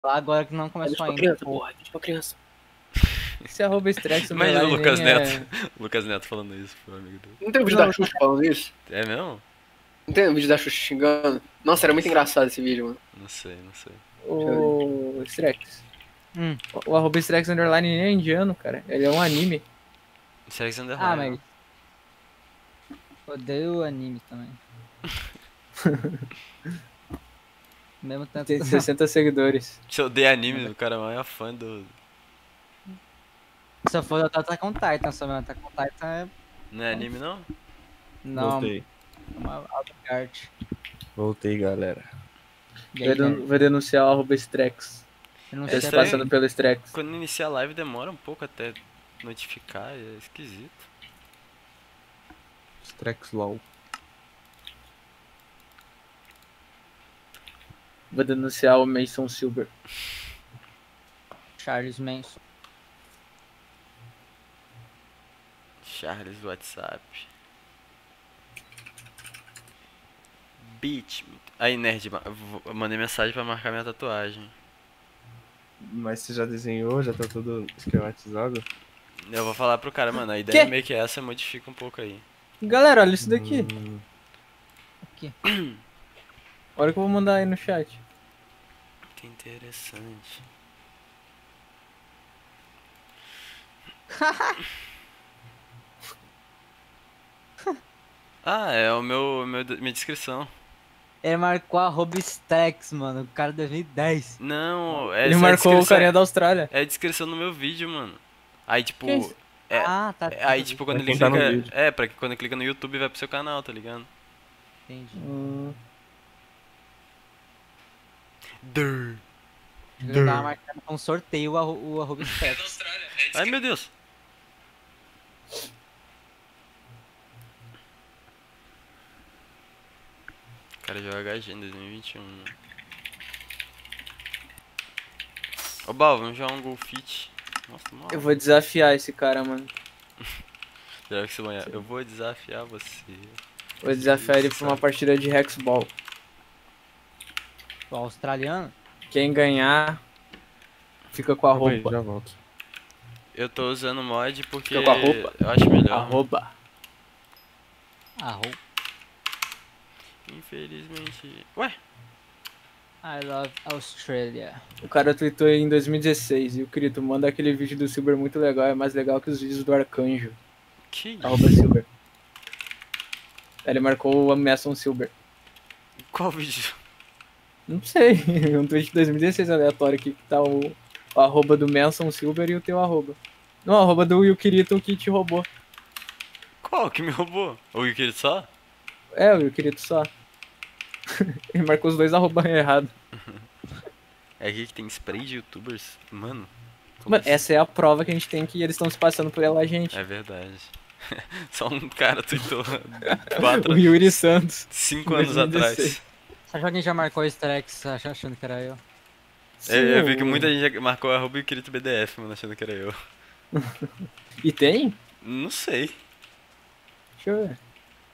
Agora que não É vídeo começou pra ainda. criança, porra. É vídeo pra criança. Se arroba Strex Imagina o underline Lucas nem Neto. é... Lucas Neto falando isso pro amigo dele. Não tem o vídeo Não, da Xuxa falando isso? É mesmo? Não tem o vídeo da Xuxa xingando? Nossa, era muito engraçado esse vídeo, mano. Não sei, não sei. o Strex. Hum. O arroba Strex underline nem é indiano, cara. Ele é um anime. Sex Ah, Underline. mas. Odeio anime também. Mesmo tanto. Tem 60 seguidores. Se eu dei anime, o cara é o maior fã do. Se eu for do Attack on Titan, só meu Attack on Titan é. Não é anime não? Não, Voltei. uma obra de arte. Voltei, galera. E aí, né? Vai denunciar o arroba Strex. Eu não É sei Ele tá estranho. passando pelo Strex. Quando iniciar a live demora um pouco até notificar, é esquisito. Strex LOL. Vou denunciar o Mason Silver. Charles Manson. Charles do WhatsApp. Beat. Aí, nerd, eu mandei mensagem pra marcar minha tatuagem. Mas você já desenhou? Já tá tudo esquematizado? Eu vou falar pro cara, mano, a ideia Quê? meio que essa, modifica um pouco aí. Galera, olha isso daqui. Aqui. Olha o que eu vou mandar aí no chat. Que interessante. Ah, é o minha descrição. Ele marcou arroba Strex, mano. O cara 2010. Não, Ele essa marcou o descrição, carinha da Austrália. é a descrição do meu vídeo, mano. Aí, tipo, Que isso? é, Ah, tá. aí, tipo, quando Pra ele quem tá no clica, vídeo. pra que quando clica no YouTube vai pro seu canal, tá ligado? Entendi. Dur. Eu tava marcando com sorteio o arroba Strex. Ai, meu Deus. O cara joga HG em 2021. Ô, Bal, vamos jogar um Golfit. Nossa, mano. Eu vou desafiar esse cara, mano. Será que você vai... Eu vou desafiar você. Vou desafiar ele pra uma partida de Hexball. O australiano? Quem ganhar, fica com a Calma aí, roupa. já volto. Eu tô usando mod porque Fica com a roupa? eu acho melhor. Arroba. Arroba. Infelizmente... Ué? I love Australia. O cara tweetou em 2016 e o Crito manda aquele vídeo do Silver muito legal, é mais legal que os vídeos do Arcanjo. Que Arroba Silver. Aí ele marcou o Mason Silver. Qual vídeo? Não sei, um tweet de 2016 aleatório aqui que tá o arroba do Manson Silver e o teu arroba. Não, o arroba do Yukirito que te roubou. Qual que me roubou? O Yukiri só? É, o Yukirito só. Ele marcou os dois arroba errado. É aqui que tem spray de youtubers? Mano. como Mano, assim? essa é a prova que a gente tem que eles estão se passando por ela, gente. É verdade. Só um cara tweetou O Yuri Santos. 5 anos 2016. atrás. Só que alguém já marcou Strex achando que era eu. Eu vi que muita gente já marcou arroba Yukirito BDF, mano, achando que era eu. E tem? Não sei. Deixa eu ver.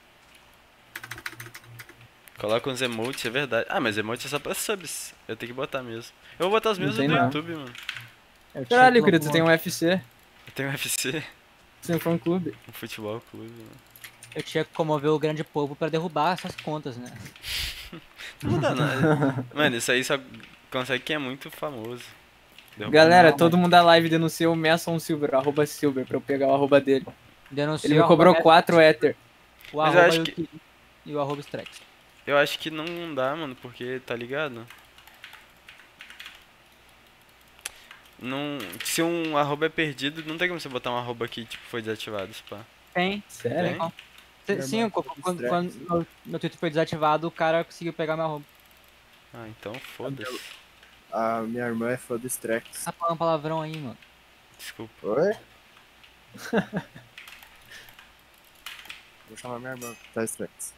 Coloca uns emotes, é verdade. Ah, mas emote é só pra subs. Eu tenho que botar mesmo. Eu vou botar os Não meus do tem não. YouTube, mano. Eu tinha Caralho, que Yukirito, você tem um logo- UFC. Eu tenho um UFC, Você tem um fã clube. um futebol clube, mano. Eu tinha que comover o grande povo pra derrubar essas contas, né? Não muda nada. Mano, isso aí só consegue quem é muito famoso. Derrubar Galera, não, todo mundo da live denuncia o Mason Silver, arroba Silver, pra eu pegar o arroba dele. Denunciou Ele me o cobrou arroba 4 Ether. O Mas eu arroba acho Yuki e o arroba Strex. Eu acho que não dá, mano, porque, tá ligado? Não, se um arroba é perdido, não tem como você botar um arroba que tipo, foi desativado, pá. Tem. Sério? Tem? Sim, quando meu Twitter foi desativado, o cara conseguiu pegar meu arroba. Ah, então foda-se. A minha irmã é fã do Strex. Tá falando palavrão aí, mano. Desculpa. Oi? Vou chamar minha irmã, tá, Strex?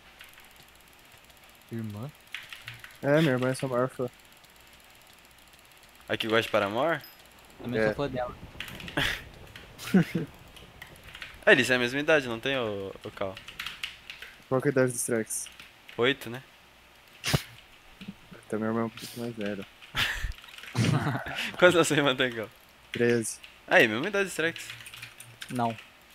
Irmã? É, minha irmã é sua maior fã. Aqui gosta de Paramore? Também É. sou fã dela. Ah, eles têm a mesma idade, não tem, o Cal? Qual que é a idade do Strex? 8, né? Então minha irmã é um pouco mais velha. Quantos anos sua irmã tem, Cal? 13. Aí, mesma idade de Strex. Não.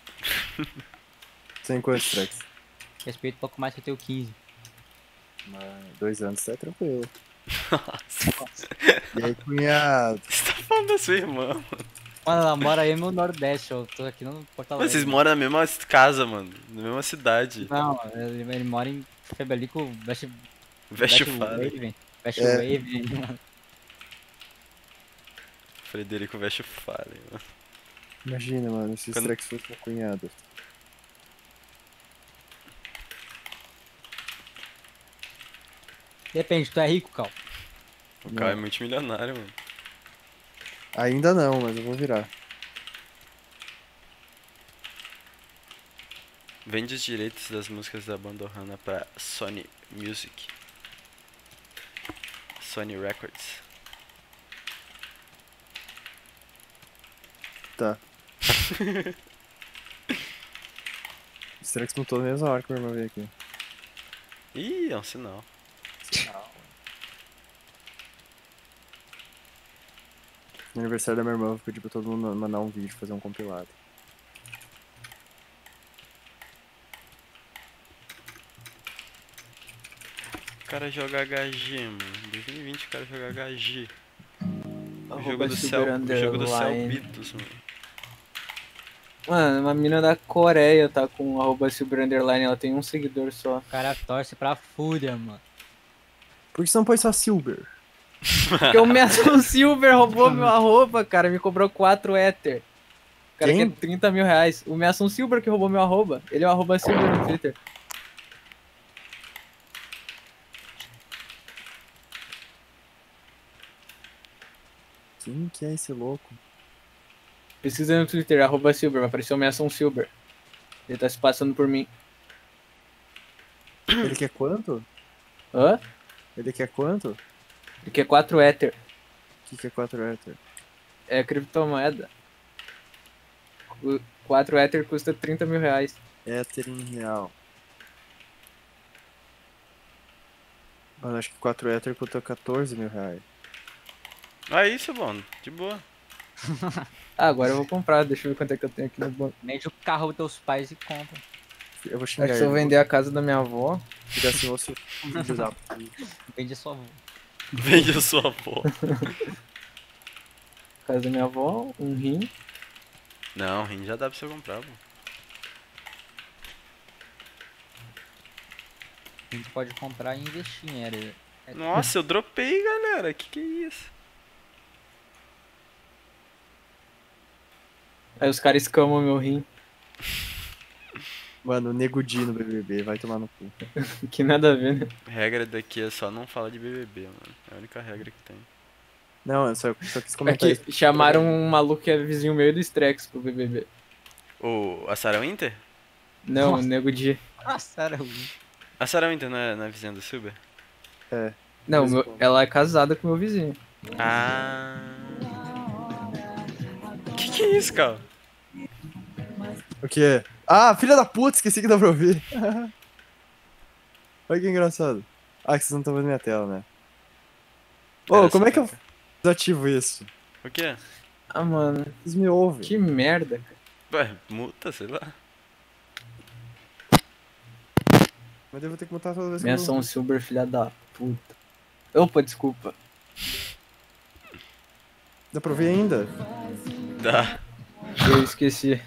Tem quantos tracks? Respeito um pouco mais que eu tenho 15. Mas 2 anos tá tranquilo. Nossa. E aí, cunhado? Você tá falando da sua irmã, mano. Mano, ela mora aí no Nordeste, eu tô aqui no Porto Alegre. Vocês moram na mesma casa, mano. Na mesma cidade. Não, ele mora em Febelico, Veste Wave, Fallen. West É. Wave. Frederico Veste Fallen, mano. Imagina, mano, se os Quando- tracks fossem meu cunhado. Depende, tu é rico, Cal? O Cal é multimilionário, mano. Ainda não, mas eu vou virar. Vende os direitos das músicas da banda Ohana pra Sony Music. Sony Records. Tá. Os tracks montou na mesma hora que meu irmão veio aqui. Ih, é um sinal. No aniversário da minha irmã, eu pedi pra todo mundo mandar um vídeo, fazer um compilado. O cara joga HG, mano. Em 2020 o cara joga HG. O Arroba jogo do céu, Silver o jogo do céu Underline. Beatles, mano. Mano, uma mina da Coreia tá com arroba Silver Underline, ela tem um seguidor só. O cara torce pra fúria, mano. Por que você não põe só Silver? Porque o Messon Silver roubou meu arroba, cara, me cobrou 4 Ether. O cara Quem? quer 30 mil reais. O Messon Silver que roubou meu arroba. Ele é o arroba Silver no Twitter. Quem que é esse louco? Pesquisa no Twitter, arroba Silver, vai aparecer o Messon Silver. Ele tá se passando por mim. Ele quer quanto? Hã? Ele quer quanto? Ele quer 4 Ether. O que é 4 Ether? É criptomoeda. 4 Ether custa 30 mil reais. Ether em real. Mano, acho que 4 Ether custa 14 mil reais. Ah, isso, mano. De boa. Ah, agora eu vou comprar, deixa eu ver quanto é que eu tenho aqui no banco. Vende o carro dos teus pais e compra. Eu vou É xingar que se eu ele. vender a casa da minha avó, Fica assim, você usar. Vende a sua avó. Vende a sua avó. casa da minha avó, um rim. Não, rim já dá pra você comprar, pô. A gente pode comprar e investir em área. Nossa, eu dropei, galera. Que é isso? Aí os caras escamam meu rim. Mano, Nego Di no BBB, vai tomar no cu. Que nada a ver, né? Regra daqui é só não falar de BBB, mano. É a única regra que tem. Não, eu só quis É comentar isso. que chamaram um maluco que é vizinho meu do Strex pro BBB. A Sarah Winter? Não, o Nossa. Nego Di. Nossa, era A Sarah Winter não é vizinha do Silver? Não, Mas meu- como? ela é casada com meu vizinho. Ah. Que é isso, cara? O quê? Ah, filha da puta, esqueci que dá pra ouvir. Olha que engraçado. Ah, que vocês não estão vendo minha tela, né? Ô, Era como é que eu essa desativo isso? O quê? Ah, mano, Vocês me ouvem. que merda, cara. Ué, multa, sei lá. Mas eu vou ter que mutar toda vez que Minha eu São Silver, filha da puta. Opa, desculpa. Dá pra ouvir ainda? Tá. Eu esqueci.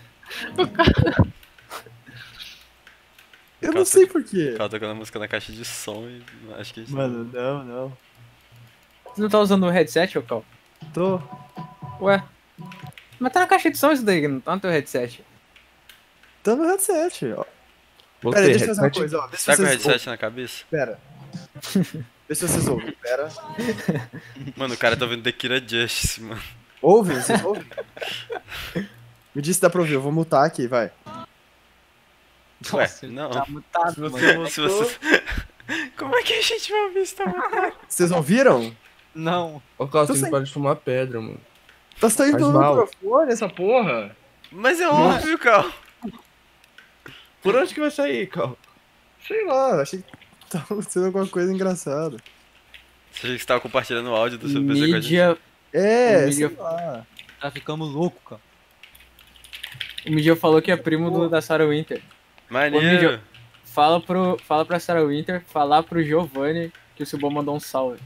Eu não sei porquê. Ela tocando a música na caixa de som e acho que... Mano, não. Você não tá usando o headset, ô Cal? Tô. Ué. Mas tá na caixa de som isso daí, não tá no teu headset. Tô no headset, ó. Voltei, Pera, deixa eu fazer uma headset. coisa, ó. Vê se Tá com o vocês headset na cabeça? Pera. Vê se vocês ouvem. Pera. Mano, o cara tá ouvindo The Kira Justice, mano. Ouvem? Vocês ouvem? Me diz se dá pra ouvir. Eu vou mutar aqui, vai. Ué, Nossa, não. tá mutado, Se mano. você Se você... Como é que a gente vai ouvir isso também? Vocês ouviram? Não. Ô, Carlos, Tô tem que sem- parar de fumar pedra, mano. Tá saindo Faz do mal. microfone essa porra. Mas é óbvio, Cal. Por onde que vai sair, Carl? Sei lá, achei que tava acontecendo alguma coisa engraçada. Você achou que você tava compartilhando o áudio do seu PC com a gente? Mídia É, O sei Miguel- lá. Tá ficando louco, cara. O Miguel falou que é primo da Sarah Winter. Maneiro. Fala pra Sarah Winter falar pro Giovanni que o Silbão mandou um salve.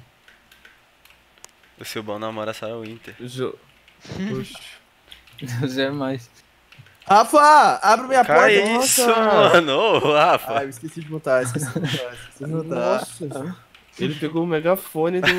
O Silbão namora a Sarah Winter. Oxi. Zé mais. Rafa, abre minha Cara, porta. é isso, Nossa. mano. Ô, Rafa. Ai, eu esqueci de mutar, esqueci de mutar. Nossa. Ele pegou o megafone do...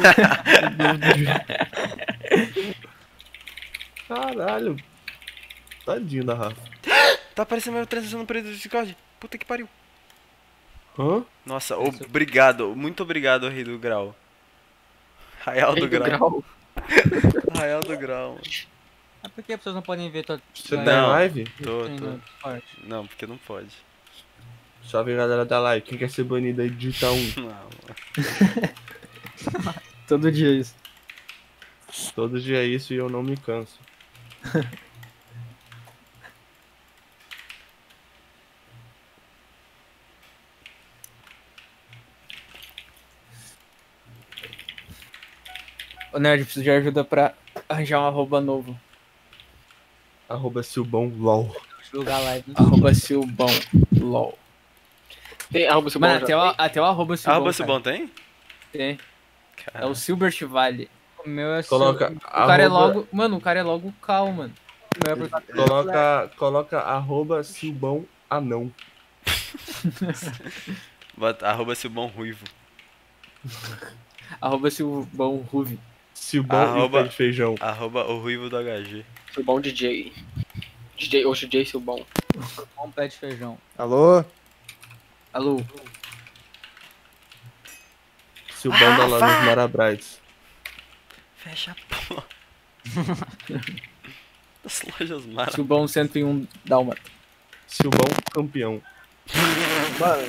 Caralho. Tadinho da Rafa. Tá aparecendo minha transição no período do Discord. Puta que pariu. Hã? Nossa, obrigado. Muito obrigado, Rei do Grau. Raial do Grau. Raial do Grau, mano. É porque as pessoas não podem ver tua. Você Não. tá em live? Tô. Parte. Não, porque não pode. Salve galera da live. Quem quer ser banido aí, digita 1. Não, mano. Todo dia isso. Todo dia é isso e eu não me canso. Ô Nerd, preciso de ajuda pra arranjar um arroba novo. Silbão LOL. Jogar live. Arroba Silbão. LOL. Tem arroba Silbão Mano, já? até o arroba Silbão. Arroba cara. Silbão tem? Tem. É Cara, o Silbert Vale. O meu é Coloca O cara é arroba- logo. Mano, o cara é logo o Cal, mano. O meu é por- Coloca arroba Silbão Anão. bota arroba Silbão Ruivo. Arroba Silbão Ruve. Silbão Arroba- e pé de feijão. Arroba o Ruivo do HG. Silbão DJ. DJ, hoje DJ Silbão. um pé de feijão. Alô? Alô? Silbão da lá nos Marabrides. Fecha a porra. As lojas maravilhosas. Silbão 101 Dálmata. Silbão campeão. Mano.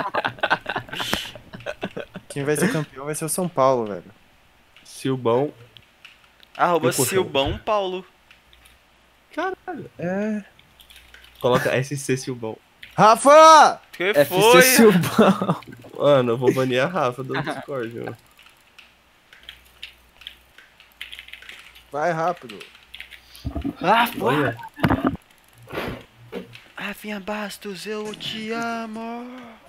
Quem vai ser campeão vai ser o São Paulo, velho. Silbão. Arroba Eu curto. Silbão Paulo. É. Coloca SC Silbão. Rafa! Que FC foi? Silbão. Mano, eu vou banir a Rafa do Discord, mano. Vai rápido. Olha. Rafinha Bastos, eu te amo.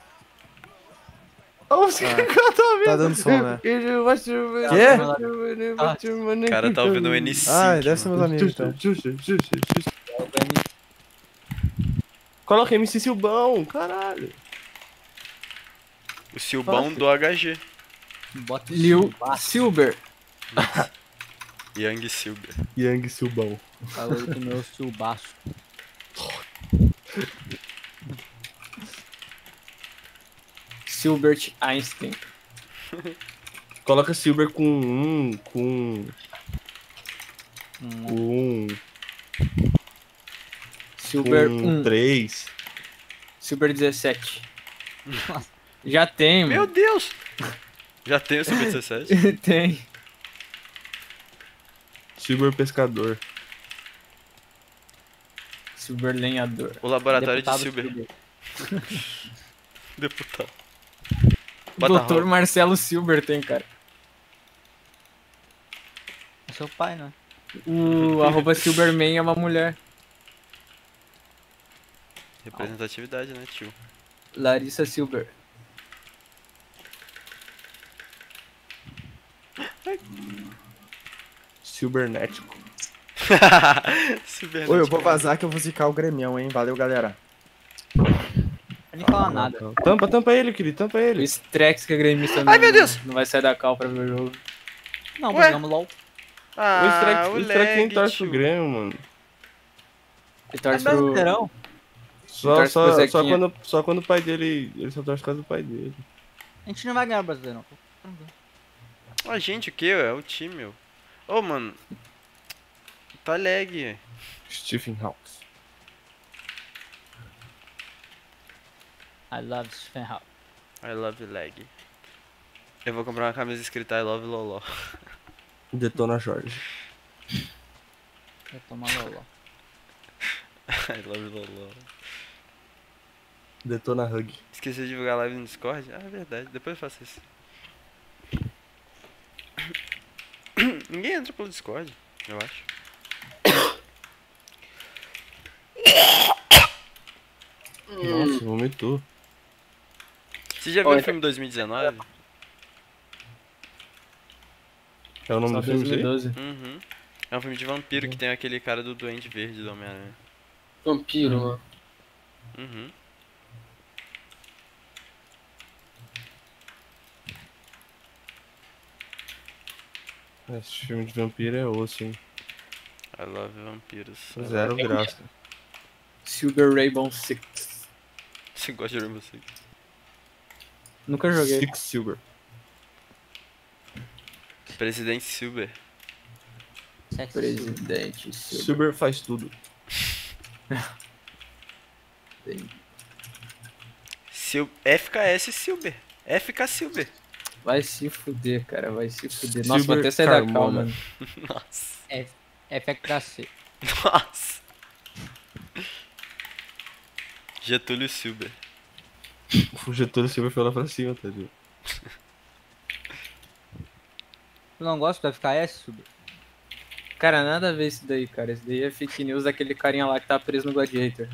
Olha os caras tá vendo. Tá dando som, né? Quê? O cara tá ouvindo o N5. Ai, deve ser meus amigos, então. Coloca MC Silbão, caralho. O Silbão do HG. Bota Lil Silber. Young Silber. Yang Silbão. Falou do meu silbaço. Silbert Einstein. Coloca Silber com Silber 1. 3. Silber 17. Já tem, Meu mano. Deus! Já tem o Super 17? Tem. Silber Pescador. Silber Lenhador. O laboratório Deputado de Silber. Silber. Deputado. Bota Doutor arroba. Marcelo Silber tem, cara. É seu pai, né? O arroba Silberman é uma mulher. Representatividade, né, tio? Larissa Silber. Silbernético. Cibernético. Oi, eu vou vazar que eu vou zicar o Gremião, hein? Valeu, galera. Eu nem falar nada. Tampa ele, querido, tampa O ele. Strex, que é gremista, Ai, meu Deus! não vai sair da cal pra ver o jogo. Não, Ué? jogamos LOL. Ah, o Strex nem torce pro tio. Grêmio, mano. Ele É torce pro... brasileirão. Torce pro Zequinha. Só quando o pai dele. Ele só torce por causa do pai dele. A gente não vai ganhar o brasileirão. A gente o que? É o time, meu. Ô, mano. Tá lag. Stephen Hawks. I love Sven Hall. I love lag. Eu vou comprar uma camisa escrita I love Lolo. Detona Jorge. Vai tomar LOL. I love Lolo. Detona Hug. Esqueci de divulgar live no Discord? Ah, é verdade. Depois eu faço isso. Ninguém entra pelo Discord, eu acho. Nossa, vomitou. Você já viu o filme 2019? É o nome Só do filme, isso aí? 2012. Uhum. É um filme de vampiro que tem aquele cara do Duende Verde do Homem-Aranha. Vampiro, mano. Uhum. Esse filme de vampiro é osso, hein? I love vampiros. Zero graça. Silver Rainbow Six. Você gosta de Rainbow Six? Nunca joguei. Six Silver. Presidente Silver. Sexy. Presidente Silver. Silver faz tudo. FKS Silver. FK Silver. Vai se fuder, cara. Vai se fuder. Nossa, Silver vou até sair da Carmona. cal, mano. Nossa. FKC. Nossa. Getúlio Silver. O Getúlio Silver foi lá pra cima, tá ligado? Tu não gosta do FKS, Sub? Cara, nada a ver isso daí, cara. Isso daí é fake news daquele carinha lá que tá preso no Gladiator.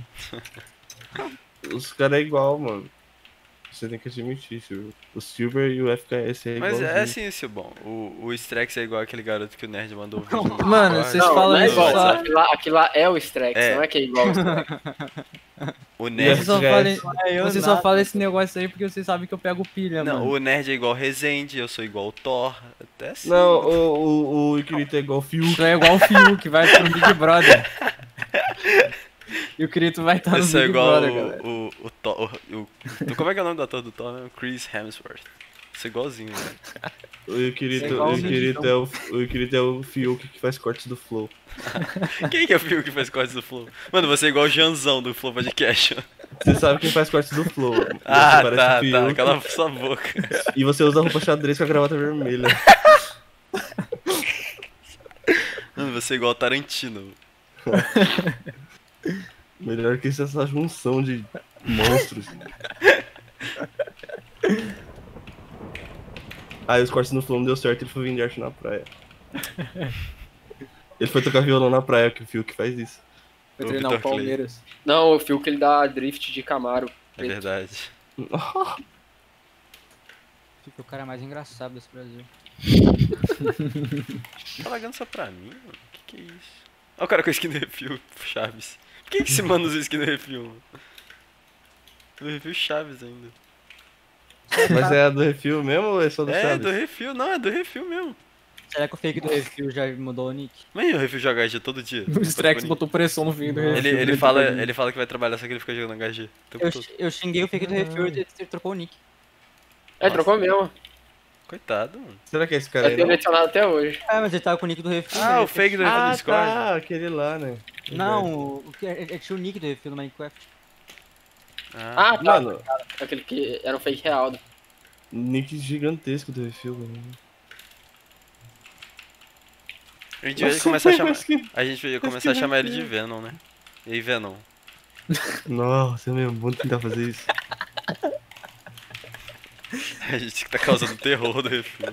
Os caras é igual, mano. Você tem que admitir, Silver. O Silver e o FKS é igual. Mas é assim, isso bom. O Strex é igual aquele garoto que o Nerd mandou o vídeo. no Mano, Discord. vocês falam não é isso igual. só... Aquilo lá é o Strex, É. não é que é igual o Strex. O Vocês Nerd. só FKS. falam, você só fala esse negócio aí porque vocês sabem que eu pego pilha, Não, mano. o Nerd é igual Resende, eu sou igual o Thor. Até assim. Não, o Ikirito é igual o Fiuk. Tu é igual o Fiuk, vai pro Big Brother. E o Kirito vai estar no Eu sou Big igual Brother, galera. o Thor. Como é que é o nome do ator do Thor? Né? Chris Hemsworth. Sou igualzinho, velho. O Ikirito, É igual o o Ikirito é o Ikirito é o Fiuk que faz cortes do Flow. Quem que é o Phil que faz cortes do Flow? Mano, você é igual o Janzão do Flow Podcast. Você sabe quem faz cortes do Flow. Você Ah, parece tá, o Fiuk, tá. Cala sua boca. E você usa roupa xadrez com a gravata vermelha. Mano, você é igual o Tarantino. Melhor que isso é essa junção de monstros. Aí os cortes no Flow não deu certo, ele foi vir de arte na praia. Ele foi tocar violão na praia, que o Fiuk faz isso. Vai o treinar o Vitor Clay. Palmeiras. Não, o Fiuk ele dá drift de Camaro. É verdade. Fica o cara mais engraçado desse Brasil. Tá lagando só pra mim, mano? Que é isso? Olha o cara com a skin do refil, Chaves. Por que esse mano usa skin do refil, mano? Do refil Chaves ainda. Mas é a do refil mesmo ou é só do É, Chaves? do refil, não, é do refil mesmo. Será que o fake do refil já mudou o nick? Mas o refil joga HG todo dia. O Strex botou pressão no fim do refil. Ele fala que vai trabalhar, só que ele fica jogando HG. o tempo todo. Eu xinguei o fake do refil e ele trocou o nick. É, trocou mesmo. Coitado, mano. Será que é esse cara Eu aí? tenho Não? adicionado até hoje. Ah, mas ele tava com o nick do refil. Ah, né? o fake do refil do Ah, Discord. tá, aquele lá, né? Não, ele tinha o nick do refil no Minecraft. Ah, Ah, tá. Mano, Aquele que era um fake real. nick gigantesco do refil, mano. a gente vai começar a chamar. A gente vai começar a chamar ele de Venom, né? E aí, Venom? Nossa, é mesmo, vamos tentar fazer isso. A gente tá causando terror do refil.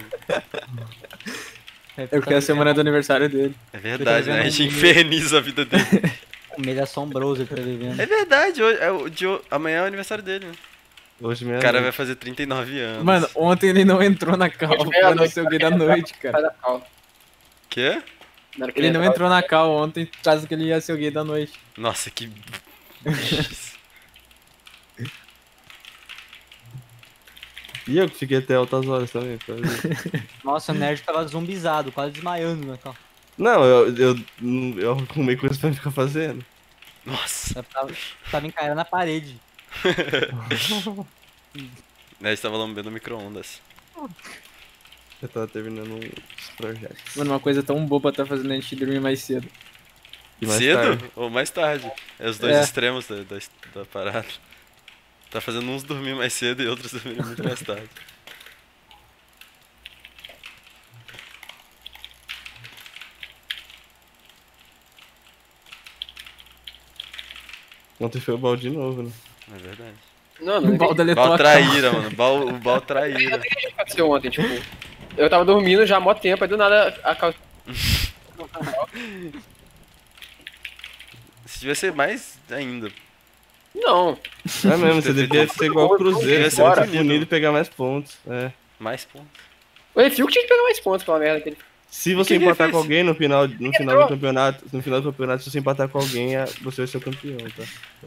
É porque é a semana do aniversário dele. É verdade, né? A gente inferniza a vida dele. Um meio assombroso ele tá vivendo. É verdade, hoje, amanhã é o aniversário dele, né? Hoje mesmo. O cara vai fazer 39 anos. Mano, ontem ele não entrou na cal Hoje pra meia-noite, não ser o gay da noite, cara. Sai da cal. Quê? Na hora que Ele não entrar, entrou na cal ontem por causa que ele ia ser o gay da noite. Nossa, que. E eu que fiquei até altas horas também. pra ver. Nossa, o nerd tava zumbizado, quase desmaiando na cal. Não, eu arrumei coisa pra ficar fazendo. Nossa. Tava encarando na parede. Né, estava lambendo micro-ondas. Eu tava terminando os projetos. Mano, uma coisa tão boba tá fazendo a gente dormir mais cedo. E mais Cedo tarde. ou mais tarde? É os dois É. extremos da parada. Tá fazendo uns dormir mais cedo e outros dormirem muito mais tarde. Ontem foi o balde de novo, né? É verdade. Não, não O balda entendi. Bal letou traíra, mano. O Bal traíra. O que aconteceu ontem, tipo... Eu tava dormindo já há mó tempo, aí do nada a cal Se tivesse ser mais ainda. Não. É mesmo, você devia ser igual o Cruzeiro, Devia você ser vai muito ser punido unido. e pegar mais pontos. É. Mais pontos. O Refil que tinha que pegar mais pontos pela merda que ele. Se você que ele empatar fez? com alguém no final do campeonato, se você empatar com alguém, você vai ser o campeão, tá?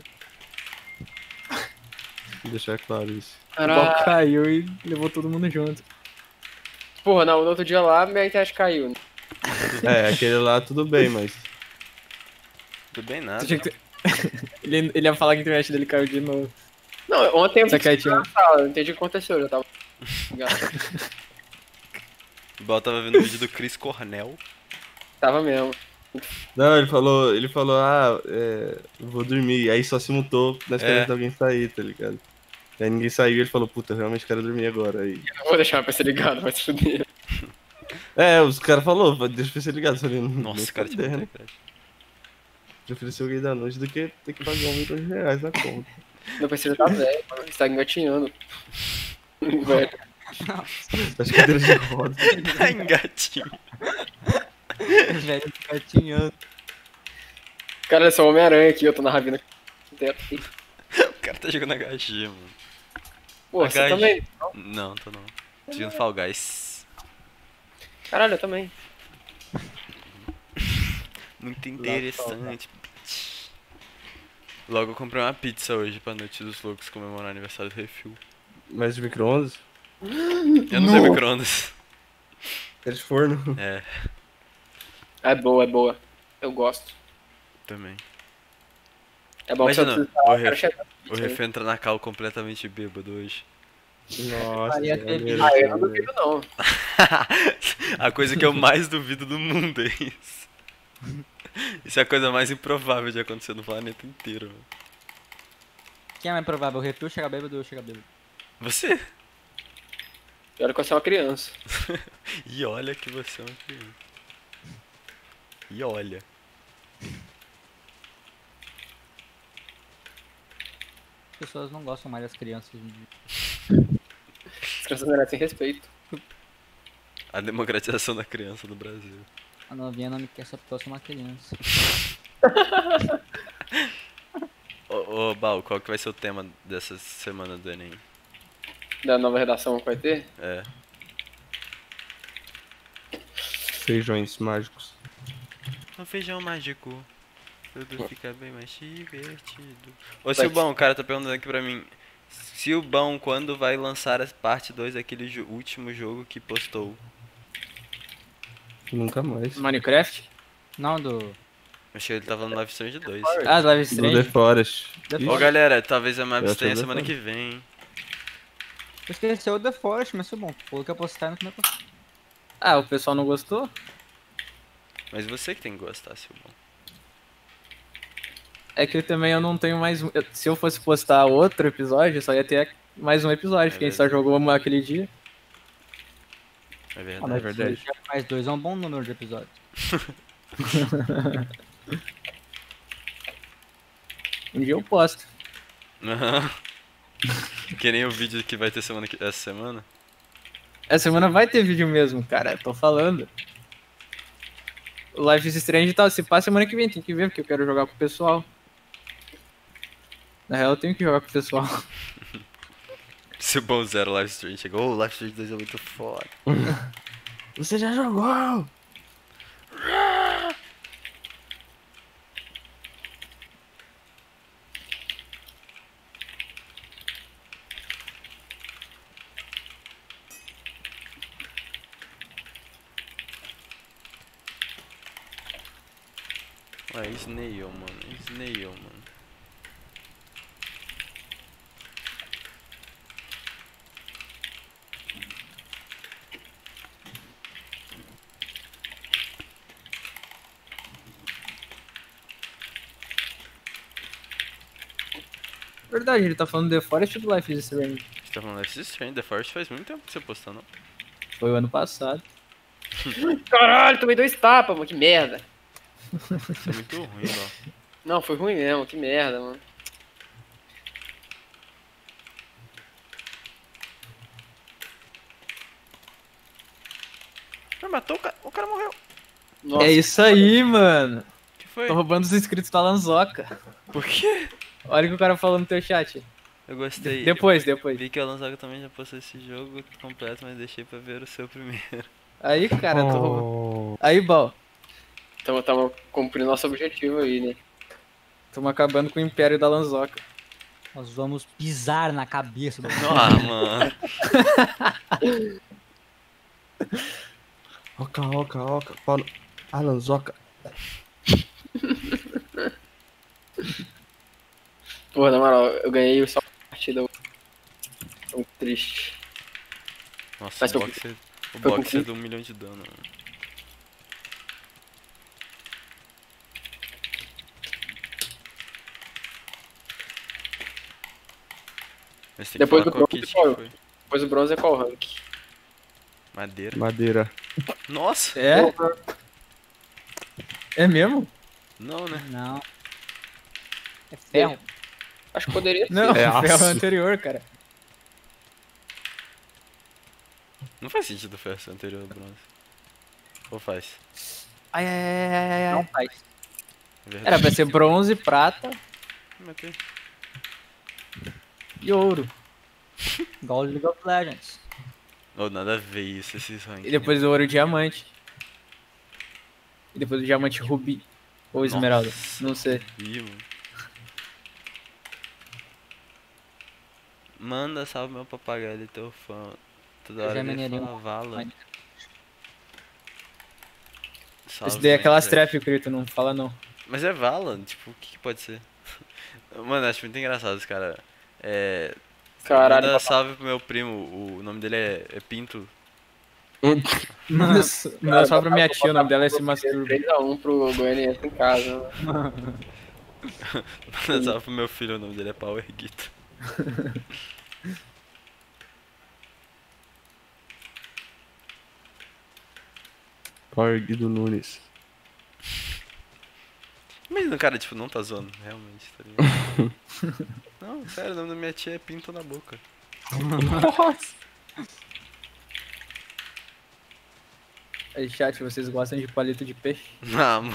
Vou deixar claro isso. O Bal caiu e levou todo mundo junto. Porra, não, no outro dia lá, minha internet caiu. Né? É, aquele lá tudo bem, mas. Tudo bem nada. Você tinha que ter- ele ia falar que a internet dele caiu de novo. Não, ontem eu Você fui quietinho. na sala, não entendi o que aconteceu, eu já tava. ligado. O Bal tava vendo o vídeo do Chris Cornell. Tava mesmo. Não, ele falou, vou dormir. Aí só se mutou na esperança de alguém sair, tá ligado? Aí ninguém saiu e ele falou, puta, eu realmente quero dormir agora. Aí... Eu não vou deixar pra ser ligado, vai se fuder. Os caras falaram, deixa eu ser ligado. Eu falei, Nossa, cara, tipo, né? Prefiro ser o gay da noite do que ter que pagar R$ 1.000.000 na conta. Meu PC já tá velho, mano. Você tá engatinhando. Velho. Acho que cadeira de roda. Tá engatinho. Velho gatinhando. Cara, eu sou Homem-Aranha aqui, eu tô na ravina. O cara tá jogando HG, mano. Pô, você HG. também. Não, tô não. Tô jogando Fall Guys. Caralho, eu também. Muito interessante. Logo eu comprei uma pizza hoje pra Noite dos Loucos comemorar o aniversário do Refil. Mas de micro-ondas? Eu não tenho micro-ondas. É de forno. É, É boa, é boa. Eu gosto. também. É bom que você Imagina, precisa o cara Refil, chegar. o Refil entra na cal completamente bêbado hoje. Nossa, Faria ter maneiro, Ah, eu não cara. duvido não. A coisa que eu mais duvido do mundo é isso. Isso é a coisa mais improvável de acontecer no planeta inteiro, mano. Quem é mais provável? O Refil chegar bêbado ou eu chegar bêbado? Você? Pior que eu sou uma criança. E olha que você é uma criança. E olha. As pessoas não gostam mais das crianças hoje em dia. As crianças merecem respeito. A democratização da criança no Brasil. A novinha não me quer só porque eu sou uma criança. Ô, Bal, qual que vai ser o tema dessa semana do Enem? Da nova redação que vai ter. É. Feijões mágicos. Um feijão mágico. Tudo fica bem mais divertido. Ô Silbão, o cara tá perguntando aqui pra mim. Silbão, quando vai lançar a parte 2 daquele último jogo que postou? Nunca mais. Minecraft? Não, do... Achei que ele tava no Life Strange 2. Ah, do Live Do The Strange. Forest. The Ixi, Ô galera, talvez a Map Eu tenha achei semana bastante. que vem, hein? Eu esqueci o The Forest, mas foi bom. Falou que ia postar no meu. Ah, o pessoal não gostou? Mas você que tem que gostar, Silbão. É que também eu não tenho mais. Se eu fosse postar outro episódio, eu só ia ter mais um episódio, porque a gente só jogou aquele dia. É Ah, verdade. mas verdade. Mais dois é um bom número de episódios. Um dia eu posto. Aham. Que nem o vídeo que vai ter essa semana. Essa semana vai ter vídeo mesmo, cara. Tô falando. O Life is Strange tá, se passa semana que vem, tem que ver, porque eu quero jogar com o pessoal. Na real, eu tenho que jogar com o pessoal. Silbão 0 Life Strange chegou. Oh, Life Strange 2 é muito foda. Você já jogou? Ah, Snail, mano. Snail, mano. Verdade, ele tá falando The Forest do Life is Strange. Você tá falando Life is Strange? The Forest faz muito tempo que você postou, não? Foi o ano passado. Caralho, tomei 2 tapas, mano. Que merda. Isso é muito ruim, ó. Não, foi ruim mesmo. Que merda, mano. Ah, matou o cara morreu. Nossa, É isso aí, mano. Que foi? Tô roubando os inscritos da Lanzoca. Por quê? Olha o que o cara falou no teu chat. Eu gostei. Depois. Vi que o Alonso também já postou esse jogo completo, mas deixei pra ver o seu primeiro. Aí, cara, tô roubando. Oh, Aí, Bal. tamo cumprindo nosso objetivo aí, né? Tamo acabando com o império da Lanzoca. Nós vamos pisar na cabeça do Ah, mano. oca. Paulo. Alanzoca. Porra, na moral, eu ganhei só uma partida. Tô muito triste. Nossa, Mas o foi- boxer, o foi com boxer quem? deu 1 milhão de dano. Mano. Mas tem que Depois falar do qual bronze, kit qual? que foi. Depois o bronze é qual rank? Madeira. Madeira. Nossa! É? É mesmo? Não, né? Não. É ferro. Acho que poderia ser. Não, É foi o aço. anterior, cara. Não faz sentido o ferro ser anterior ao bronze. Ou faz? Ai. Não faz. É verdade. Era pra ser bronze, prata Matei. e ouro. Igual League of Legends. Oh, nada a ver isso, esses ranks. E depois do ouro, diamante. E depois do diamante rubi. Ou esmeralda. Nossa. Não sei. Ih, mano. Manda salve meu papagaio, ele é teu fã. Toda Eu hora já ele minerei fala vala. Mas- Salve, Esse daí é aquelas Minecraft. trap, Crito, não fala não. Mas é vala, tipo, o que pode ser? Mano, acho muito engraçado esse cara. É. Caralho, Manda papai. salve pro meu primo, o nome dele é Pinto. Manda só pra minha tia, o nome dela é Se Masturba. 3x1 pro Goianiense em casa. Né? Manda salve pro meu filho, o nome dele é Power Guito. Power Guido Nunes. Imagina o cara, tipo, não tá zoando, realmente, tá ligado? Não, sério, o nome da minha tia é Pinto na boca. Aí, chat, vocês gostam de palito de peixe? Ah, mano.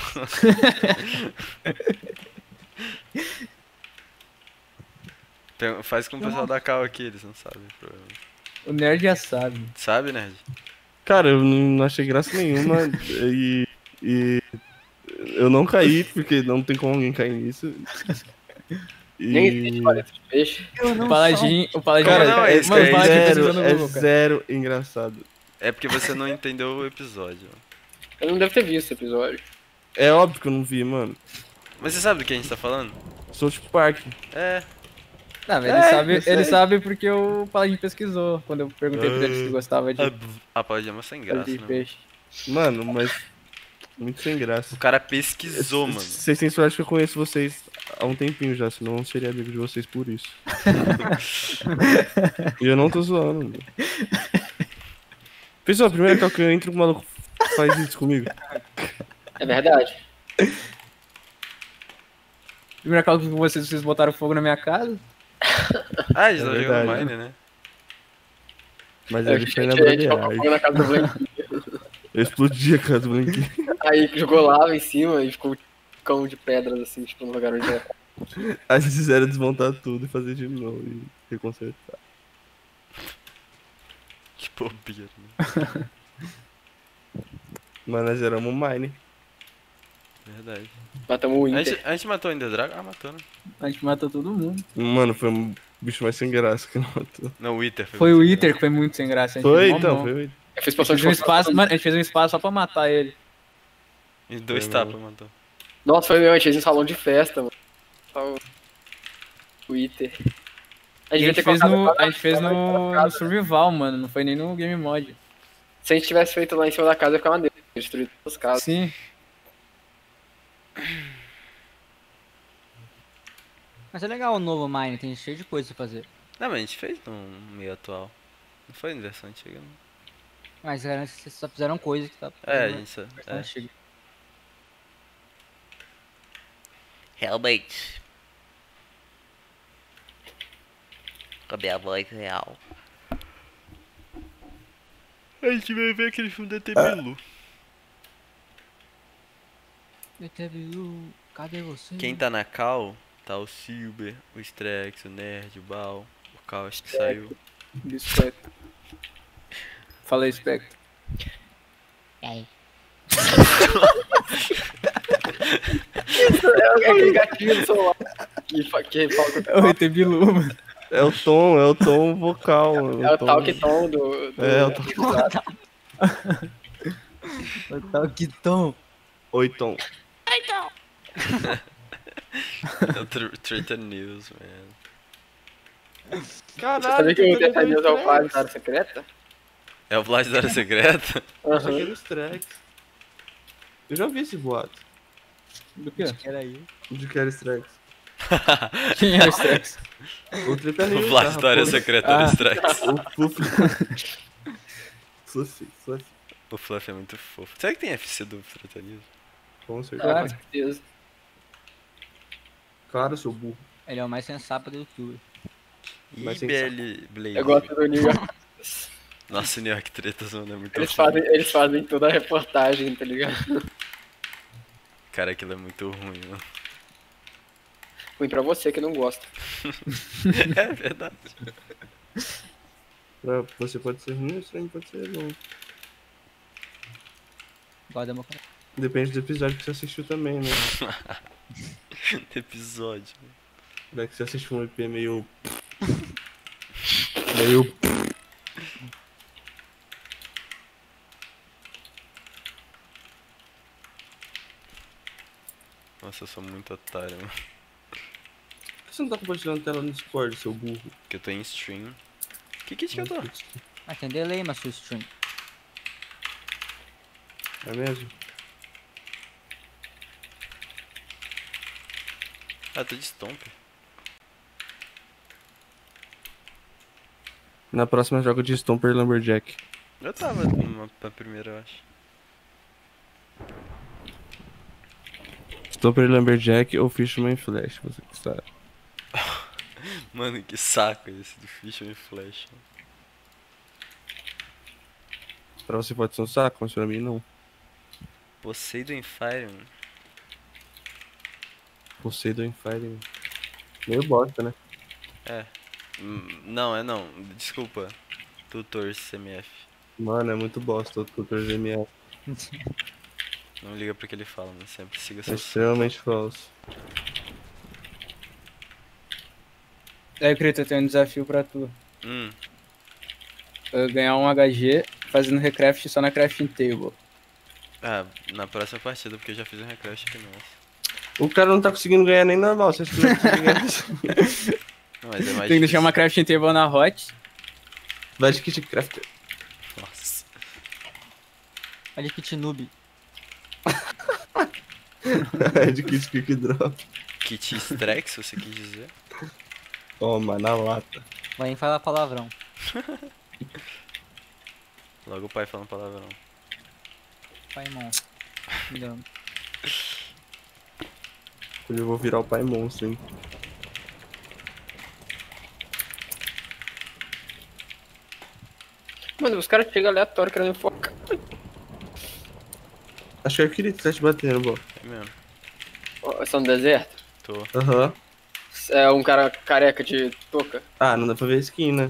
Faz com o pessoal da Cal aqui, eles não sabem, provavelmente. O nerd já sabe. Sabe, nerd? Cara, eu não achei graça nenhuma e eu não caí, porque não tem como alguém cair nisso. Nem existe paleta de peixe. O Paladin. O Paladin. Cara, não, é isso mano, que o é Paladin zero, pesquisou no Google, cara. zero engraçado. É porque você não entendeu o episódio. Eu não devo ter visto esse episódio. É óbvio que eu não vi, mano. Mas você sabe do que a gente tá falando? South Park. É. Não, mas eu sei. ele sabe porque o Paladin pesquisou. Quando eu perguntei pra ele se ele gostava de A Paladina sem graça, palito de né? peixe. Mano, mas muito sem graça. O cara pesquisou, mano. Vocês têm sorte que eu conheço vocês há um tempinho já, senão eu não seria amigo de vocês por isso. E eu não tô zoando. Mano. Pessoal, a primeira cal que eu entro, o maluco faz isso comigo. É verdade. Primeira causa com vocês botaram fogo na minha casa. Ah, eles É estão jogando verdade. Mine, né? Mas A ele foi na gente colocou Brodear. fogo na casa do Blank. Eu explodi a casa do Blanquinho. Aí jogou lava em cima e ficou um cão de pedras assim, tipo, no lugar onde era. Aí eles fizeram desmontar tudo e fazer de novo e reconsertar. Que bobeira, né? Mas nós éramos Mine. Verdade. Matamos o Inter. A gente matou o Ender Dragon? Ah, matou, né? A gente matou todo mundo. Mano, foi um bicho mais sem graça que não matou. Não, o Iter Foi o muito Iter que foi muito sem graça. A gente Foi, fez mó então, mão. foi o Eu fiz A gente passou fez de um força. espaço, mano, a gente fez um espaço só pra matar ele. E 2 Foi tapas mal. matou. Nossa, foi mesmo, a gente fez um salão de festa, mano. Só o Inter. A gente fez colocado no, cada- a gente fez no Survival, mano. Não foi nem no Game Mod. Se a gente tivesse feito lá em cima da casa, ia ficar uma delícia. Destruir todas as casas. Sim. Mas é legal o novo Mine, tem cheio de coisa pra fazer. Não, mas a gente fez no meio atual. Não foi em versão antiga, não. Mas garanto que vocês só fizeram coisa que tá. É, a gente só. versão É. antiga. Realmente. Com a minha voz real. A gente vai ver aquele filme da ET Bilu. ET Bilu, cadê você? Quem tá na cal, tá o Silber, o Strex, o Nerd, o Bal. O Cal acho que saiu. Do Spectre. Fala aí, Spectre. É aquele gatinho do celular. Que falta. É o ET Bilu, mano. É o tom vocal. É o talk tom do. É, o Tá que tom. Oi, Tom. É o Treta News, man. Você sabia que o Detalhe é o Flávio da área secreta? É o Vlad da área secreta? Achei que era o Strex. Eu já vi esse boato. Do quê? Era eu. De que era Strex. Quem é o Strex? O Treta News. O Vlad da área raposa. secreta do Strex. O Fluffy. Fluffy. O Fluff é muito fofo. Será que tem FC do Treta News? Com certeza. Claro. Com certeza. Claro, seu burro. Ele é o mais sensato do YouTube. Mas sem IBL Blaze. Eu gosto do New York. Nossa, New York Tretas, mano, é muito Eles ruim. fazem toda a reportagem, tá ligado? Cara, aquilo é muito ruim, mano. Ruim pra você que não gosta. É verdade. Pra você pode ser ruim, isso aí pode ser bom. Guarda meu cara. Depende do episódio que você assistiu também, né? Episódio. Vai que você assistiu um EP meio. meio. Nossa, eu sou muito otário, mano. Por que você não tá compartilhando tela no Discord, seu burro? Porque eu tô em stream. Que kit que eu tô? Ah, tem delay, mas sua stream. É mesmo? Ah, tô de Stomp. Na próxima jogo de Stomper Lumberjack. Eu tava na primeira, eu acho. Stomper Lumberjack ou Fisherman Flash, você que sabe. Mano, que saco esse do Fisherman Flash. Pra você pode ser um saco, mas pra mim não. Poseidon Fire, mano. Poseidon Fire. Meio bosta, né? Não, é não. Desculpa. Tutor CMF. Mano, é muito bosta o Tutor GMF. Não liga pro que ele fala, mano. Sempre siga É seu extremamente falso. Aí, Crito, eu tenho um desafio pra tu. Ganhar um HG fazendo recraft só na crafting table. Ah, na próxima partida, porque eu já fiz um recraft aqui, nossa. O cara não tá conseguindo ganhar nem normal, você acha que não vai conseguir ganhar assim? Não, mas é mais Tem que deixar uma difícil. crafting table na hot. Vai de kit crafter. Nossa. Olha que noob. É de kit quick drop. Kit Strex, você quis dizer? Toma, na lata. Vai nem falar palavrão. Logo o pai falando palavrão. Pai monstro. Me dando. Hoje eu vou virar o pai monstro, hein? Mano, os caras chegam aleatório querendo focar. Acho que eu queria estar te batendo, bom. É mesmo. São no deserto? Tô. Aham. É um cara careca de touca. Ah, não dá pra ver a skin, né?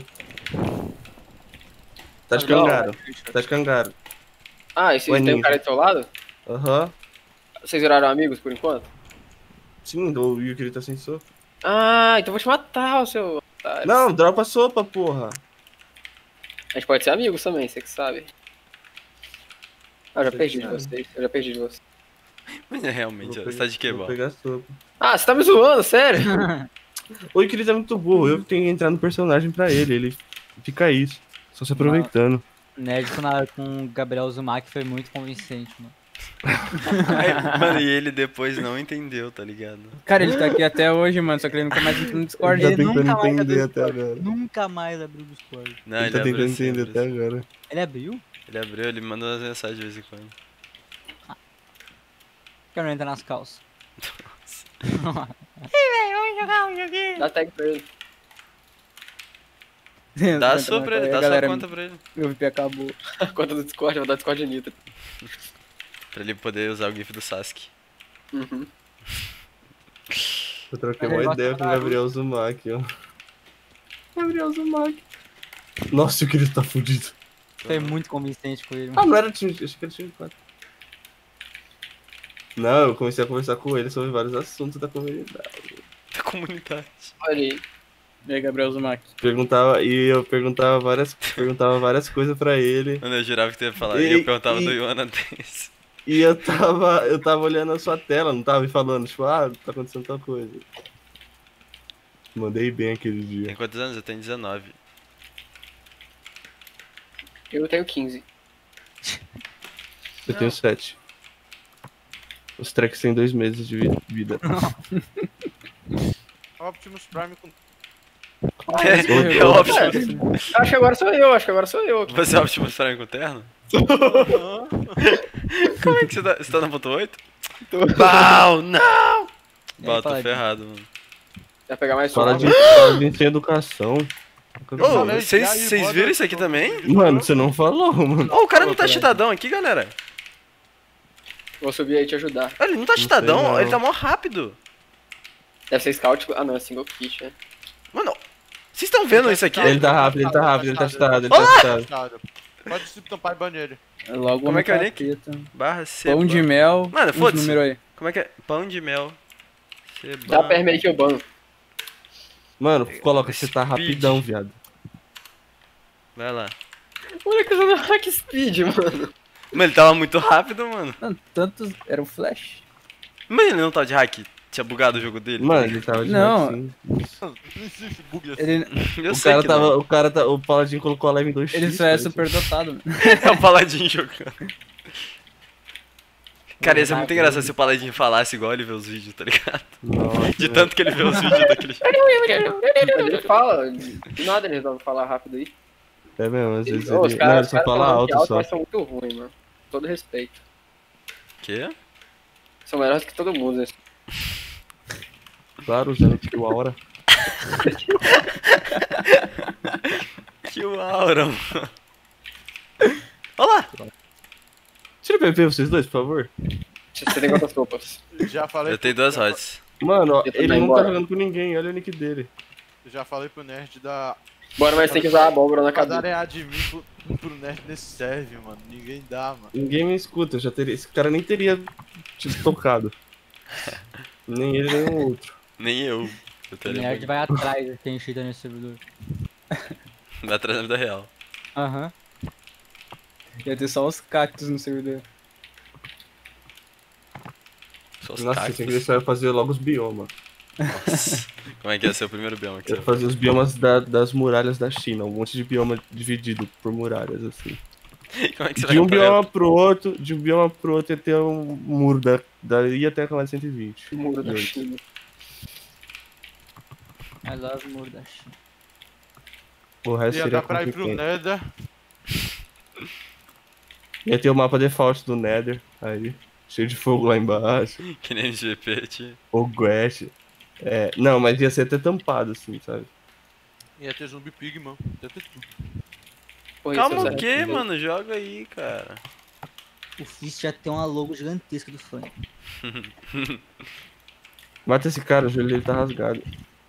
Tá de Não. cangaro. Tá de cangaro. Ah, e você Ué, tem um ninja. cara do seu lado? Aham. Vocês viraram amigos por enquanto? Sim, o Yukiri tá sem sopa. Ah, então eu vou te matar, o seu otário. Não, dropa a sopa, porra. A gente pode ser amigos também, você que sabe. Ah, eu já Você perdi de sabe. vocês. Eu já perdi de vocês. Mas é realmente, você tá de que, Vou bom? pegar a sopa. Ah, você tá me zoando, sério? O Yukiri tá muito burro, eu tenho que entrar no personagem pra ele fica isso. Só se aproveitando. Nerd com o Gabriel Zumak foi muito convincente, mano. Mano, e ele depois não entendeu, tá ligado? Cara, ele tá aqui até hoje, mano, só que ele nunca mais entra no Discord. Ele tá Ele nunca tentando mais entender abriu até agora. Nunca mais abriu o Discord. Não, Ele tá abriu tentando sim, entender abriu até sim. agora. Ele abriu? Ele abriu, ele manda umas mensagens de vez em quando. Quero entrar nas calças. Dá tag pra ele. Dá a sua pra ele, dá a sua galera, conta pra ele. Meu VP acabou. A conta do Discord, eu vou dar Discord Nitro. Pra ele poder usar o GIF do Sasuke. Uhum. Eu troquei Mas uma ele ideia gosta com o da Gabriel Zumac, ó. Gabriel Zumac. Nossa, o querido tá fudido. Foi muito convincente com ele. Ah, não era time. Acho que era time 4. Não, eu comecei a conversar com ele sobre vários assuntos da comunidade. Da comunidade. Olha aí. E aí, Gabriel Zumac? Eu perguntava várias coisas pra ele. Mano, eu jurava que tu ia falar. E eu perguntava do Ioana desse. E eu tava olhando a sua tela, não tava me falando, tipo, tá acontecendo tal coisa. Mandei bem aquele dia. Tem quantos anos? Eu tenho 19. Eu tenho 15. Eu tenho 7. Os tracks têm 2 meses de vida. Optimus Prime com. É o Optimus. Acho que agora sou eu. Você é o Optimus Prime com terno? Como é que você tá? Você tá na ponto 8? Bal, não! Bal, tô Paladino? ferrado, mano. Vai pegar mais Fala suave. de sem educação. Ô, vocês viram isso aqui também? Mano, você não falou, mano. Ô, o cara não tá cheatadão aqui, galera. Vou subir aí te ajudar. Olha, ele não tá cheatadão, não. ele tá mó rápido. Deve ser scout. Ah, não, é single kit, né? Mano, vocês estão vendo isso aqui? Ele tá rápido, ele tá cheatado, Pode se tampar e banir ele. Logo Como é que é o no nick? capeta. Barra C. Pão de mel. Mano, uns foda-se. número aí. Como é que é? Pão de mel. Dá perma aí que eu bano. Mano, coloca, você tá Speed. rapidão, viado. Vai lá. Olha que usando hack speed, mano. Mano, ele tava muito rápido, mano. Mano, tantos. Era o Flash. Mas ele não tá de hack. Tinha bugado o jogo dele. Mano, ele tava de Não. assim. Não existe bug assim. Ele, Eu O sei cara que não. tava. O Paladin colocou a live em 2x. ele só é super dotado, mano. É o Paladin jogando. Cara, ia ser muito engraçado se o Paladin falasse igual ele vê os vídeos, tá ligado? Nossa, De tanto que ele vê os vídeos daquele jeito. Ele fala, do nada ele resolve falar rápido aí. É mesmo, às vezes Ô, os ele. caras Não, ele só fala alto só. mas são muito ruins, mano. Todo respeito. Quê? São melhores que todo mundo, né? Claro, usando tipo a hora. Que aura, mano. Olha lá! Tira o PP vocês dois, por favor. Você tem quantas roupas? Já falei. Eu tenho 2 hots. Mano, ó, Eu ele também, não bora. tá jogando com ninguém, olha o nick dele. Já falei pro nerd da. Bora, mas tem que usar a abóbora na Pra cabeça. darem admin pro nerd desse serve, mano. Ninguém dá, mano. Ninguém me escuta, eu já teria. Esse cara nem teria te tocado. Nem ele, nem o outro. Nem eu. Eu O teria nerd bug. vai atrás de quem cheata nesse servidor. Vai atrás da vida real. Aham. Ia ter só os cactos no servidor. Só os Nossa, cactos. tinha que deixar eu fazer logo os biomas. Nossa. Como é que ia ser o primeiro bioma que Eu você ia fazer os biomas das muralhas da China, um monte de bioma dividido por muralhas, assim. Como é que você De um vai bioma pro outro, ia ter um muro daí até a camada 120. Muro da Dois. China. I love muro da China. O resto Ia seria dar pra ir pro complicado. Nether. Ia ter o mapa default do Nether, aí, cheio de fogo lá embaixo, Que nem GP, tio. o Gwest. É, não, mas ia ser até tampado, assim, sabe? Ia ter zumbi pig, mano. Ia ter tudo. Porra, Calma isso é o quê, sério. mano? Joga aí, cara. O Fist já tem uma logo gigantesca do fã. Mata esse cara, o joelho dele tá rasgado.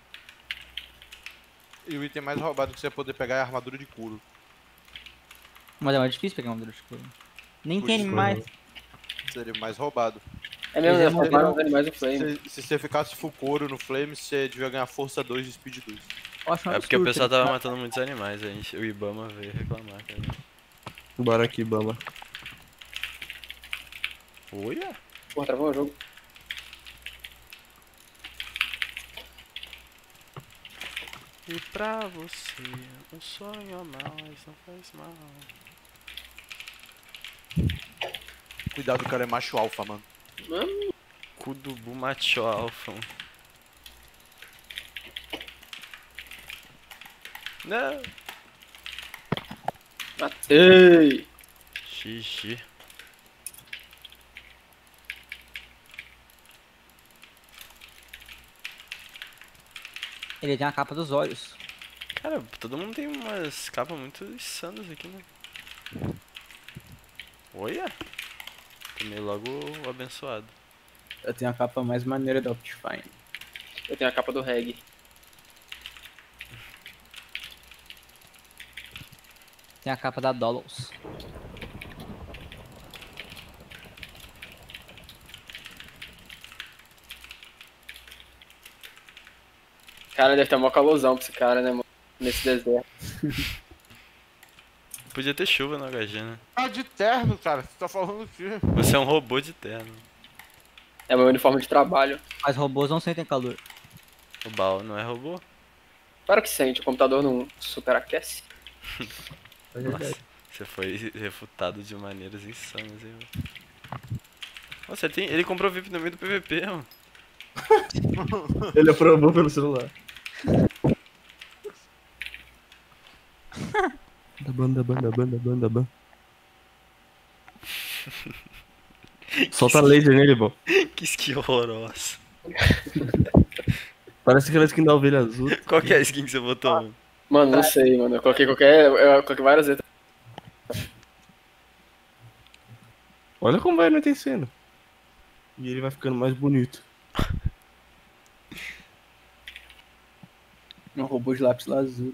E o item mais roubado que você ia poder pegar é a armadura de couro. Mas é mais difícil pegar uma de couro. Nem Por tem isso, animais. Seria mais roubado. É mesmo, né? Eles Faz mais uns animais do Flame. Se você ficasse full couro no Flame, você devia ganhar força 2 e speed 2. Eu acho um É porque o absurdo, pessoal tá? tava matando muitos animais, a gente, o Ibama veio reclamar, cara. Bora aqui, Bama. Olha! Porra, travou o jogo. E pra você, um sonho a mais não faz mal. Cuidado, o cara é macho alfa, mano. Kudubu macho alfa. Não! Matei! Xixi. Ele tem a capa dos olhos. Cara, todo mundo tem umas capas muito insanas aqui, né? Olha! Tomei logo o abençoado. Eu tenho a capa mais maneira da Optifine. Eu tenho a capa do reggae. Tem a capa da Dolos. Cara, deve ter uma calorzão pra esse cara, né, mano? Nesse deserto. Podia ter chuva no HG, né? Ah, de terno, cara. Você tá falando o quê? Você é um robô de terno. É meu uniforme de trabalho. Mas robôs não sentem calor. O Bal não é robô? Claro que sente, o computador não superaquece. Nossa, você foi refutado de maneiras insanas, hein, mano. Nossa, ele comprou VIP no meio do PVP, mano. Ele aprovou pelo celular. Da ban. Solta laser nele, bom. Que skin horrorosa. Parece aquela skin da ovelha azul. Qual que é a skin que você botou, mano? Mano, não sei, mano. Eu coloquei Eu coloquei várias letras. Olha como vai anoitecendo. E ele vai ficando mais bonito. Um robô de lápis lazuli.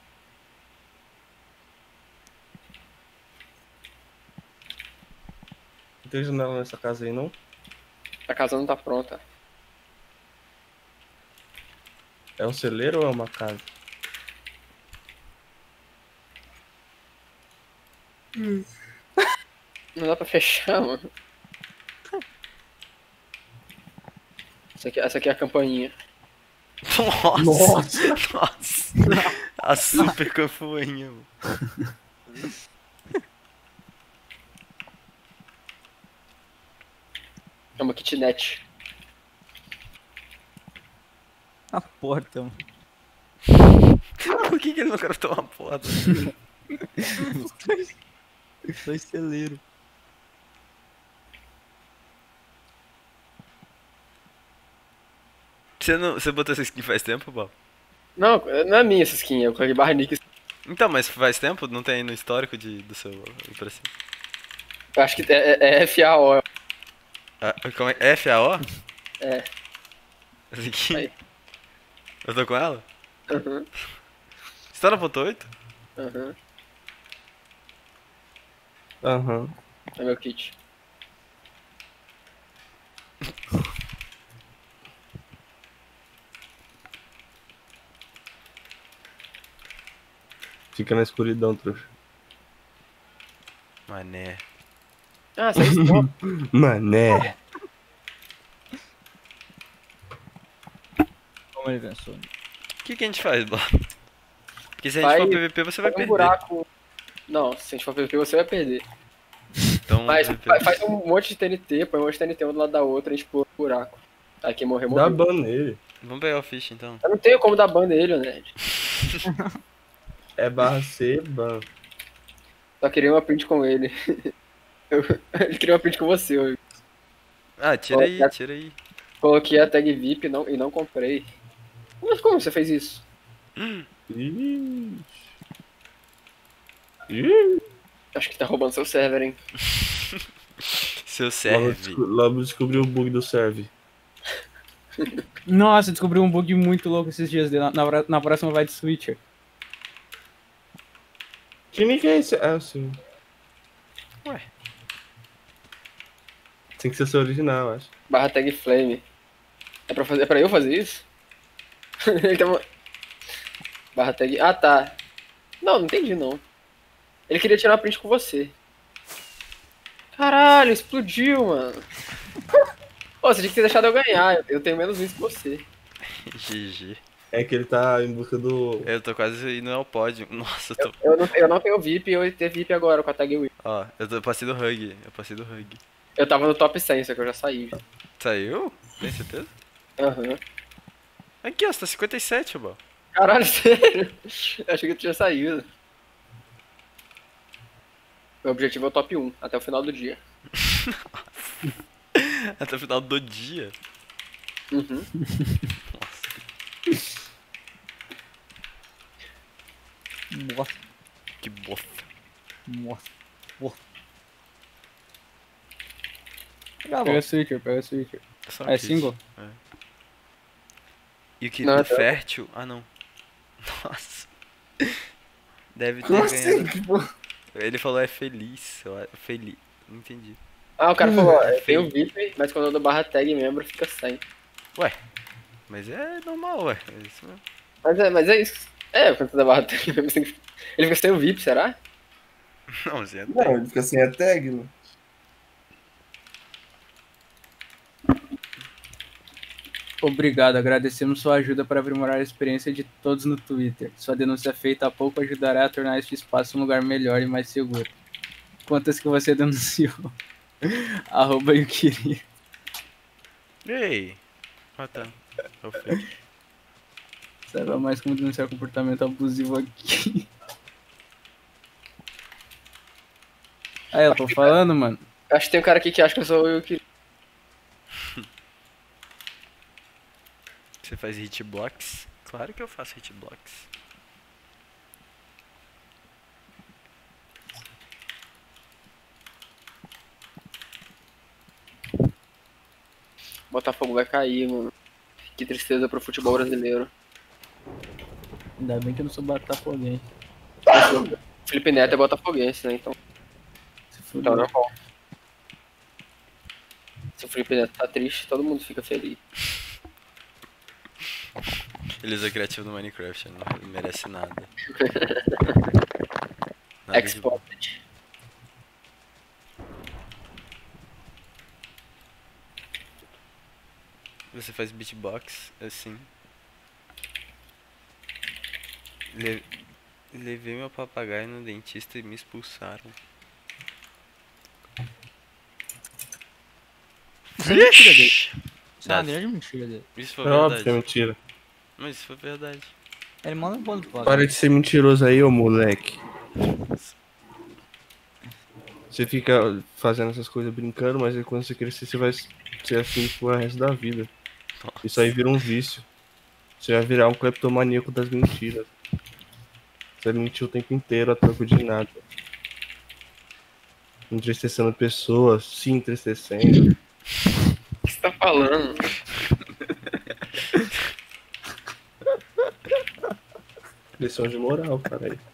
Não tem janela nessa casa aí, não? A casa não tá pronta. É um celeiro ou é uma casa? Não dá pra fechar, mano. Essa aqui é a campainha. Nossa! Nossa! A super campainha, mano. É uma kitnet. A porta, mano. Por que ele não craftou uma porta? Dois celeiros. Você botou essa skin faz tempo, Bal? Não, não é minha essa skin, eu coloquei barra nick. Então, mas faz tempo? Não tem aí no histórico do seu pra cima? Eu acho que é FAO. Ah, como é? FAO? É. Essa aqui? Aí. Eu tô com ela? Uhum, Você tá na ponto 8? uhum. Aham. É meu kit. Fica na escuridão, trouxa. Mané. Ah, sai spawn. Mané. Como ele pensou? O que a gente faz, Bal? Porque se a gente Vai- for PVP, você vai Faz um perder. buraco. Não, se a gente for PVP, você vai perder. Então, Mas PVP. faz um monte de TNT, põe um monte de TNT um do lado da outra, a gente pula o buraco. Aí quem morrer, Dá morreu. ban nele. Vamos pegar o fish, então. Eu não tenho como dar ban nele, né? É barra C, ban. Só queria uma print com ele. Ele queria uma print com você, eu Ah, tira aí, tira aí. coloquei a tag VIP e não comprei. Mas como você fez isso? Ixi. Ih. Acho que tá roubando seu server, hein? Seu serve. Logo descobriu o bug do serve. Nossa, descobri um bug muito louco esses dias. Na próxima vai de Switcher. Que nick é esse? Ah, sim. Ué. Tem que ser seu original, eu acho. Barra tag flame. É pra eu fazer isso? Ele tá... Barra tag... Ah, tá. Não entendi, não. Ele queria tirar uma print com você. Caralho, explodiu, mano. Pô, você tinha que ter deixado eu ganhar. Eu tenho menos isso que você. GG. É que ele tá em busca do. Eu tô quase indo ao pódio. Nossa, eu tô. Eu não tenho VIP, eu ia ter VIP agora com a tag Win. Ó, eu passei do Hug. Eu passei do Hug. Eu tava no top 100, só que eu já saí. Já. Saiu? Tem certeza? Aham. Aqui, ó, você tá 57, Bal. Caralho, sério? Eu achei que tu tinha saído. Meu objetivo é o top 1, até o final do dia. Até o final do dia. Uhum. Nossa, Que bosta. nossa, nossa. Legal, Pega Switcher, pega Switcher. Só É Kid. single? E o que Não, do é- fértil? Ah, não. Nossa. Deve ter Como ganhado. assim? Que porra? Ele falou é feliz. Feliz. Não entendi. Ah, o cara falou, ó, É tem o feio. VIP, mas quando eu dou barra tag membro fica sem. Mas é normal, ué. É isso mesmo. Mas é isso. É, quando você dá barra tag membro, ele fica sem o VIP, será? Não, você Não, ele fica sem a tag, mano. Obrigado, agradecemos sua ajuda para aprimorar a experiência de todos no Twitter. Sua denúncia feita há pouco ajudará a tornar este espaço um lugar melhor e mais seguro. Quantas que você denunciou? Arroba Yukiri. Ei. Ah, tá. É o feio. Saiba mais como denunciar comportamento abusivo aqui. Aí, eu tô falando, mano. Acho que tem um cara aqui que acha que eu sou o que. Você faz hitbox? Claro que eu faço hitbox. Botafogo vai cair, mano. Que tristeza pro futebol brasileiro. Ainda bem que eu não sou botafoguense. Felipe Neto é botafoguense, né? Então, Se então não fuder. é bom. Se o Felipe Neto tá triste, todo mundo fica feliz. Ele usa criativo no Minecraft, não merece nada. De bom. Exported. Você faz beatbox assim. Levei meu papagaio no dentista e me expulsaram. Isso é mentira dele. Isso é uma That's- grande mentira dele. Isso foi É óbvio que é verdade. mentira. Mas isso foi verdade. Ele manda um ponto pro Para de ser mentiroso aí, ô moleque. Você fica fazendo essas coisas brincando, mas aí quando você crescer, você vai ser assim pro resto da vida. Isso aí vira um vício. Você vai virar um cleptomaníaco das mentiras. Você vai mentir o tempo inteiro a troco de nada. Entristecendo pessoas, se entristecendo. O que você tá falando? Lição de moral, cara. Aí.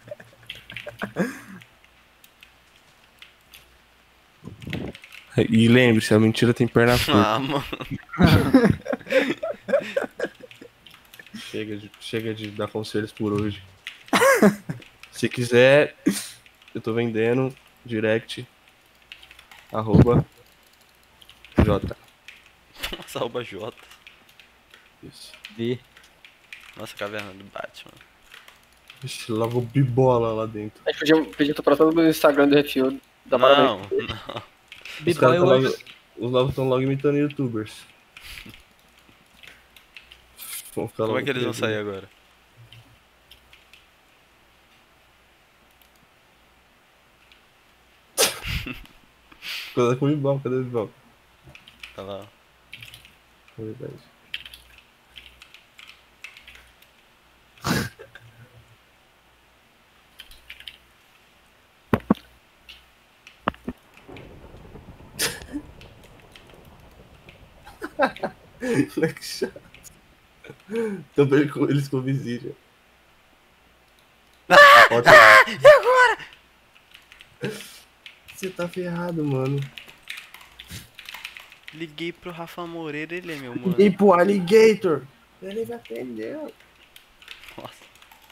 E lembre-se, a mentira tem perna curta. Ah, mano. Chega de dar conselhos por hoje. Se quiser, eu tô vendendo direct @j. Nossa, arroba J. Isso. B. Nossa, caverna do Batman. Ixi, lá vou bibola lá dentro. A gente podia pedir pra todo mundo no Instagram do Refil. Dá Não, parabéns. não. Os caras tão hoje. logo, os novos estão logo imitando youtubers. Vão ficar Como logo é que eles vão presos. sair agora? Coisa com o Bibal, cadê o Bibal? Tá lá. É verdade. Moleque chato. Também com eles com visível. Ótimo. E agora? Você tá ferrado, mano. Liguei pro Rafa Moreira, ele é meu mano. Liguei pro Alligator. Ele vai atender. Nossa.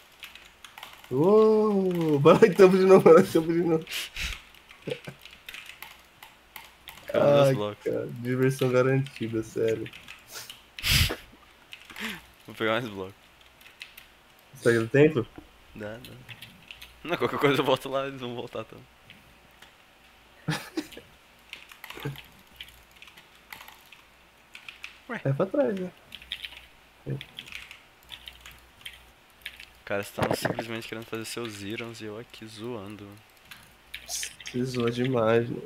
Vai, tamo de novo, tamo de novo. Cadê os Ai, blocos? cara, diversão garantida, sério. Vou pegar mais blocos. Segue o tempo? Dá. Não, qualquer coisa eu volto lá, eles vão voltar também. É pra trás, né? Cara, estavam simplesmente querendo fazer seus Irons e eu aqui zoando. Você zoa demais, mano.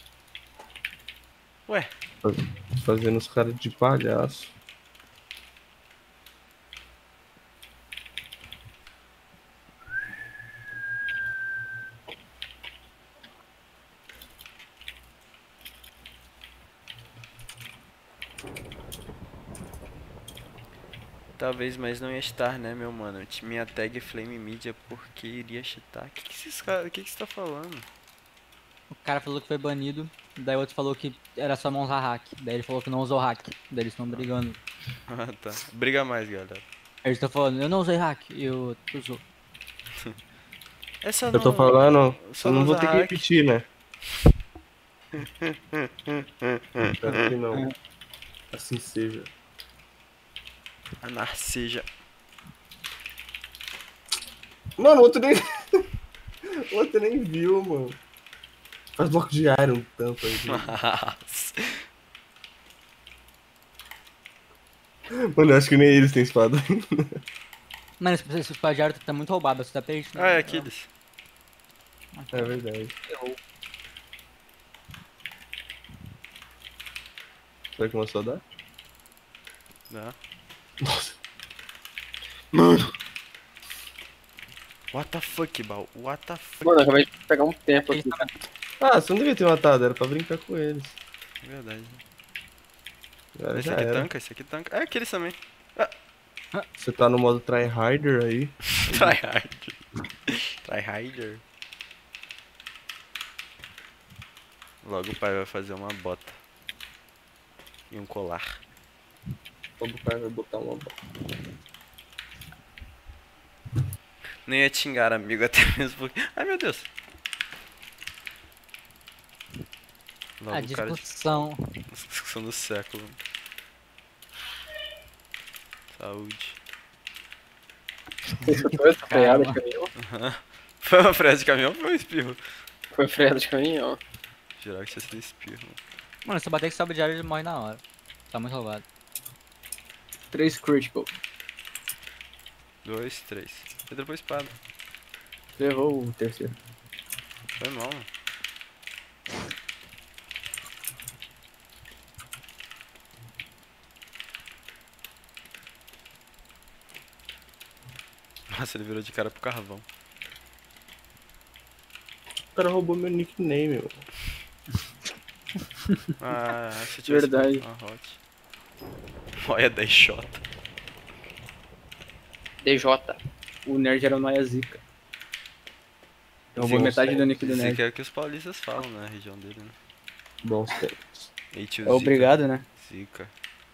Ué, Fazendo os caras de palhaço. Talvez, mas não ia cheatar, né, meu mano? Minha tag Flame Media porque iria cheatar. Que você tá falando? O cara falou que foi banido, daí o outro falou que era só não usar hack. Daí ele falou que não usou hack. Daí eles estão brigando. Ah, tá. Briga mais, galera. Eles estão falando, eu não usei hack, e o outro usou. Essa Eu tô falando, eu não vou ter que hack. repetir, né? Espero que não. Assim seja. A Narceja. Mano, o outro nem. O outro nem viu, mano. Faz bloco de iron tanto aí. Mano, eu acho que nem eles têm espada. Mano, esse espagiário tá muito roubado, você tá peixe. Ah, é Aquiles. É verdade. Será que começou a dar? Não. Nossa. Mano, What the fuck, Bal? What the fuck? Mano, eu acabei de pegar um tempo aqui. Ah, você não devia ter matado, era pra brincar com eles. Verdade. Agora Esse já aqui era. tanca, esse aqui tanca. É aqueles também. Você tá no modo tryharder aí. Tryhard. Tryharder. Logo o pai vai fazer uma bota. E um colar. Todo cara vai botar uma bola. Nem ia xingar amigo até mesmo porque. Ai meu Deus! Logo A o cara de discussão. discussão do século. Saúde. Isso foi essa freada de caminhão? Foi uma freada de caminhão ou foi um espirro? Foi freada de caminhão. Jurava que tinha sido espirro. Mano, se eu bater que sobe diário, ele morre na hora. Tá muito roubado. 3 critical. 2, 3. Você dropou espada. Levou o terceiro. Foi mal, mano. Nossa, ele virou de cara pro carvão. O cara roubou meu nickname, mano. Ah, se eu tivesse Verdade. uma hot. Olha 10 shot. DJ. O nerd era o Noia Zica. Roubou Sim, metade do nick do Isso nerd. aqui é o que os paulistas falam, né? Na região dele, né? Bons tempos. Ei, tio É obrigado, né? Zica.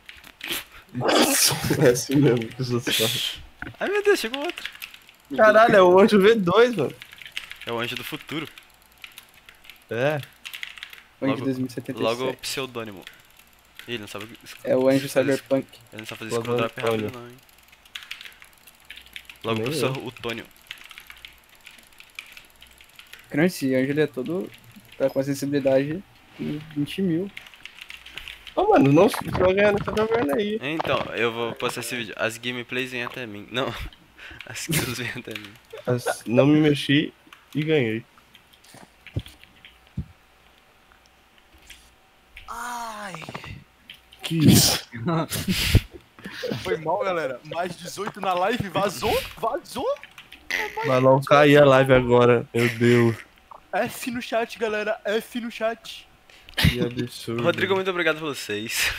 É assim mesmo que os outros falam. Ai meu Deus, chegou outro. Caralho, é o anjo V2, mano. É o anjo do futuro. É. O Anjo Logo- 2077. Logo o pseudônimo. Ih, ele não sabe. É o Anjo Cyberpunk. Ele não sabe fazer Logo scroll drop Antônio. rápido, não, hein? Logo o Nem professor Utônio. Crunch, esse anjo ele é todo. Tá com a sensibilidade de 20 mil. Ô, mano, não você vai ganhar nessa caverna aí. Então, eu vou postar esse vídeo. As gameplays vêm até mim. Não, as kills vêm até mim. Não me mexi e ganhei. Ai, Que isso? foi mal, galera. Mais 18 na live, vazou? Vazou? Vai logo cair a live agora. Meu Deus. F no chat, galera. F no chat. Que absurdo. Rodrigo, muito obrigado pelos 6.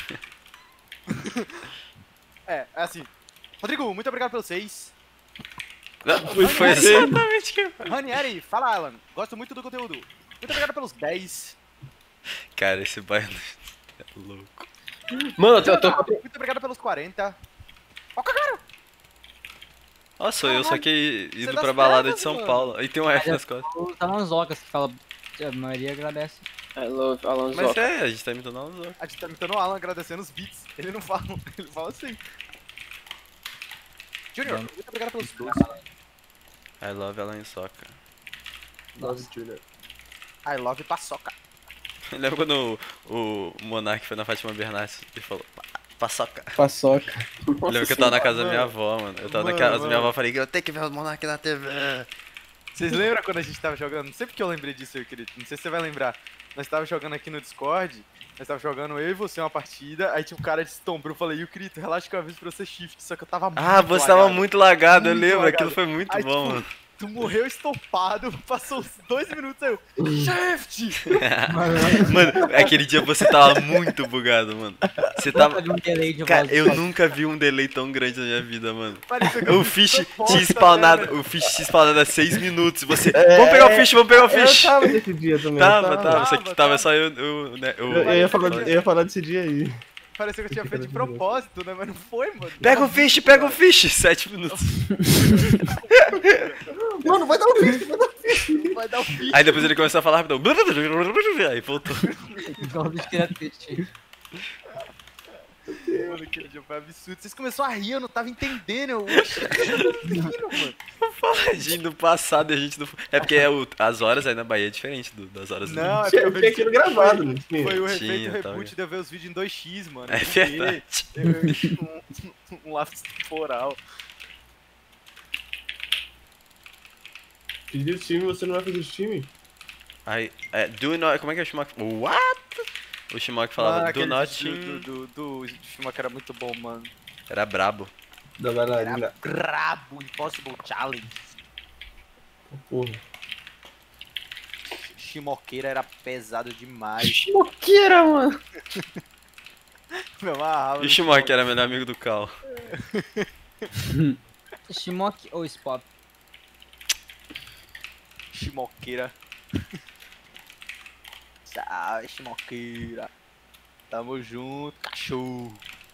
É assim. Rodrigo, muito obrigado pelos 6. Foi exatamente que eu falei. Ranieri, fala, Alan. Gosto muito do conteúdo. Muito obrigado pelos 10. Cara, esse baiano é louco. Mano, eu tô. Muito obrigado pelos 40. Ó, cagaro! Ó, sou eu, só que Você indo das pra balada trevas, de São mano. Paulo. E tem um F nas costas. Tá nas ocas que fala. A maioria agradece. I love Alan Mas Zoca. é, a gente tá imitando o Alonso. A gente tá imitando o Alan agradecendo os beats. Ele não fala, ele fala assim. Junior, muito obrigado pelos 12. I love Alan Soca. Nossa, Junior. I love paçoca. Lembra quando o Monark foi na Fátima Bernardes e falou paçoca? Paçoca. Eu lembro que eu tava na casa da minha avó, mano. Eu tava na Mano, casa da minha mano. avó e falei, eu tenho que ver o Monark na TV. Vocês lembram quando a gente tava jogando? Não sei porque eu lembrei disso, eu querido. Não sei se você vai lembrar. Nós tava jogando aqui no Discord. Nós tava jogando eu e você uma partida. Aí tinha um cara de Stomper. Eu falei, e o Kirito, relaxa que eu aviso pra você shift. Só que eu tava muito Ah, você tava lagado. muito lagado, eu Muito lembro. lagado. Aquilo foi muito Aí, bom, tipo, mano. Tu morreu estopado, passou uns 2 minutos, aí eu... Shaft! Mano, aquele dia você tava muito bugado, mano. Você tava... Um delay de Cara, voz. eu nunca vi um delay tão grande na minha vida, mano. Parecia que O eu fish fiz tinha bosta, spawnado, né, o fish tinha spawnado há 6 minutos. Você, vamos pegar o fish, vamos pegar o fish. Eu tava nesse dia também. Tava, só que Tava. tava só eu, né, Eu ia falar desse dia aí. Parecia que eu tinha feito de propósito, né? Mas não foi, mano. Pega o fish, pega o fish. 7 minutos. Mano, vai dar um vídeo, vai dar um Não vai dar o fim. Aí depois ele começou a falar rapidão. Aí voltou. Igual o bicho queria assistir. Mano, aquele dia foi absurdo. Vocês começaram a rir, eu não tava entendendo. Eu, oxe, o que tá acontecendo, mano? A gente do passado e a gente do... É porque as horas aí na Bahia é diferente das horas do... Não, é porque eu Tinha aquilo gravado, não tinha? Foi o Tinha, efeito tá reboot de eu ver os vídeos em 2x, mano. É verdade. Um lápis temporal. Pediu time, você não vai fazer esse time? Aí, do not... Como é que é o Shimok? What? O Shimok falava, do aquele not... vídeo do Schumacher era muito bom, mano. Era brabo. Da bailarina. Brabo, Impossible Challenge. Porra. Shimoqueira era pesado demais. Moqueira, mano. Me amarrava. E o Shimok era melhor amigo do Cal. Shimok ou Spop? Shimoqueira. Salve, Shimoqueira. Tamo junto, cachorro.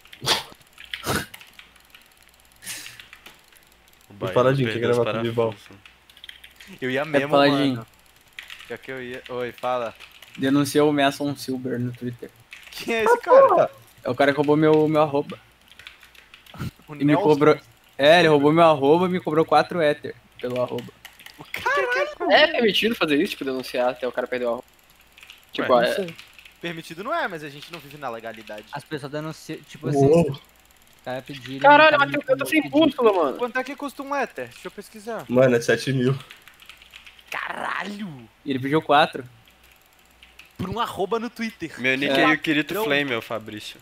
O Paladinho, quer perdeu os gravar com o Bival? parafusos. Eu ia mesmo, Paladinho. mano. Já que eu ia... Oi, fala. Denunciou o Mason Silver no Twitter. Quem é esse cara? É o cara que roubou meu arroba. O E me Nelson? cobrou. É, ele roubou meu arroba e me cobrou 4 Ether pelo arroba. É permitido fazer isso, tipo, denunciar até o cara perder o arroba? Tipo, Ué, Permitido não é, mas a gente não vive na legalidade. As pessoas denunciam, tipo assim, Uou. os caras pediram... Caralho, mas eu tô sem bússola, mano. Quanto é que custa um Ether? Deixa eu pesquisar. Mano, é 7 mil. Caralho! E ele pediu 4. Por um arroba no Twitter. Meu nick é Yukirito Flame, é o Fabrício.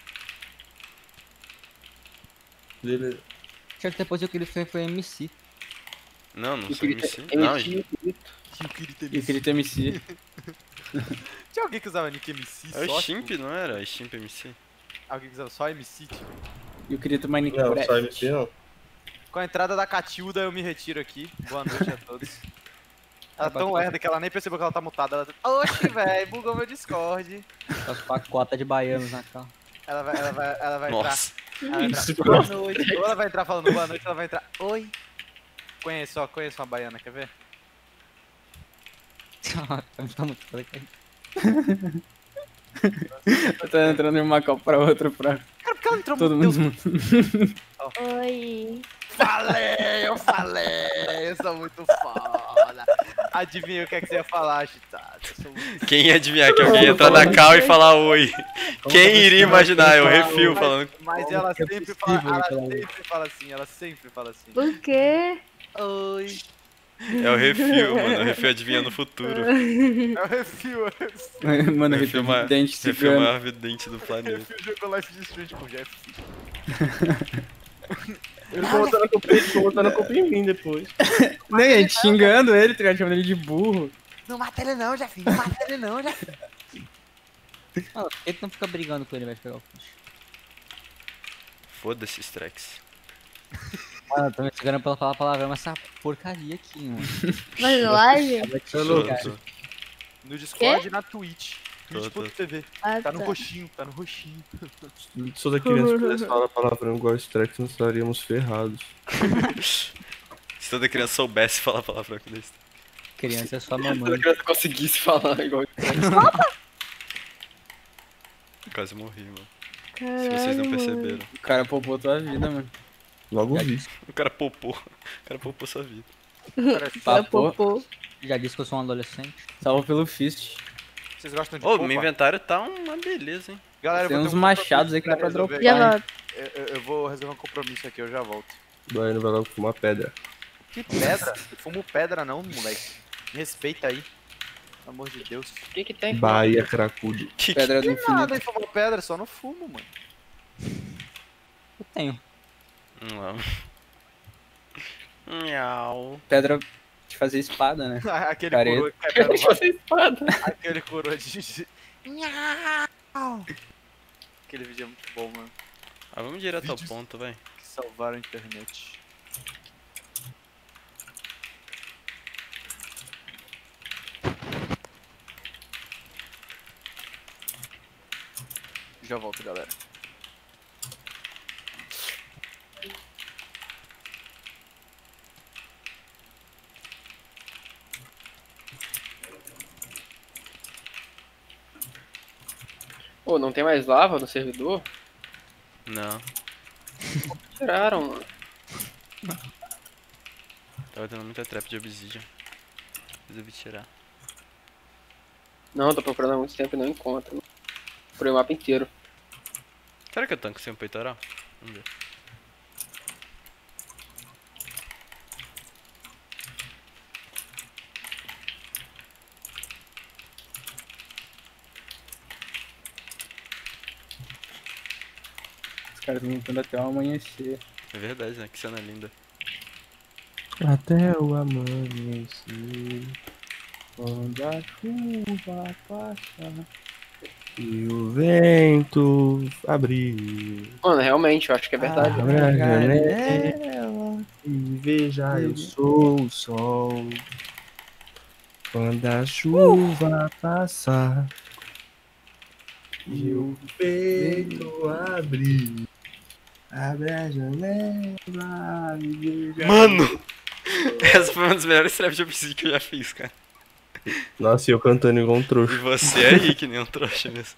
Beleza. Tinha que depois eu queria foi MC. Não, não Eu sou queria MC. ter Não, MC. E queria ter MC. Tinha alguém que usava nick MC é o só? Shimp, não era? É Shimp MC. Alguém que usava só MC, tipo. E eu queria ter mais nick Não, Brett. só MC não. Com a entrada da Catilda eu me retiro aqui. Boa noite a todos. Ela é tão lerda que ela nem percebeu que ela tá mutada. Ela... Oxi, velho, bugou meu Discord. As pacotas de baianos na cara. Ela vai entrar. Nossa. Ela vai entrar. Boa noite. Ou ela vai entrar falando boa noite, ela vai entrar. Oi. Conheço uma baiana, quer ver? Tá muito foda, cara. Eu tô entrando em uma copa pra outra pra Cara, porque ela entrou todo muito. mundo. Oi. Eu falei, eu sou muito foda. Adivinha o que é que você ia falar, Chitado? Eu sou muito... Quem ia adivinhar que alguém ia entrar na cal e falar oi? Quem iria imaginar? Eu refil falando. Mas ela sempre ela sempre fala assim. Por quê? Oi. É o refil, mano. O refil adivinhando o futuro. É o refil. Mano, O refil é refil de dente refil é o cigano. maior vidente do planeta. Refil jogou Life is Strange com o Jeff. Eu tô botando a culpa em mim depois. Nem, a gente xingando ele, tá ligado? Chamando ele de burro. Não mata ele não, Jeff. Não mata ele não, Jeff. Mano, por que tu não fica brigando com ele, vai pegar o fish? Foda-se, Strex. Mano, eu tô me segurando pra falar palavrão, mas essa porcaria aqui, mano. Mas live? Eu vou te Tô, xingar. tô. No Discord e na Twitch. Tô. Twitch.tv. Ah, Tá no roxinho, tá no roxinho. Se toda criança pudesse falar palavrão igual o Strex, nós estaríamos ferrados. Se toda criança soubesse falar palavrão que desse. Criança é sua Se mamãe. a criança conseguisse falar igual Quase morri, mano. Caralho, Se vocês não mano. perceberam. O cara poupou tua vida, mano. Logo vi. O cara poupou. O cara poupou sua vida. Ela Papou. popô. Já disse que eu sou um adolescente. Salvo pelo Fist. Vocês gostam de Ô, polpa? meu inventário tá uma beleza, hein? Galera, eu Tem vou ter uns um machados aí que dá pra compromisso dropar. Já hein? volto. Eu vou resolver um compromisso aqui, eu já volto. Baiano vai logo fumar pedra. Que pedra? Eu fumo pedra não, moleque. Me respeita aí. Pelo amor de Deus. O que que tem? Bahia cracudo. Pedra do Tem infinito. nada em fumar pedra, só não fumo, mano. Eu tenho. Não. Miau. Pedra de fazer espada, né? Aquele Careta. coroa quebrando Deixa eu fazer espada. aquele coroa de... Aquele vídeo é muito bom, mano. Ah, vamos direto ao Vídeos. ponto, vai. Que salvaram a internet. Já volto, galera. Pô, não tem mais lava no servidor? Não. Tiraram, mano. Tava tendo muita trap de obsidian. Resolvi tirar. Não, tô procurando há muito tempo e não encontro. Procurei o mapa inteiro. Será que eu tanco sem um peitoral? Vamos ver. Os caras estão lutando até o amanhecer. É verdade, né? Que cena linda. Até o amanhecer, quando a chuva passar e o vento abrir. Mano, realmente, eu acho que é verdade. Abra a janela e veja eu sou o sol. Quando a chuva passar e o peito abrir, abre a janela e veja. Mano! Essa foi uma das melhores traps de obsidian que eu já fiz, cara. Nossa, e eu cantando igual um E trouxa. você aí, que nem um trouxa mesmo.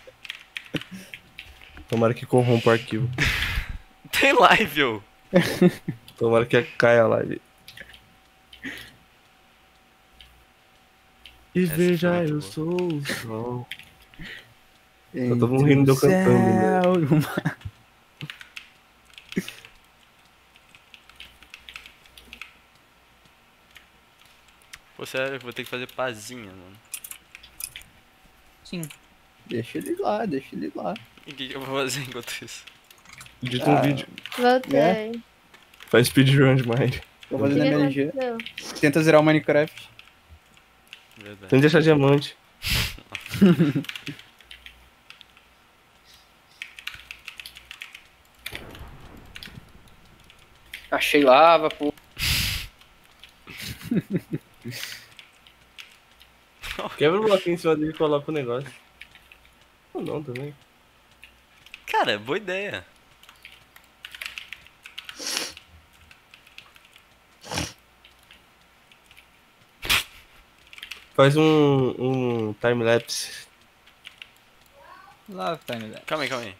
Tomara que corrompa o arquivo. Tem live, ô. Tomara que caia a live. E Essa veja, foi muito eu boa. sou o sol. Eu tô rindo de eu cantando, né? Pô, sério, eu vou ter que fazer pazinha, mano. Sim. Deixa ele lá, deixa ele lá. E o que eu vou fazer enquanto isso? Edita um vídeo. Voltei. Faz speedrun de Mine. Tô O fazendo que MLG. aconteceu? Tenta zerar o Minecraft. Verdade. Tem que deixar diamante. Achei lava, pô. Quebra o bloquinho em cima dele e coloca o negócio. Ou não também. Cara, boa ideia. Faz um time-lapse. Love time, velho. Calma aí, calma aí.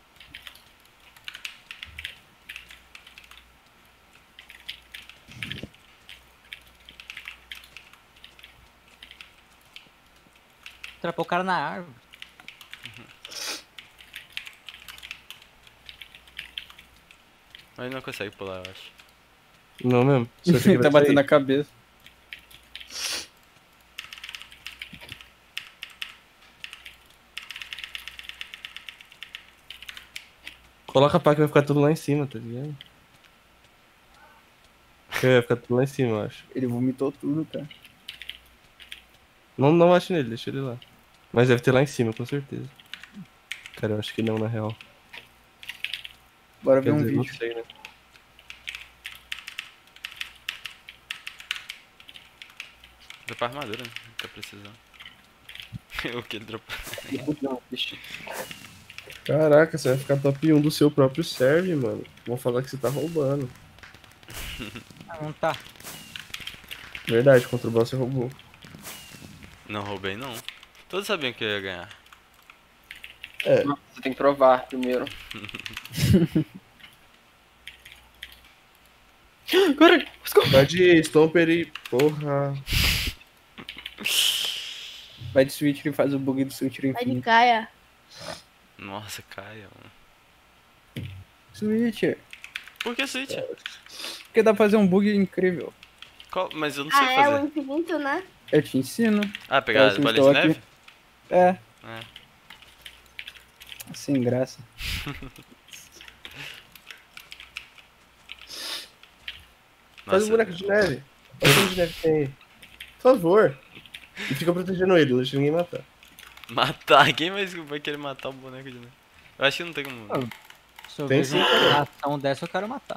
Trapou o cara na árvore. Mas não consegue pular, eu acho. Não mesmo? Você acha que Ele tá vai batendo sair? na cabeça. Coloca a pá que vai ficar tudo lá em cima, tá ligado? Vai ficar tudo lá em cima, eu acho. Ele vomitou tudo, cara. Não bate nele, deixa ele lá. Mas deve ter lá em cima, com certeza. Cara, eu acho que não, na real. Bora ver Quer um dizer, não vídeo. sei, né? Dropar armadura, né? Tá precisando. O que ele dropou? Não, bicho. Caraca, você vai ficar top 1 do seu próprio serve, mano. Vão falar que você tá roubando. Ah, não tá. Verdade, contra o boss você roubou. Não roubei, não. Todos sabiam que eu ia ganhar. Você tem que provar primeiro. Cara, Pode Stomper e. Porra. Vai de Switch e faz o bug do Switch Vai de infinito. caia. Nossa, Caia, mano. Switcher. Por que Switch? Porque dá pra fazer um bug incrível. Mas eu não sei Ah, é o fazer. infinito, né? Eu te ensino. Ah, pegar Parece a um bolinha de estoque. neve? É. É. Sem graça. Faz um boneco de neve. Olha o de neve que tem aí. Por favor. E fica protegendo ele, não deixa ninguém matar. Matar? Quem vai querer matar o boneco de neve? Eu acho que não tem como. Ah, Se eu Tem vejo sim, uma cara. ação dessa, eu quero matar.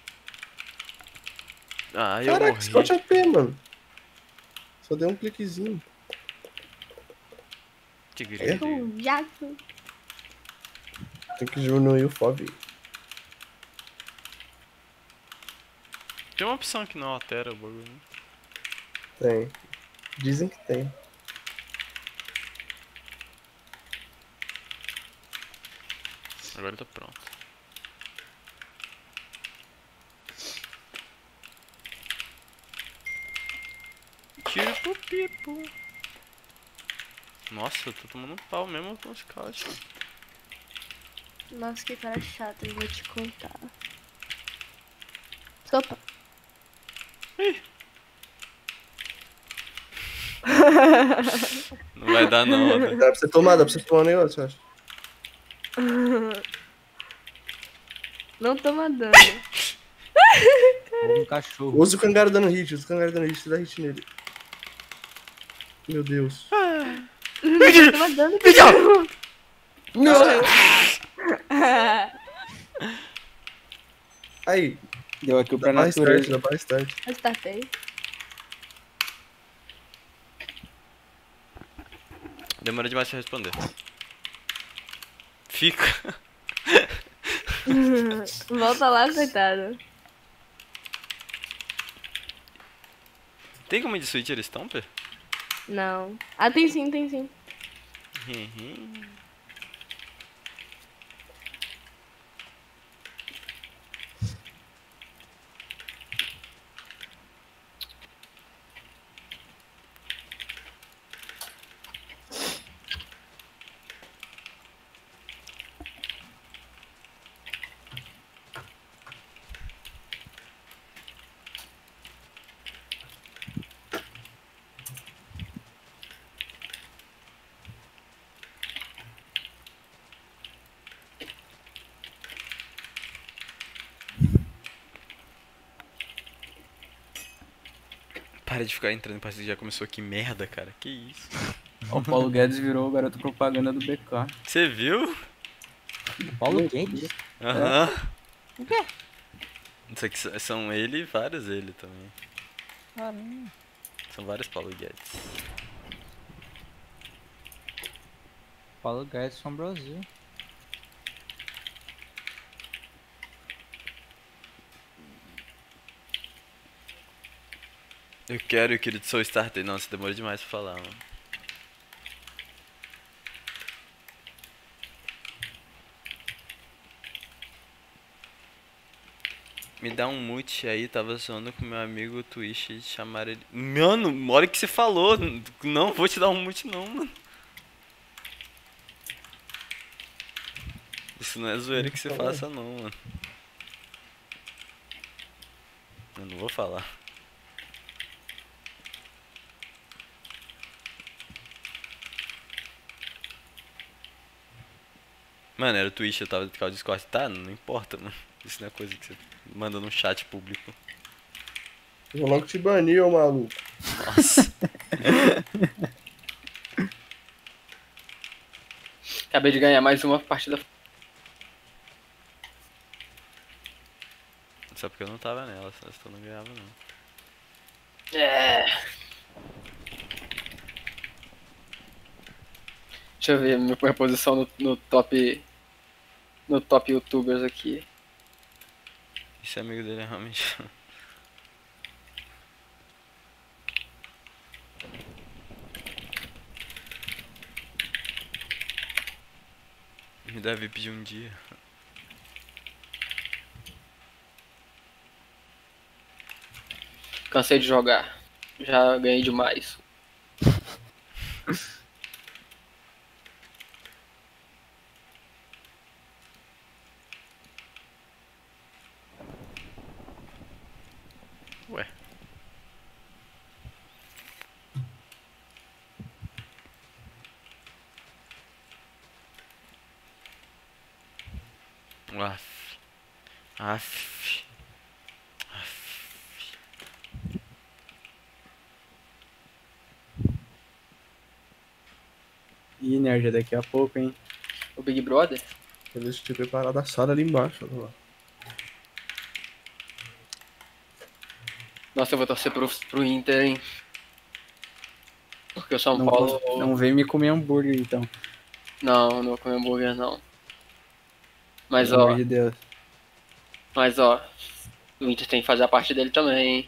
Ah, eu Caraca, morri. Scout AP, mano. Só deu um cliquezinho. Um jato. Tem que diminuir o FOV. Tem uma opção que não altera o bagulho, né? Tem. Dizem que tem. Agora tá pronto. Tiro pro pipo. Nossa, eu tô tomando um pau mesmo com os Scout. Nossa, que cara chato, eu vou te contar. Opa. Não vai dar não, né? Dá pra você tomar um negócio, eu acho. Não toma dano. Ou um cachorro. Usa o Cangaro dando hit, você dá hit nele. Meu Deus. Não toma dano. Não! Aí, Deu aqui pra dá mais start, natureza. dá mais start. Eu startei. Demora demais pra responder. Fica. Volta lá, coitado. Tem como de switcher Stomper? Não. Ah, tem sim, tem sim. Para de ficar entrando em partida que já começou, que merda, cara. Que isso? O Paulo Guedes virou o garoto propaganda do BK. Você viu? Paulo Guedes? Aham. O quê? Isso aqui são ele e vários ele também. Caramba. São vários Paulo Guedes. Paulo Guedes from Brasil. Eu quero que ele Soul Starter. Não, você demora demais pra falar, mano. Me dá um mute aí, tava zoando com meu amigo Twitch e chamaram ele. Mano, olha o que você falou. Não vou te dar um mute não, mano. Isso não é zoeira que você faça não, mano. Eu não vou falar. Mano, era o Twitch, eu tava com o Discord. Tá, não importa, mano. Isso não é coisa que você manda num chat público. Eu logo te bani, ô maluco. Nossa. Acabei de ganhar mais uma partida. Só porque eu não tava nela, senão eu não ganhava não. É. Deixa eu ver minha posição no top. No top youtubers aqui. Esse amigo dele é realmente. Me deve pedir um dia. Cansei de jogar. Já ganhei demais. Ué. Aff. Aff. Aff. Ih, Nerd, daqui a pouco, hein? O Big Brother. Eles tinham preparado a sala ali embaixo. Olha lá. Nossa, eu vou torcer pro Inter, hein? Porque o São Não, Paulo... não vem me comer hambúrguer, então. Não vou comer hambúrguer, não. Mas, Pelo ó... amor de Deus. Mas, ó... O Inter tem que fazer a parte dele também, hein?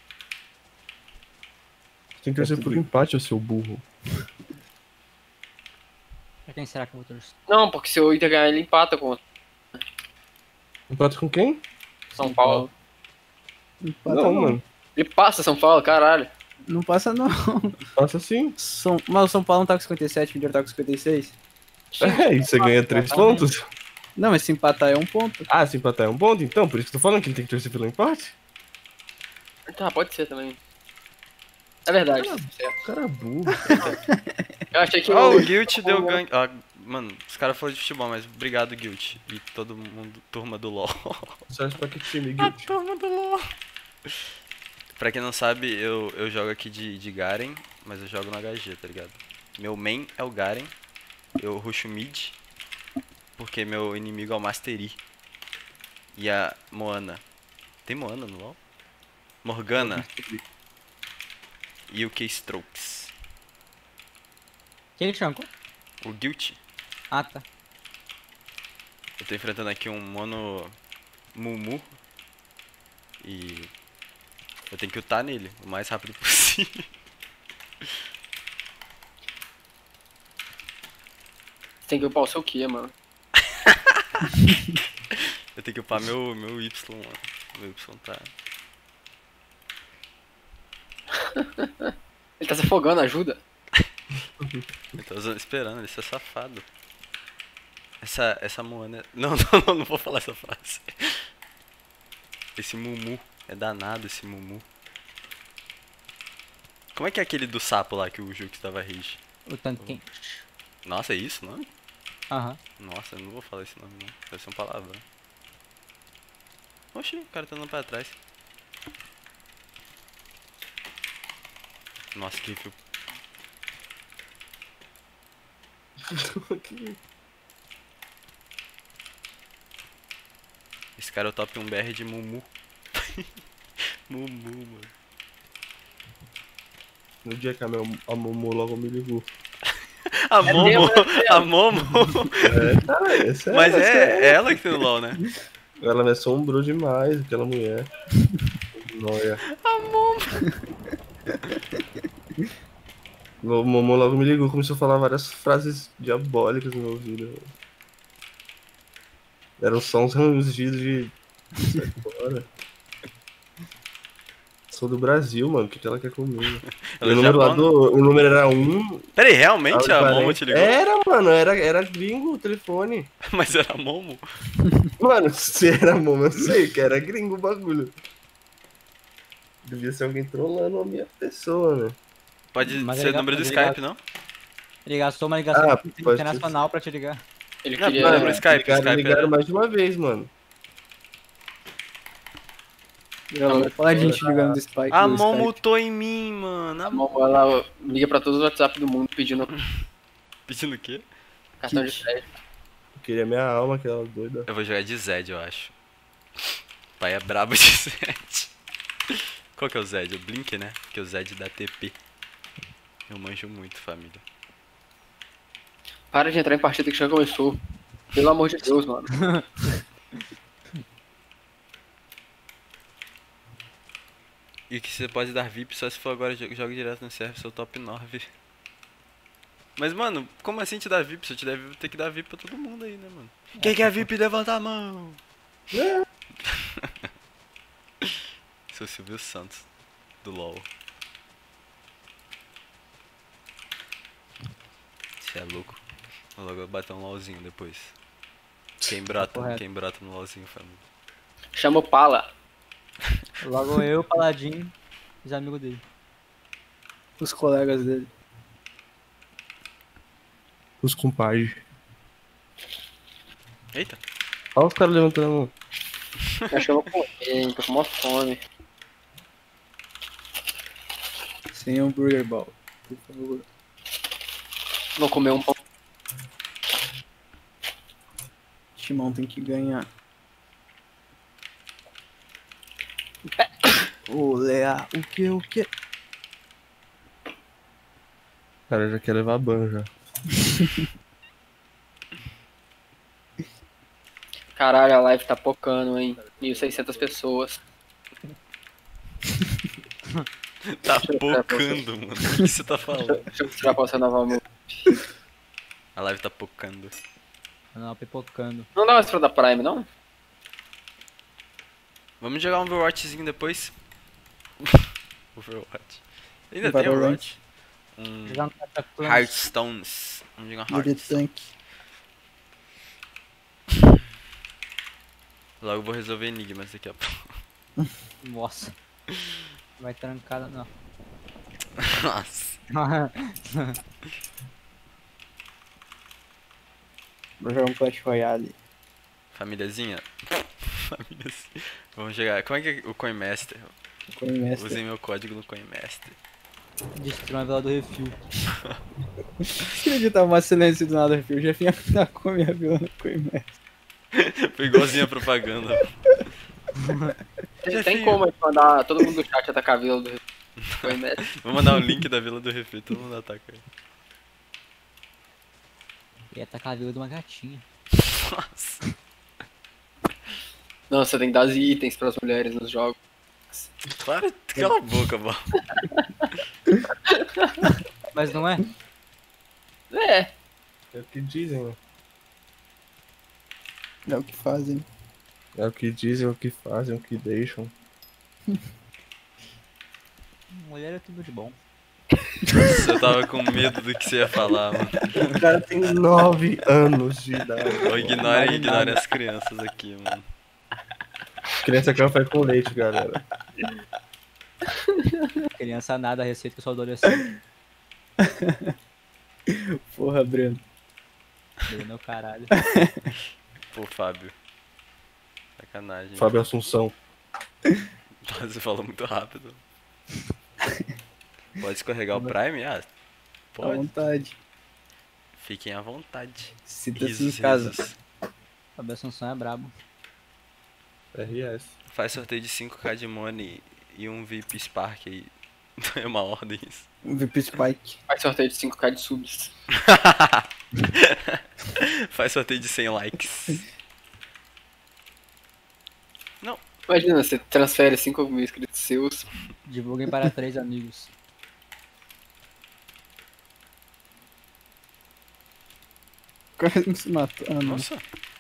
Tem que torcer por empate, ô seu burro. Pra quem será que eu vou torcer? Não, porque se o Inter ganhar, ele empata com o Empate com quem? São Paulo. Empata Não, mano. Ele passa São Paulo, caralho. Não passa, não. Passa sim. Mas o São Paulo não tá com 57, o Inter tá com 56. É, e você ganha 3 pontos. Não, mas se empatar é 1 ponto. Ah, se empatar é um ponto, então. Por isso que eu tô falando que ele tem que torcer pelo empate. Tá, pode ser também. É verdade. Cara é burro. Eu achei que Ó, o Guilt deu ganho. Ah, mano, os caras foram de futebol, mas obrigado, Guilt. E todo mundo, turma do LoL. Serve pra que time, A Guild? turma do LoL. Pra quem não sabe, eu jogo aqui de Garen, mas eu jogo no HG, tá ligado? Meu main é o Garen, eu rusho mid, porque meu inimigo é o Mastery. E a Moana. Tem Moana no LoL? Morgana. E o Keystrokes. Quem te chancou? O Guilt. Ah, tá. Eu tô enfrentando aqui um mono Mumu. E eu tenho que ultar nele o mais rápido possível. Você tem que upar o seu Kia, mano. Eu tenho que upar meu Y, mano. Meu Y tá. Ele tá se afogando, ajuda. Eu tô esperando ele ser safado. Essa Moana. Não, não vou falar essa frase. Esse Mumu. É danado esse Mumu. Como é que é aquele do sapo lá que o Jux tava rage? O tanque quente. Nossa, é isso o nome? Aham. Nossa, eu não vou falar esse nome não. Deve ser um palavrão. Oxi, o cara tá andando pra trás. Nossa, que fio. Esse cara é o top 1 BR de Mumu. Mumu, mano. No dia que a Momo logo me ligou. A Momo, a Momo. É, cara, essa Mas é ela que tem no LoL, né? Ela me assombrou demais, aquela mulher. Noia. A Momo. O Momo logo me ligou, começou a falar várias frases diabólicas no meu ouvido. Eram só uns rangidos de... Sai fora. Sou do Brasil, mano, o que ela quer comigo? Ela O é número, lá japona? o número era 1. Pera aí, realmente a Momo te ligou? Era, mano, era gringo o telefone. Mas era a Momo? Mano, se era Momo, eu sei que era gringo o bagulho. Devia ser alguém trollando a minha pessoa, né? Pode Mas ser o ele número do ele Skype, não? Ele gastou uma ligação Ah, pode internacional pra te ligar. Ele Não, queria... não, pro Skype, ligaram, Skype ligaram era... mais de uma vez, mano. Olha a gente ligando do Spike. A do Momo Skype. mutou em mim, mano. A Momo, ela liga pra todos os WhatsApp do mundo pedindo Pedindo o quê? cartão de crédito. Eu queria minha alma, aquela doida. Eu vou jogar de Zed, eu acho. Pai é brabo de Zed. Qual que é o Zed? O Blink, né? Que é o Zed da TP. Eu manjo muito, família. Para de entrar em partida que já começou. Pelo amor de Deus, mano. E que você pode dar VIP só se for agora joga direto no server, seu top 9. Mas, mano, como assim te dar VIP? Se eu te der VIP, tem que dar VIP pra todo mundo aí, né, mano? Quem quer VIP, levanta a mão! Seu Silvio Santos, do LoL. Você é louco. Vou logo bater um LoLzinho depois. Quem brota no LoLzinho, família? Chama o Pala. Logo eu, Paladin, os amigos dele. Os colegas dele. Os compadres. Eita! Olha os caras levantando a mão. Eu chamo com ele, tô com uma fome. Sem hambúrguer ball. Por favor. Vou comer um pão Timão tem que ganhar. Ô, Lea, o que, o que? O cara já quer levar ban já. Caralho, a live tá pocando, hein? 1.600 pessoas. Tá pocando, mano. O que você tá falando? Deixa eu tirar pra você nova música. A live tá pocando. Não, pipocando. Não dá mais pra dar Prime, não? Vamos jogar um Overwatchzinho depois? Overwatch. Ainda tem Valorant. Overwatch? Jogar no Cataclysm. Hearthstones. Vamos jogar Ele Hearthstone. tanque. Logo eu vou resolver enigmas daqui a pouco. Nossa. Vai trancada, não. Nossa. Vou jogar um Clash Royale. Famíliazinha? Famíliazinha. Vamos jogar. Como é que é o CoinMaster? Coinmaster. Usei meu código no CoinMaster. Destrói a vela do refil. Acreditava uma silêncio do nada, filho. Já vinha tá com a minha vila no Coinmaster. Foi igualzinho a propaganda. Tem como a gente mandar todo mundo do chat atacar a vila do Coinmaster? Vou mandar o link da Vila do Refil, todo mundo ataca aí. E atacar a vila de uma gatinha. Nossa. Não, você tem que dar os itens pras mulheres nos jogos. Para, cala a boca, mano. Mas não é? É. É o que dizem, né? É o que fazem. É o que dizem, é o que fazem, é o que deixam. Mulher é tudo de bom. Eu tava com medo do que você ia falar, mano. O cara tem 9 anos de idade. Ô, ignorem as crianças aqui, mano. Criança que café com leite, galera. Criança nada, a receita que eu sou adolescente. Porra, Breno. Deu meu caralho. Pô, Fábio. Sacanagem. Fábio Assunção. Você falou muito rápido. Pode escorregar o Prime? Ah, À pode. vontade. Fiquem à vontade. Sinta-se em casa. Fábio Assunção é brabo. RS. Faz sorteio de 5k de money e um VIP Spark aí. É uma ordem isso. Um VIP Spike. Faz sorteio de 5k de subs. Faz sorteio de 100 likes. Imagina, você transfere 5 mil inscritos seus. Divulguem para 3 amigos. O cara não se matou. Ah, não. Nossa.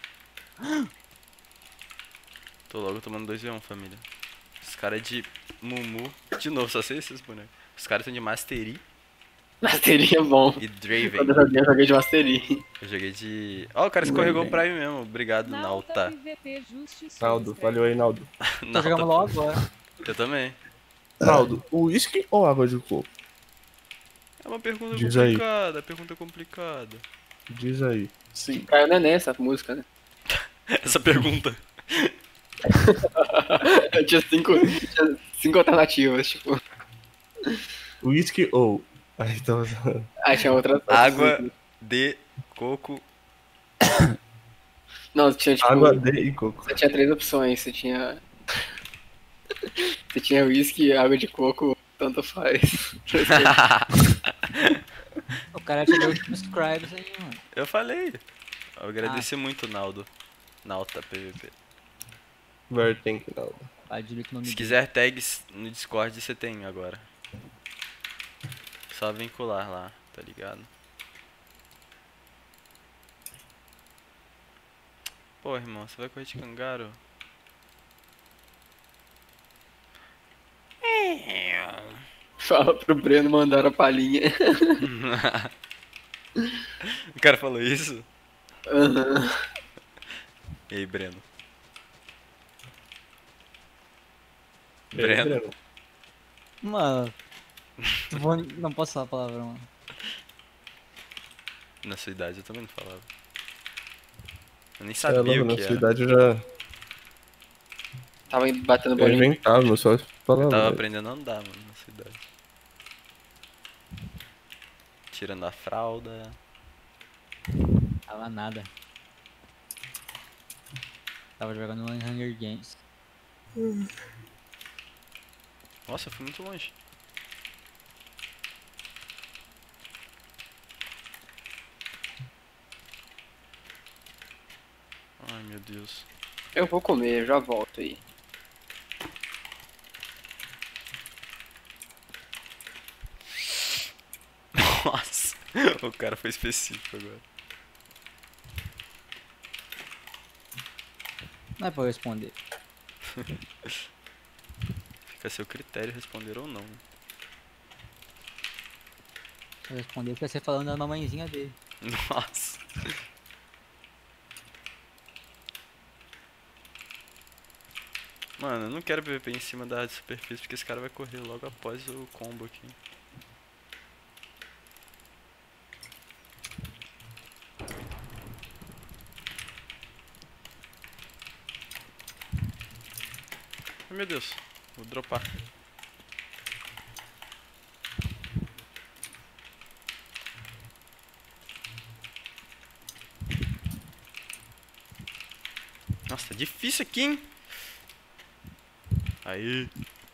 Tô logo tomando 2v1, família. Os caras de Mumu. De novo, só sei esses bonecos. Os caras são de Mastery Mastery é bom. e Draven. Quando eu joguei de Mastery. Eu joguei de... Ó, o cara escorregou o Prime mesmo. Obrigado, Nauta. Naldo, valeu aí, Naldo. Tô Nauta. jogando logo agora. Eu também. Naldo, uísque ou água de coco? É uma pergunta Diz aí. complicada, pergunta complicada. Diz aí. Sim. Caiu neném essa música, né? Essa pergunta. tinha cinco alternativas, tipo. Uísque ou... Ah, então... Ah, tinha outra. Água de coco. Não, tinha tipo. Água de e coco. Você tinha 3 opções. Você tinha. Você tinha whisky, água de coco, tanto faz. O cara te deu subscribes aí, mano. Eu falei. Eu agradeci muito, Naldo. Nauta PVP. Very thank you, Naldo. Vai direito no nome Se dele. quiser tags no Discord, você tem agora. Só vincular lá, tá ligado? Pô, irmão, você vai correr de cangaro? Fala pro Breno mandar a palhinha. O cara falou isso? Aham. E aí, Breno? E aí, Breno? Mano. Não posso falar a palavra, mano. Na sua idade eu também não falava. Eu nem É, sabia logo o na que sua era. idade eu já... Tava batendo Eu bolinha. inventava, meu só falava. Eu tava velho. aprendendo a andar, mano, na sua idade. Tirando a fralda. Tava nada. Tava jogando no Hunger Games. Nossa, eu fui muito longe. Ai, meu Deus. Eu vou comer, já volto aí. Nossa, o cara foi específico agora. Não é pra eu responder. Fica a seu critério responder ou não. Se eu responder, fica você falando da mamãezinha dele. Nossa. Mano, eu não quero PVP em cima da superfície porque esse cara vai correr logo após o combo aqui. Ai, meu Deus, vou dropar. Nossa, tá difícil aqui, hein? Aí.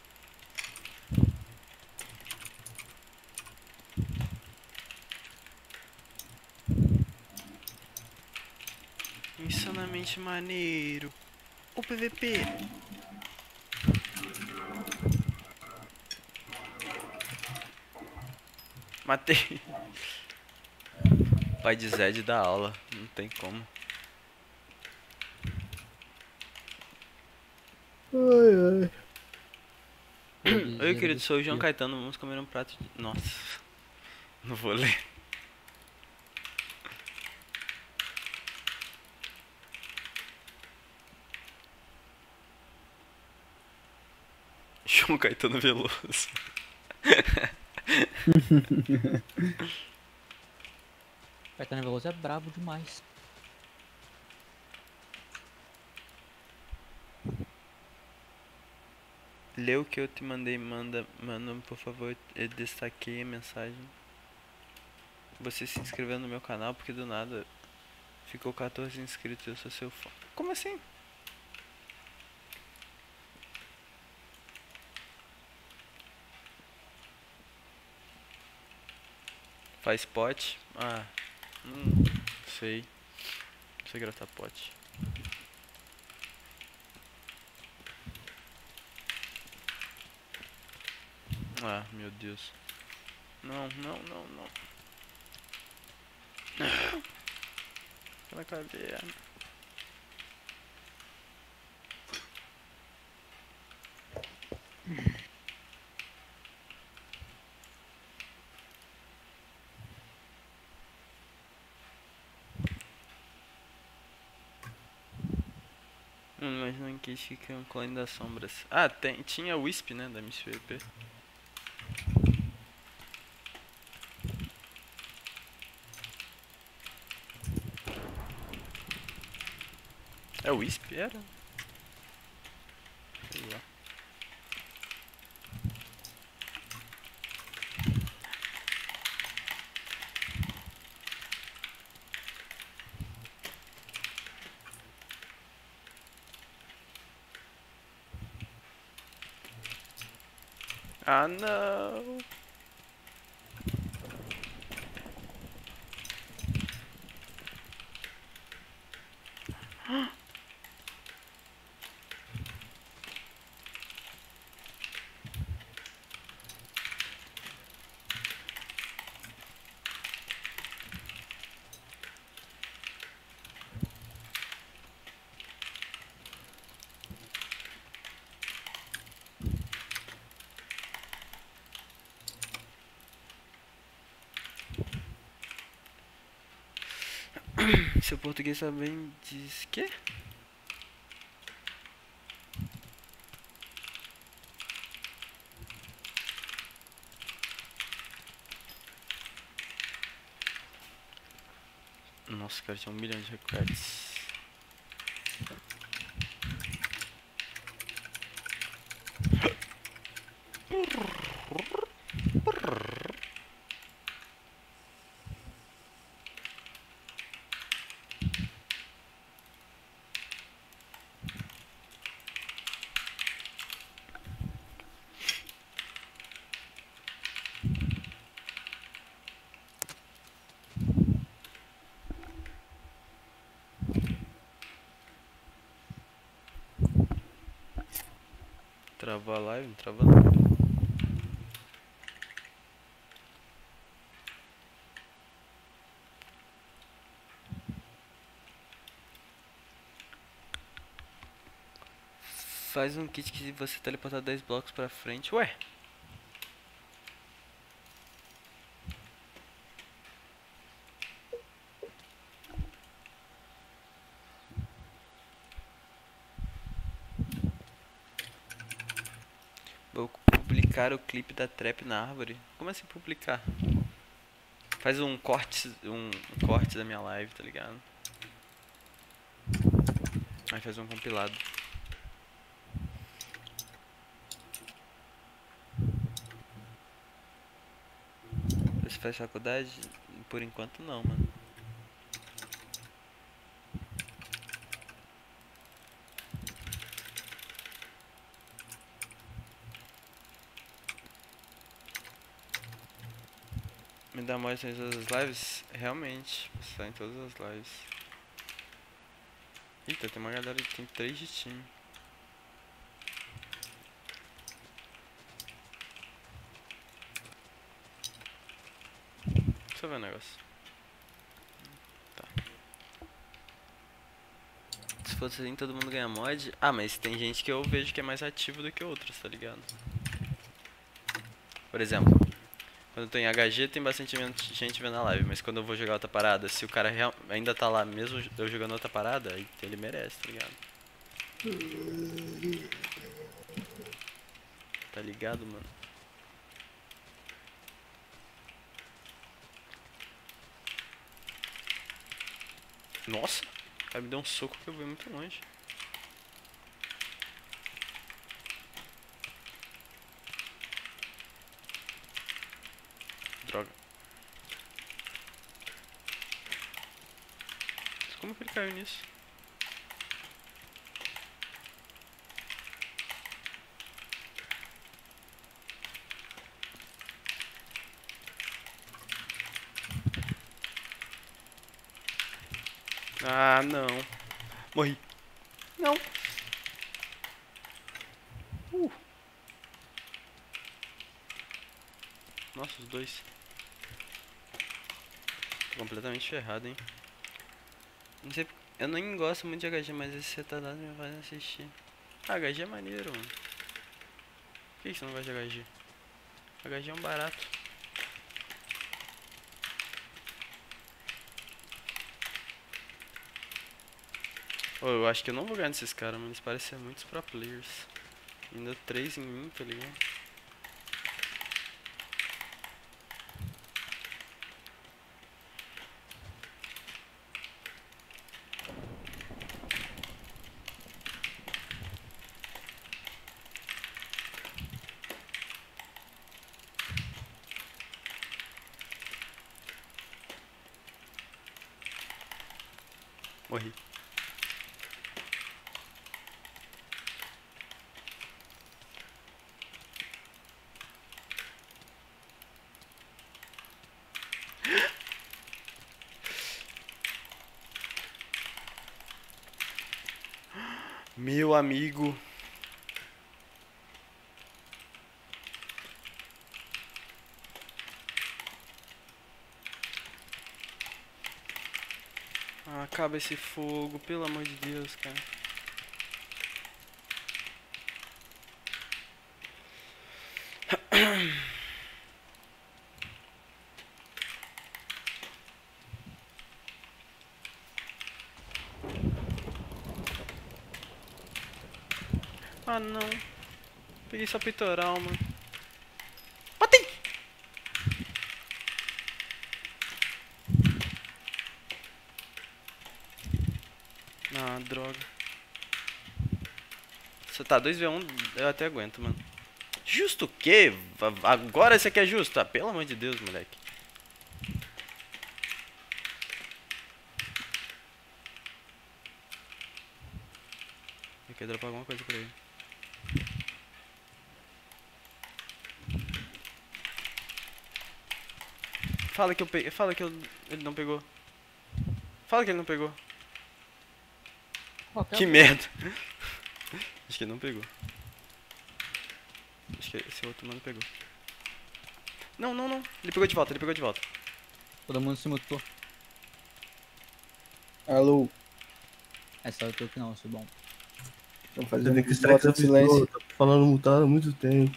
Insanamente maneiro. O PVP. Matei. Pai de Zed dá aula. Não tem como. Oi, querido, sou o João Caetano. Vamos comer um prato de... Nossa. Não vou ler. João Caetano Veloso. Caetano Veloso é brabo demais. Lê o que eu te mandei, manda, por favor, eu destaquei a mensagem. Você se inscreveu no meu canal porque do nada ficou 14 inscritos e eu sou seu fã. Como assim? Faz pote? Ah, sei. Não sei gratar pote. Ah, meu Deus. Não, não, não, não. Aquela caverna. Mas não quis ficar um clone das sombras. Ah, tinha o Wisp, né, da MCVP. É o Wisp? Era? Sei lá. Ah, não. Seu português também diz que? Nossa, cara, tinha 1 milhão de requests. Travou a live? Não travou não. Faz um kit que você teleportar 10 blocos pra frente. Ué? Vou publicar o clipe da trap na árvore. Como assim publicar? Faz um corte da minha live, tá ligado? Aí faz um compilado. Você faz faculdade? Por enquanto não, mano. Me dá mais em todas as lives? Realmente, você está em todas as lives. Eita, tem uma galera que tem 3 de time. Deixa eu ver o negócio. Tá. Se fosse assim, todo mundo ganha mod. Ah, mas tem gente que eu vejo que é mais ativo do que outros, tá ligado? Por exemplo, quando eu tô em HG tem bastante gente vendo a live, mas quando eu vou jogar outra parada, se o cara ainda tá lá mesmo eu jogando outra parada, aí ele merece, tá ligado? Tá ligado, mano? Nossa, o cara me deu um soco que eu vi muito longe. Droga. Como que ele caiu nisso? Ah, não. Morri. Não. Nossa, os dois. Tô completamente ferrado, hein. Não sei, eu nem gosto muito de HG, mas esse retardado me faz assistir. Ah, HG é maneiro, mano. Por que você não gosta de HG? HG é um barato. Oh, eu acho que eu não vou ganhar desses caras, mano. Eles parecem ser muitos pro players. Ainda 3 em mim, tá ligado? Morri. Meu amigo. Ah, acaba esse fogo, pelo amor de Deus, cara. Ah, não. Peguei só peitoral, mano. Matei! Ah, droga. Você tá 2v1, eu até aguento, mano. Justo o quê? Agora esse aqui é justo? Ah, pelo amor de Deus, moleque. Eu quero dropar alguma coisa pra ele. Fala que eu peguei. Fala que ele não pegou. Fala que ele não pegou. Que merda. Acho que ele não pegou. Acho que esse outro mano pegou. Não, não, não. Ele pegou de volta, ele pegou de volta. Todo mundo se mutou. Alô, É só eu tô aqui não, Subão. estão Você fazendo tem que extrair voto essa de silêncio. pessoa, tá falando mutado há muito tempo.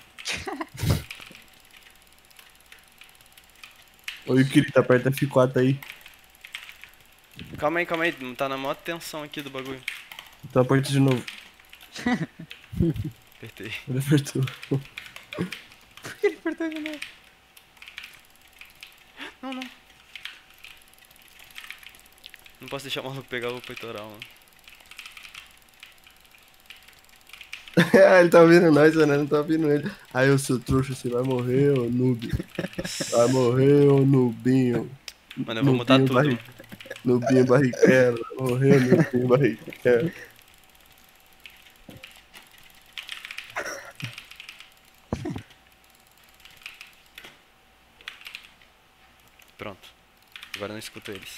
Oi, o Kirita, aperta F4 aí. Calma aí, tá na maior tensão aqui do bagulho. Então aperta de novo. Apertei. Ele apertou. Não, não. Não posso deixar o maluco pegar o peitoral, mano. Ele tá ouvindo nós, né? Não tá ouvindo ele. Aí, ô seu trouxa, você vai morrer, ô noob. Vai morrer, ô noobinho. Mano, eu vou mutar tudo. Mano. Noobinho barriquero. Vai morrer, noobinho barriquero. Pronto. Agora eu não escuto eles.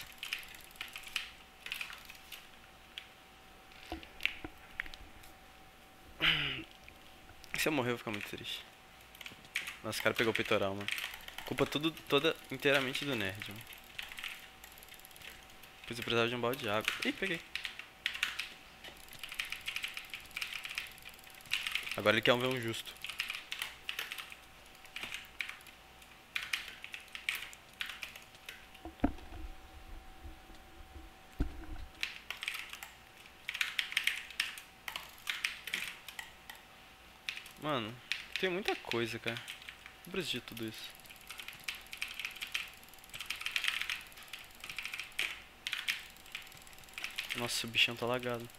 Se eu morrer, eu vou ficar muito triste. Nossa, o cara pegou o peitoral, mano. Culpa toda inteiramente do nerd, mano. Pois eu precisava de um balde de água. Ih, peguei. Agora ele quer ver um justo. Mano, tem muita coisa, cara. Não preciso de tudo isso. Nossa, o bichão tá lagado.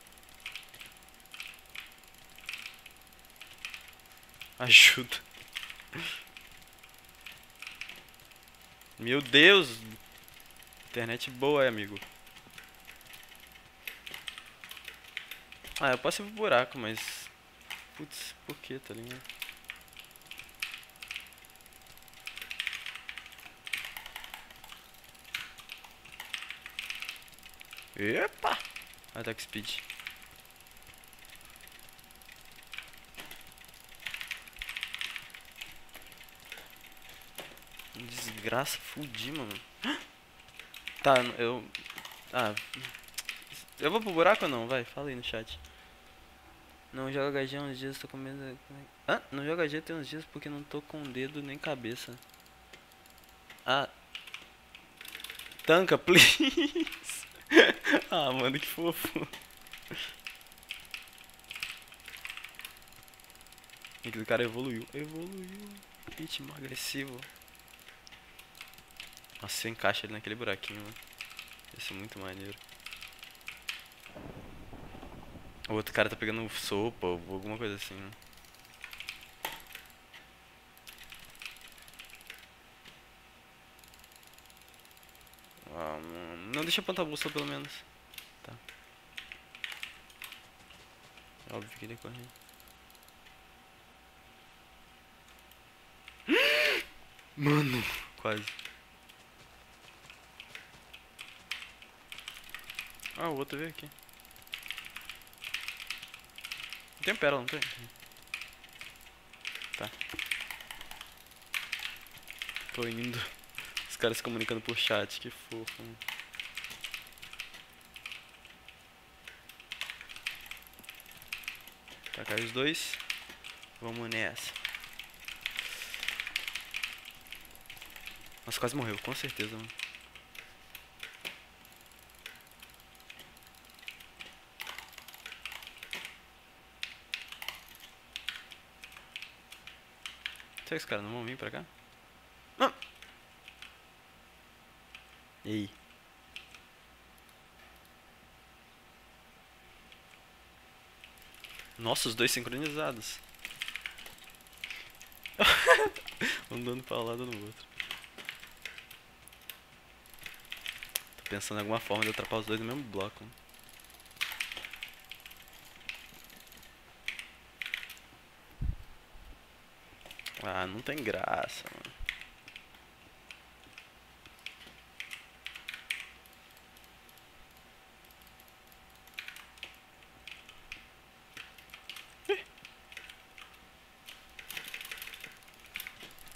Ajuda. Meu Deus! Internet boa, amigo. Ah, eu posso ir pro buraco, mas... Putz, por que, tá ligado? Epa! Attack speed. Desgraça, fudi, mano. Tá, eu... Ah... Eu vou pro buraco ou não? Vai, fala aí no chat. Não joga HG há uns dias, tô com medo... Hã? Não joga HG tem uns dias porque não tô com dedo nem cabeça. Ah... Tanca, please! Ah, mano, que fofo. Aquele cara evoluiu. Evoluiu. Ritmo agressivo. Nossa, você encaixa ele naquele buraquinho, mano. Ia ser muito maneiro. O outro cara tá pegando sopa ou alguma coisa assim, né? Ah, mano. Não, deixa eu plantar a bússola pelo menos. Tá. É óbvio que ele ia correr. Mano, quase. Ah, o outro veio aqui. Tem pérola, não tem? Tá. Tô indo. Os caras se comunicando por chat, que fofo. Mano. Tá, caiu os dois. Vamos nessa. Nossa, quase morreu, com certeza, mano. Será que os caras não vão vir pra cá? Ah! E aí? Nossa, os dois sincronizados. Um dando pra lado no outro. Tô pensando em alguma forma de atrapalhar os dois no mesmo bloco. Né? Ah, não tem graça, mano.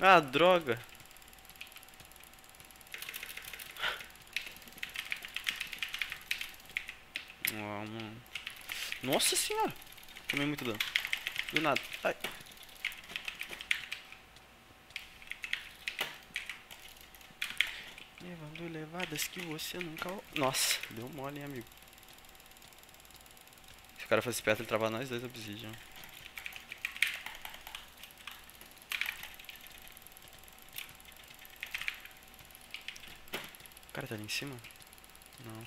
Ah, droga. Ah, mano. Nossa senhora. Tomei muito dano. Do nada. Ai. Levando levadas que você nunca... Nossa, deu mole, hein, amigo. Se o cara fosse perto, ele travava nós dois obsidian. O cara tá ali em cima? Não.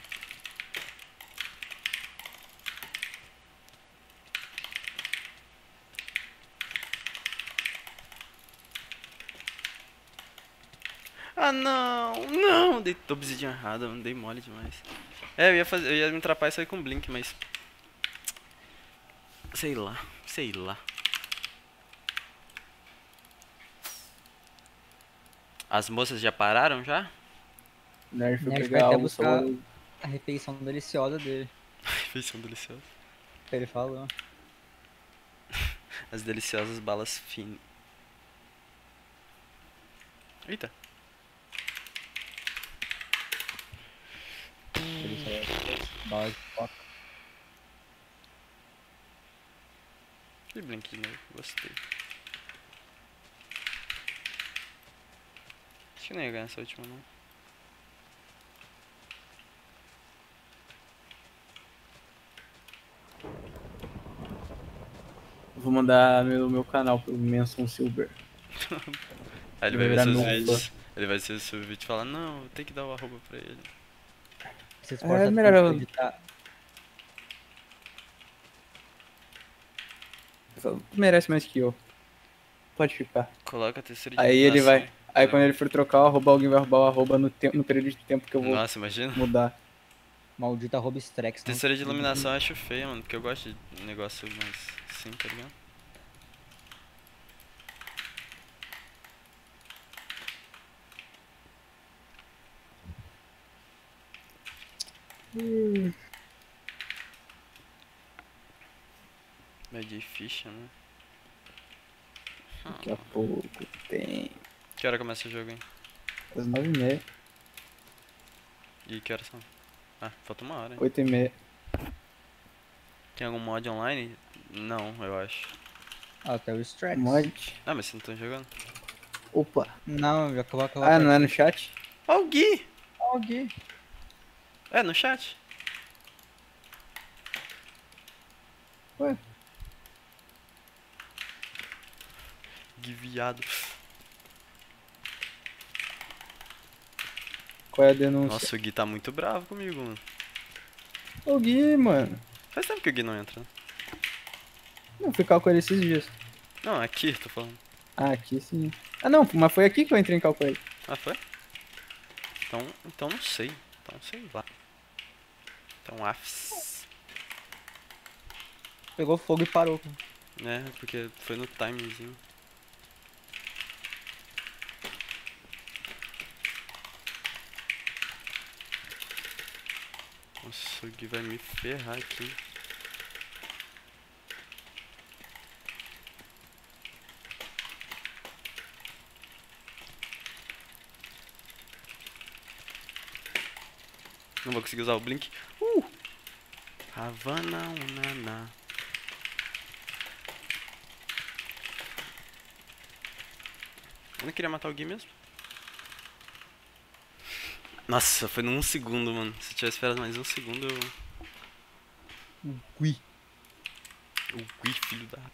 Ah, não! Não! Dei obsidian errada, mano. Dei mole demais. É, eu ia me atrapalhar e sair com blink, mas... Sei lá, sei lá. As moças já pararam já? Nerf foi Nerf vai pegar até algo buscar só. a refeição deliciosa dele. Refeição deliciosa. Que ele falou. As deliciosas balas finas. Eita. Bala de coca. Que blink de novo, gostei. Acho que não ia ganhar essa última não. Vou mandar meu canal pro Menson Silver. Aí ele vai ver seus vídeos. Ele vai ver seu vídeo e falar, não, tem que dar o arroba pra ele. Você se É porta melhor tanto eu- pra editar. Só merece mais que eu. Pode ficar. Coloca a terceira de Aí ele vai. iluminação. Aí quando ele for trocar o arroba, alguém vai roubar o arroba no período de tempo que eu vou Nossa, imagina. mudar. Maldita arroba Strex. não. Terceira de iluminação eu acho feia, mano, porque eu gosto de negócio mais assim, tá ligado? Medi ficha, né? Daqui a pouco tem. Que hora começa o jogo, hein? Às 9h30, E que horas são? Ah, falta uma hora, hein? 8h30. Tem algum mod online? Não, eu acho. Ah, até o Strex. Mod. Ah, mas vocês não estão jogando? Opa. Não, já coloca Ah, não é no chat? Ó o Gui! Alguém. É, no chat. Ué. Gui viado. Qual é a denúncia? Nossa, o Gui tá muito bravo comigo, mano. Ô Gui, mano. Faz tempo que o Gui não entra, né? Não, fui com ele esses dias. Não, aqui, tô falando. Ah, aqui sim. Ah não, mas foi aqui que eu entrei em cálculo ele. Ah, foi? Então não sei. Então sei lá. Então afs. Pegou fogo e parou. É, porque foi no timezinho. Nossa, o Gui vai me ferrar aqui. Não vou conseguir usar o blink. Havana Unana. Eu não queria matar o Gui mesmo. Nossa, foi num segundo, mano. Se eu tivesse esperado mais um segundo, eu... Gui. O Gui, filho da...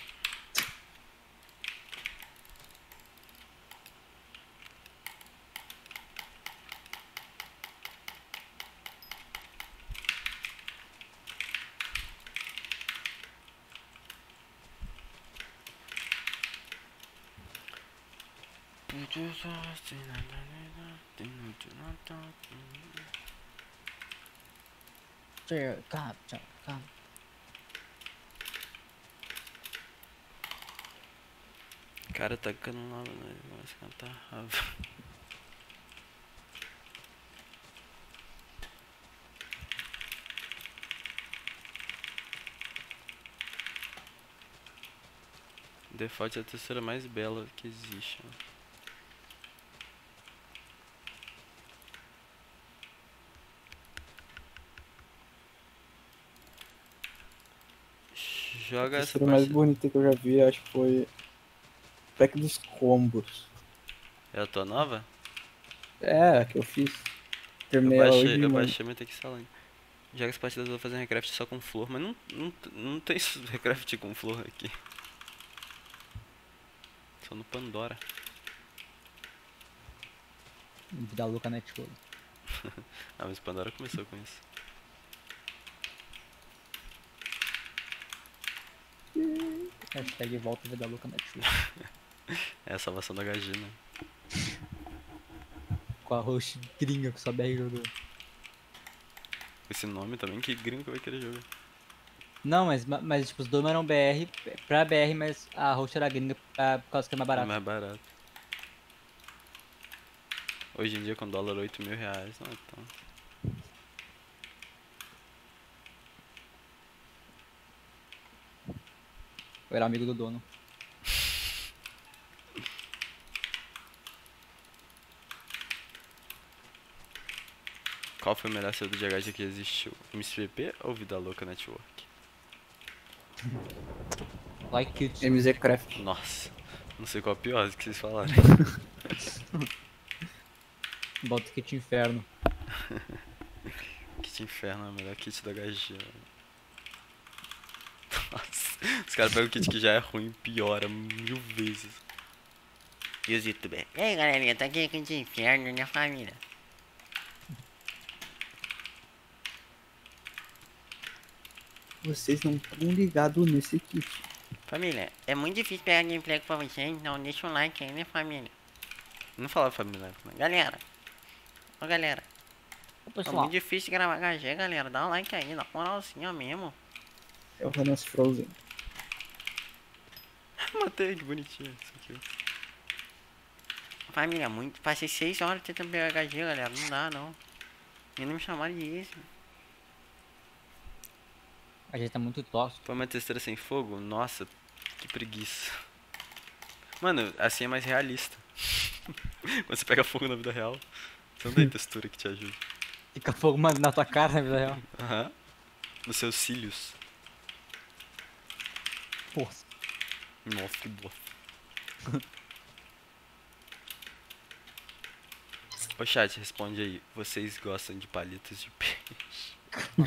Calma. O cara tá tacando lava, né? Vai se cantar rava. Default é a terceira mais bela que existe, mano. Joga A essa textura mais partida. bonita que eu já vi, acho que foi Pack dos Combos. É a tua nova? É, a que eu fiz. Eu Terminei ela hoje de baixei, manhã. mas tem que instalar ainda. Joga essa partida, eu vou fazer Minecraft só com flor, mas não tem Minecraft com flor aqui. Só no Pandora. Vida louca Network. Ah, mas o Pandora começou com isso. Hashtag volta vida louca Network. É a salvação da HG, né? Com a host gringa que só BR jogou. Esse nome também, que gringo que vai querer jogar. Não, mas tipo, os dois eram BR pra BR, mas a host era gringa por causa que é mais É barato. mais barato. Hoje em dia com dólar 8 mil reais, não é tão... Eu era amigo do dono. Qual foi o melhor servidor de HG que existiu? MCPP ou Vida Louca Network? Like it. MZ Craft. Nossa, não sei qual é o pior do que vocês falaram. Bota kit inferno. Kit Inferno é o melhor kit da HG. Nossa, os caras pegam o kit que já é ruim e piora 1000 vezes. E os youtubers? E aí, galerinha, tá aqui com o inferno, minha família. Vocês não estão ligados nesse kit. Família, é muito difícil pegar gameplay pra vocês, então deixa um like aí, né, família? Não falava família, né? Galera, ô galera, Ô, é pessoal, muito difícil gravar HG, galera. Dá um like aí, dá uma moralzinha mesmo. É o Renas Frozen. Matei, que bonitinho isso aqui. Família, muito. Passei 6 horas tentando pegar HG, galera. Não dá, não. E não me chamaram de isso. a gente tá muito tóxico. Põe uma textura sem fogo? Nossa, que preguiça. Mano, assim é mais realista. Quando você pega fogo na vida real, você não tem textura que te ajude. Fica fogo mano, na tua cara na vida real. Aham. Nos seus cílios. Porra. Nossa, que bosta. Ô chat, responde aí. Vocês gostam de palitos de peixe?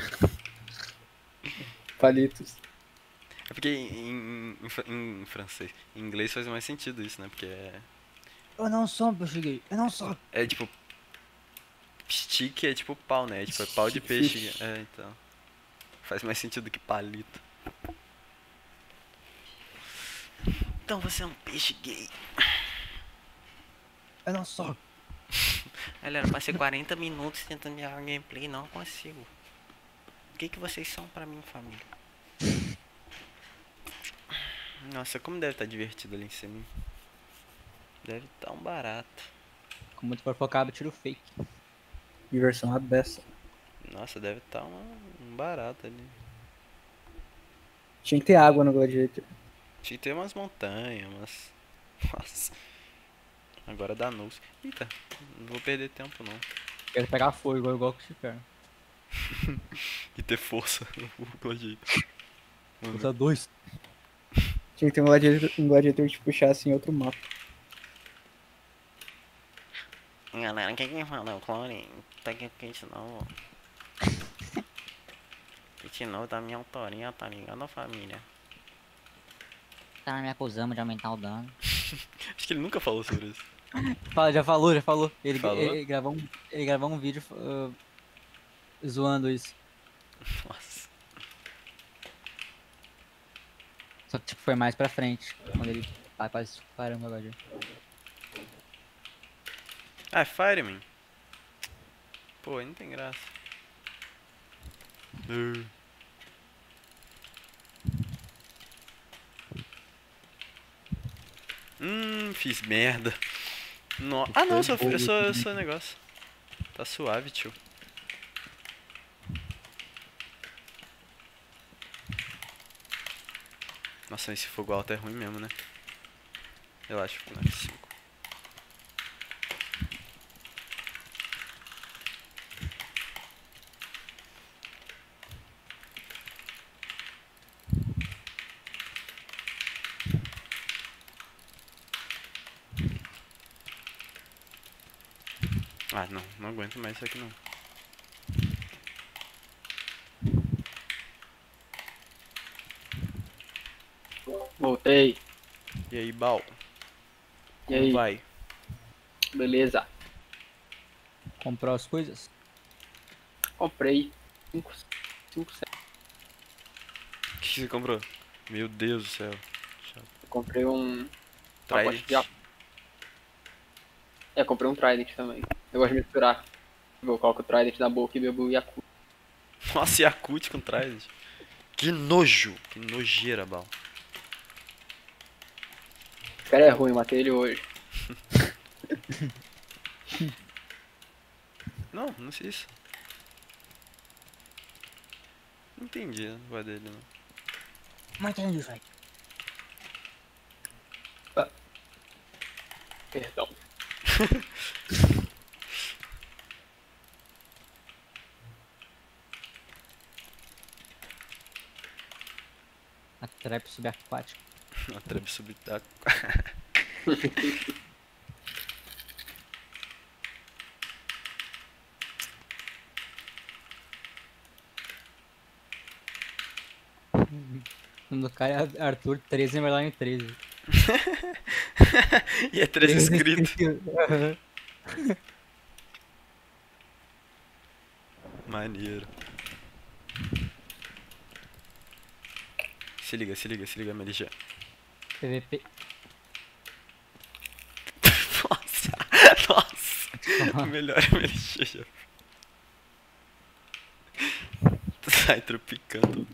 Palitos. É porque em francês, em inglês faz mais sentido isso, né? Porque Eu não sou um peixe gay. Eu não sou. é tipo... Stick é tipo pau, né? Tipo, é pau de peixe. É, então. Faz mais sentido que palito. Então você é um peixe gay. Eu não sou. Galera, eu passei 40 minutos tentando jogar gameplay e não consigo. O que vocês são pra mim, família? Nossa, como deve estar divertido ali em cima. Deve estar um barato. Com muito for focado, tiro fake. Diversão à beça. Nossa, deve estar um barato ali. Tinha que ter água no Gladiator. Tinha que ter umas montanhas, umas... Nossa. Agora dá nose. Eita, não vou perder tempo não. Quero pegar fogo igual com o inferno. E ter força no Gladiator. Usa 2. Tinha que ter um gladiator te puxar assim em outro mapa. Galera, quem falou, Clone? Tá aqui com isso não. Kit novo da minha autoria, tá ligado, família? Tá me acusando de aumentar o dano. Acho que ele nunca falou sobre isso. Fala, já falou. Ele, Falou? ele gravou um vídeo zoando isso. Nossa. Só que tipo, foi mais pra frente. Quando ele quase parando agora. Ah, é Fireman. Pô, aí não tem graça. Fiz merda. Ah não, eu sou negócio. Tá suave, tio. Nossa, esse fogo alto é ruim mesmo, né? Eu acho que não é 5. Ah, não. Não aguento mais isso aqui não. Voltei. E aí, Bal? E Como aí? vai? Beleza. Comprou as coisas? Comprei 5, 7. O que você comprou? Meu Deus do céu. Comprei um pacote de Trident. comprei um Trident também. Eu gosto de misturar. Eu coloco o Trident na boca e bebo o Yakult. Nossa, Yakut com Trident. Que nojo. Que nojeira, Bal. O cara é ruim, matei ele hoje. Não, não sei isso. Não entendi a voz dele, não. Não entendi, velho. Perdão. A trap subaquática. A trap subitáculo. O nome do cara é Arthur 13 Merlane 13. E é 13 inscritos. Aham. Maneiro. Se liga, MLG. PVP. Nossa. Melhor MLG já. Sai tropicando.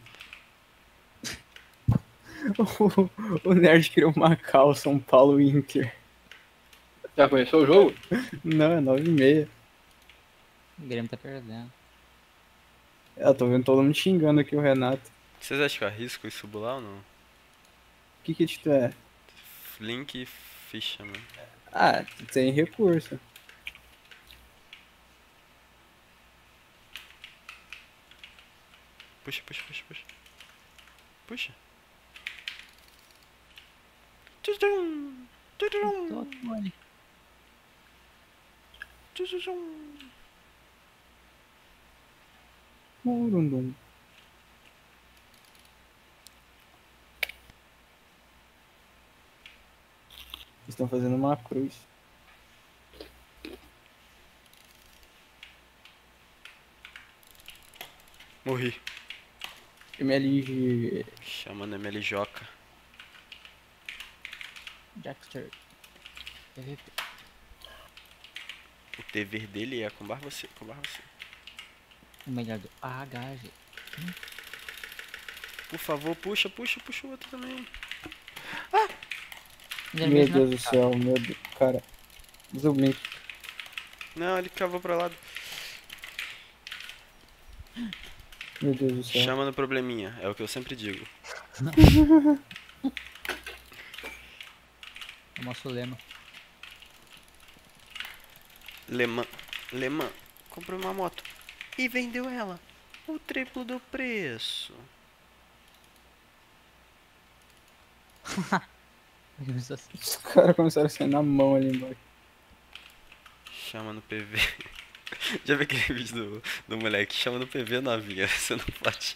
O Nerd criou Macau, São Paulo, Inter. Já começou o jogo? Não, é 9h30. O Grêmio tá perdendo. Eu tô vendo todo mundo xingando aqui o Renato. Vocês acham que eu arrisco e subo lá ou não? O que tu é? Link e ficha, mano. Ah, tu tem recurso. Puxa. Puxa. Tudum. Murundum. Estão fazendo uma cruz. Morri. MLG. Chamando MLJoca. Jackster. PVP. O TV dele é com você. O melhor do AHG. Por favor, puxa o outro também. Meu Deus do céu, meu Deus. Cara. Zumbi. Não, ele cavou pra lá. Meu Deus do céu. Chama no probleminha, é o que eu sempre digo. É o nosso lema. Lemã comprou uma moto e vendeu ela o triplo do preço. Os caras começaram a sair na mão ali embaixo. Chama no PV. Já vi aquele vídeo do moleque, chama no PV novinha, você não pode.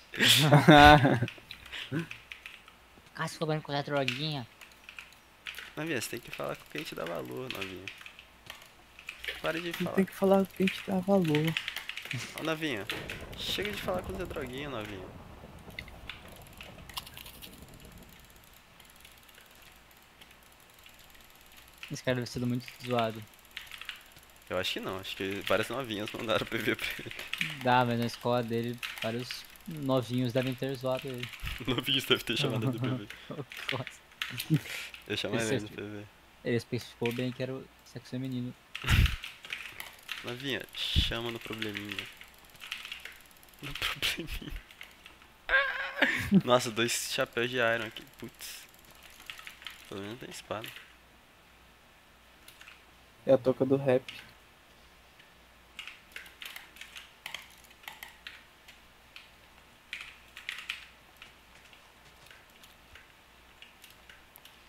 Ah, se for bem com a droguinha. Novinha, você tem que falar com quem te dá valor, novinha. Pare de falar. Tem que falar o que a gente dá valor. Ô, novinha, chega de falar com o Zé Droguinha, novinha. Esse cara deve ser muito zoado. Eu acho que não, acho que várias novinhas mandaram PV pra ele. Dá, mas na escola dele, vários novinhos devem ter zoado ele. Novinhos deve ter chamado do PV. Eu chamaria ele do PV. Ele especificou bem que era o sexo feminino. Novinha, chama no probleminha. No probleminha. Nossa, 2 chapéus de iron aqui, putz. Pelo menos tem espada. É a toca do rap.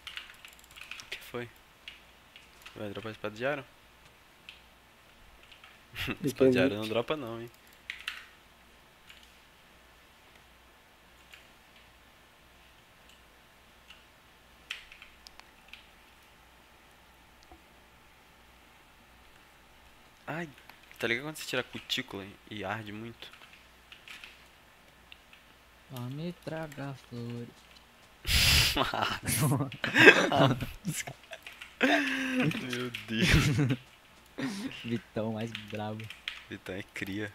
O que foi? Vai dropar a espada de iron? Spawn diário não dropa não, hein. Ai, tá ligado quando você tira a cutícula e arde muito? Só me traga flores. Meu Deus. Vitão mais brabo. Então é cria.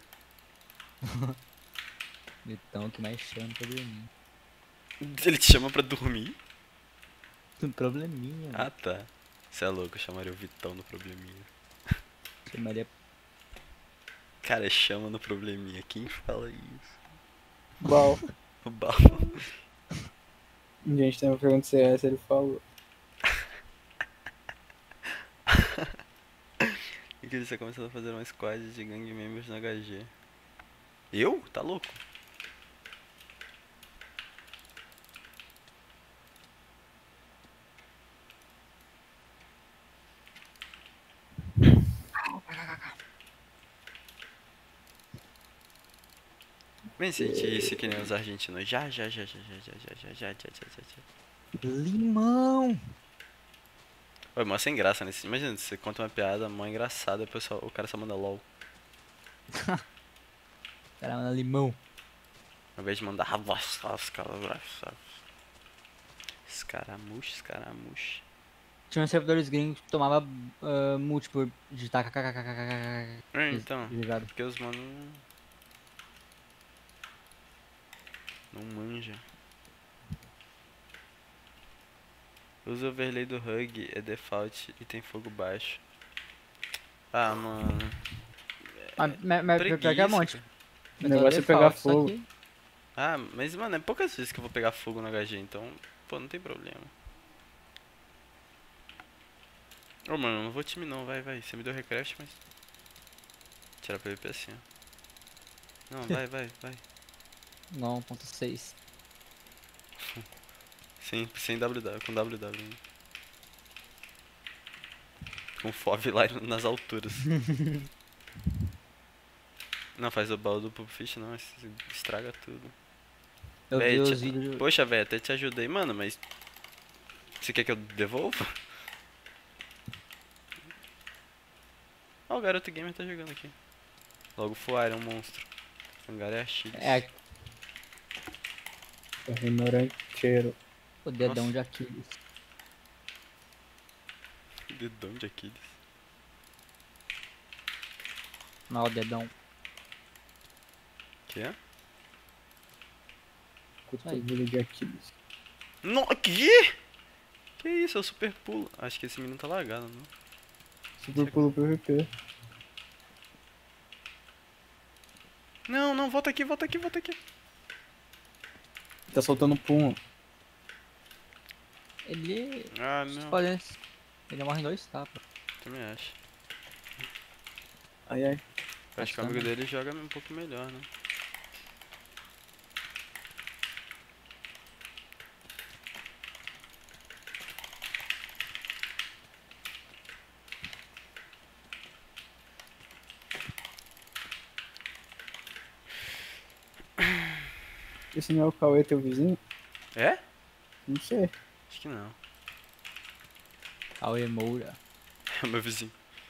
Vitão que mais chama pra dormir. Ele te chama pra dormir? Um probleminha. Ah tá. Você é louco, eu chamaria o Vitão no probleminha. Chamaria. Cara, chama no probleminha. Quem fala isso? Bal. O Bal. Gente, tem uma pergunta CS, ele falou. E que ele está começando a fazer uma squad de gang members no HG. Eu? Tá louco? Vem sentir isso que nem os argentinos. Já. Limão! Oi, mas sem graça nesse. Imagina, você conta uma piada mó engraçada, o cara só manda LOL. Caramba, limão. Ao invés de mandar escaramuche. Tinha uns servidores gringos que tomava multi por digitar É, então, ligado? porque os mano não manja. Usa o overlay do Hug, é default e tem fogo baixo. Ah, mano. Mas pega um monte. cara. O negócio é pegar Default, só fogo. que- Ah, mas mano, é poucas vezes que eu vou pegar fogo no HG, então, pô, não tem problema. Ô, mano, não vou time não, vai. Você me deu recraft, mas... Tirar PVP assim, ó. Não, vai. Não, 1.6. Sem WW, com WW ainda. Com FOV lá nas alturas. Não, faz o baú do Pulpfish não, estraga tudo. Eu Véi, vi os vídeos. Poxa, velho, até te ajudei, mano, mas... Você quer que eu devolva? Ó, o garoto gamer tá jogando aqui. Logo Fuar é um monstro. Hangar é Achiles. É, Ignoranteiro. o dedão Nossa. de Aquiles. Dedão de Aquiles. Mal dedão. Que é? Cotovelo de Aquiles. No, que? Que isso? É o super pulo. Acho que esse menino tá lagado, não? Super pulo PVP. Não, volta aqui. Tá soltando pum. Ele. Ah, não. Pode. Ele morre em 2 tapas. Também acho. Ai. Eu acho que o amigo dele joga um pouco melhor, né? Esse não é o Cauê, teu vizinho? É? Não sei. Acho que não. Aue Moura. É o meu vizinho.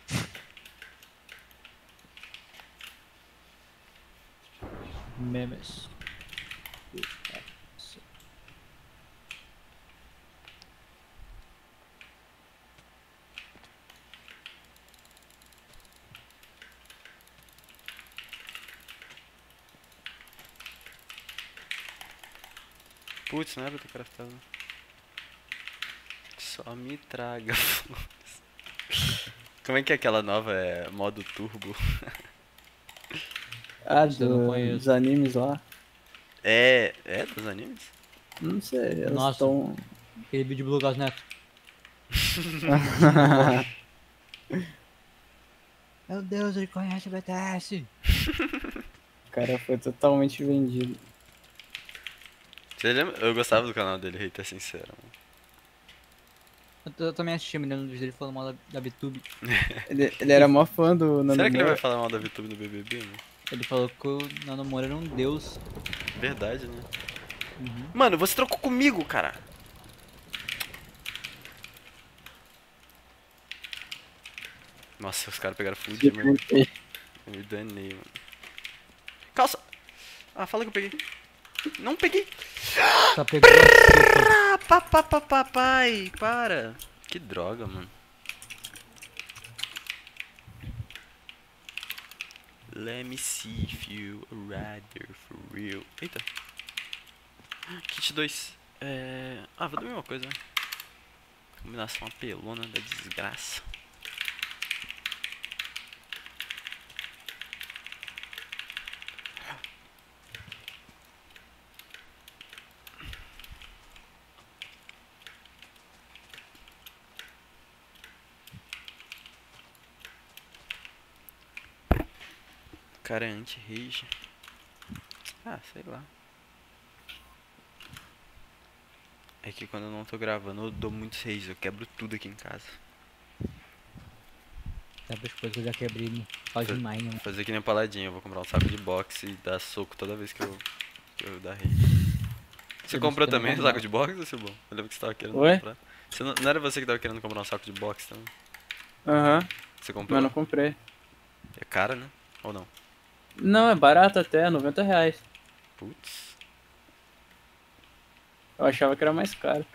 Memes. Putz, não era pra ter craftado. Só me traga. Como é que é aquela nova modo turbo? Ah, Eu não conheço. dos animes lá. É dos animes? Não sei, elas Nossa. estão... Aquele vídeo Blue Ghost Neto. Meu Deus, ele conhece o BTS. O cara foi totalmente vendido. Você lembra? Eu gostava do canal dele, Hater Sincero. Mano. Eu também assisti, me lembro do vídeo dele falando mal da VTube. Ele era mó fã do Nando Será que ele vai Moura. falar mal da VTube no BBB, mano? Ele falou que o Nando Moura era um deus. Verdade, né? Uhum. Mano, você trocou comigo, cara. Nossa, os caras pegaram food, mano. Eu me danei, mano. Calça! Ah, fala que eu peguei. Não peguei. Só pegou a sopa. Ah, papai, para. Que droga, mano. Let me see if you are rather for real. Eita. Kit 2. Ah, vou dormir uma coisa. Combinação apelona da desgraça. Cara é anti-rage. Ah, sei lá. É que quando eu não tô gravando eu dou muitos rages, eu quebro tudo aqui em casa. Sabe as coisas que eu já quebrei no faz Fa- demais, né? Fazer que nem paladinho, eu vou comprar um saco de boxe e dar soco toda vez que eu dar rage. Você Eu comprou disse que eu também não um saco vou. de boxe, ou seu bom? Eu lembro que você tava querendo Oi? comprar. Você não era você que tava querendo comprar um saco de boxe também? Aham, Você comprou? mas não comprei. É caro, né? Ou não? Não, é barato até, R$90. Putz. Eu achava que era mais caro.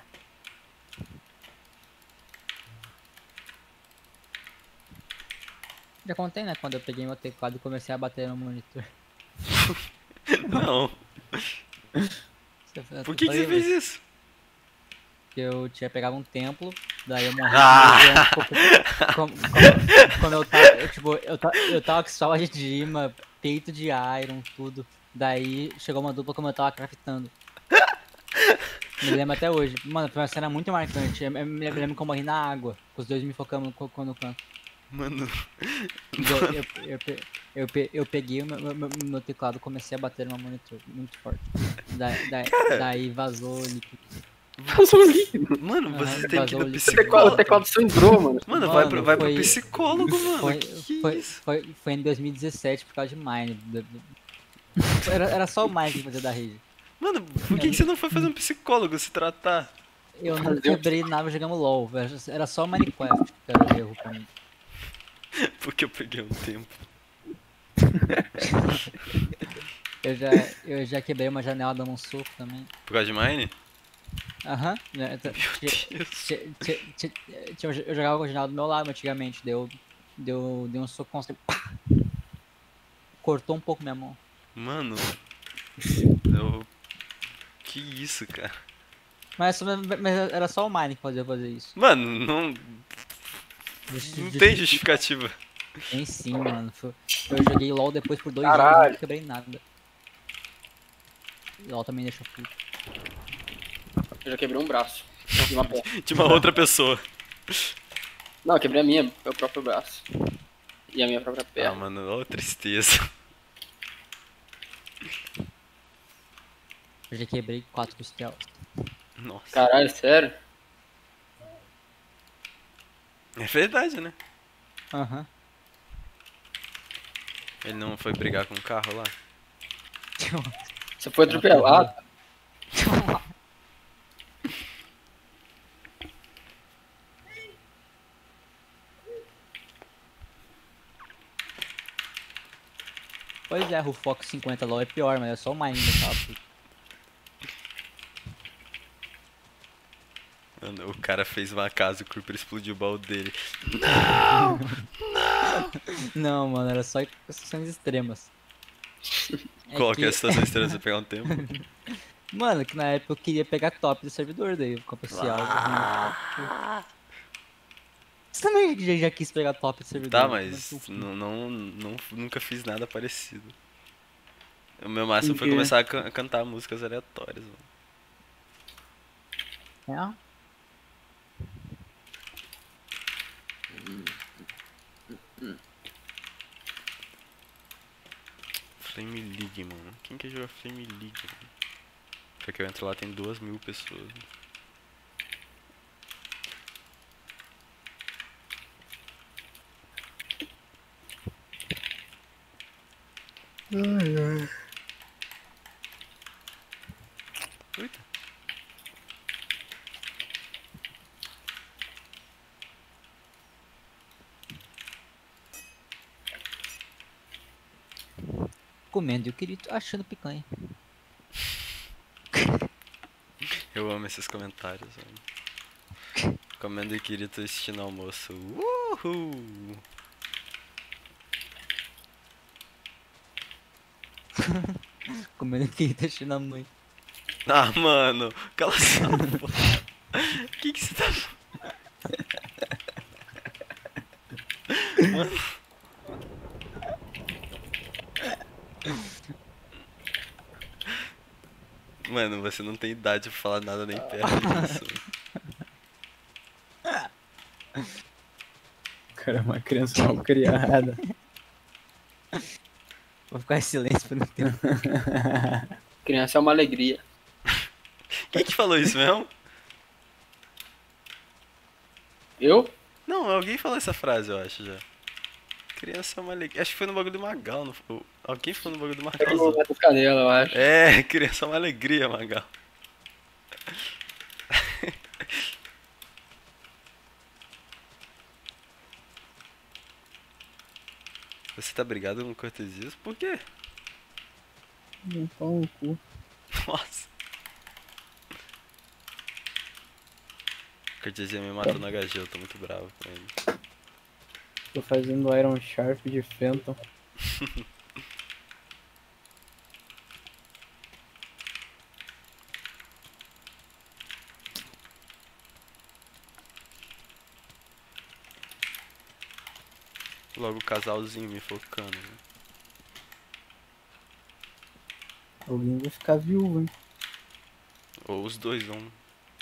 Já contei, né? Quando eu peguei meu teclado e comecei a bater no monitor. Não. Por que você fez isso? Porque eu tinha pegado um templo, daí eu morri. Ah! Como eu tava com solid de imã, peito de iron, tudo. Daí chegou uma dupla como eu tava craftando. Me lembro até hoje. Mano, foi uma cena muito marcante. Eu me lembro que eu morri na água, com os dois me focando no canto. Mano. Eu peguei o meu teclado e comecei a bater no meu monitor, muito forte. Daí vazou o líquido. Vazou líquido. Mano, Aham, você tem que ir vazou no o psicólogo. O teclado sangrou, mano. Mano, Mano, vai pro foi- psicólogo, mano. Que isso? Foi em 2017 por causa de Mine. Era só o Mine que fazia da rede. Mano, por que você não foi fazer um psicólogo se tratar? Eu não quebrei nada jogando LOL, era só Minecraft que era o erro pra mim. Porque eu peguei um tempo. Eu já quebrei uma janela dando um soco também. Por causa de Mine? Aham. Eu jogava com a janela do meu lado antigamente, dei um soco constante. Pá! Cortou um pouco minha mão. Mano. Que isso, cara? Mas era só o Mine que fazia fazer isso. Mano, não tem justificativa. Tem sim, mano. Eu joguei LOL depois por 2 anos e Caralho. não quebrei nada. LOL também deixa puto. Eu já quebrei um braço. De uma perna. De uma outra pessoa. Não, eu quebrei meu próprio braço. E a minha própria Ah, perna. mano, ó, tristeza. Eu já quebrei 4 costelas. Nossa. Caralho, sério? É verdade, né? Aham. Ele não foi brigar com o carro lá? Você foi atropelado? Pois é, o Fox 50 LOL é pior, mas é só o Mine ainda, tá? Mano, o cara fez uma casa e o Creeper explodiu o baú dele. Não, mano, era só situações extremas. Qual que é a situação estranha de você pegar um tempo? Mano, que na época eu queria pegar top do servidor, daí eu comprei algo. Você também já quis pegar top do servidor? Tá, mas nunca fiz nada parecido. O meu máximo foi Por quê? começar a cantar músicas aleatórias, mano. É? Flame League, mano. Quem que joga Flame League, mano? Porque eu entro lá tem 2.000 pessoas. Eita. Comendo e o querido achando picanha. Eu amo esses comentários, mano. Comendo e querido assistindo almoço. Uhul! Comendo e o querido achando a mãe. Ah, mano, cala essa boca. Que você tá Mano. Mano, você não tem idade pra falar nada nem perto disso. O cara é uma criança mal criada. Vou ficar em silêncio por um tempo. Criança é uma alegria. Quem que falou isso mesmo? Eu? Não, alguém falou essa frase, eu acho já. Criança é uma alegria. Acho que foi no bagulho do Magal, não foi? Alguém falou no bagulho do Era o Magal. Matheus Canela, eu acho. É, criança é uma alegria, Magal. Você tá brigado com cortesias? Por quê? Não pau no cu. Nossa. Cortesia me matou no HG, eu tô muito bravo com ele. Tô fazendo Iron Sharp de Phantom. Logo o casalzinho me focando. Né? Alguém vai ficar viúvo, hein? Ou os dois vão.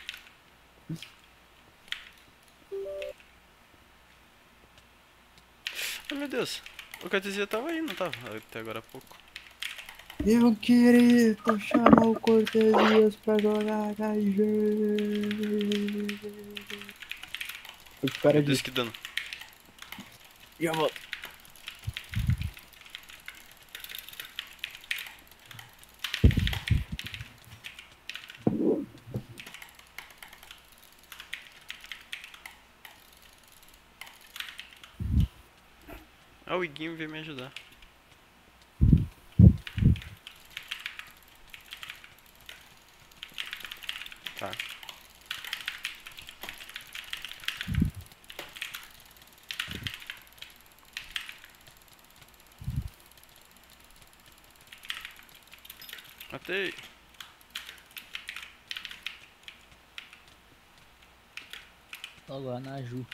Ai meu Deus, o Cortesia tava aí, não tava? Até agora há pouco. Eu queria chamar o Cortesias pra jogar HG. O cara Meu Deus, disse. que dano. Já volto. Ah, o Iguinho veio me ajudar. Tá. Matei. Logo lá na Ju.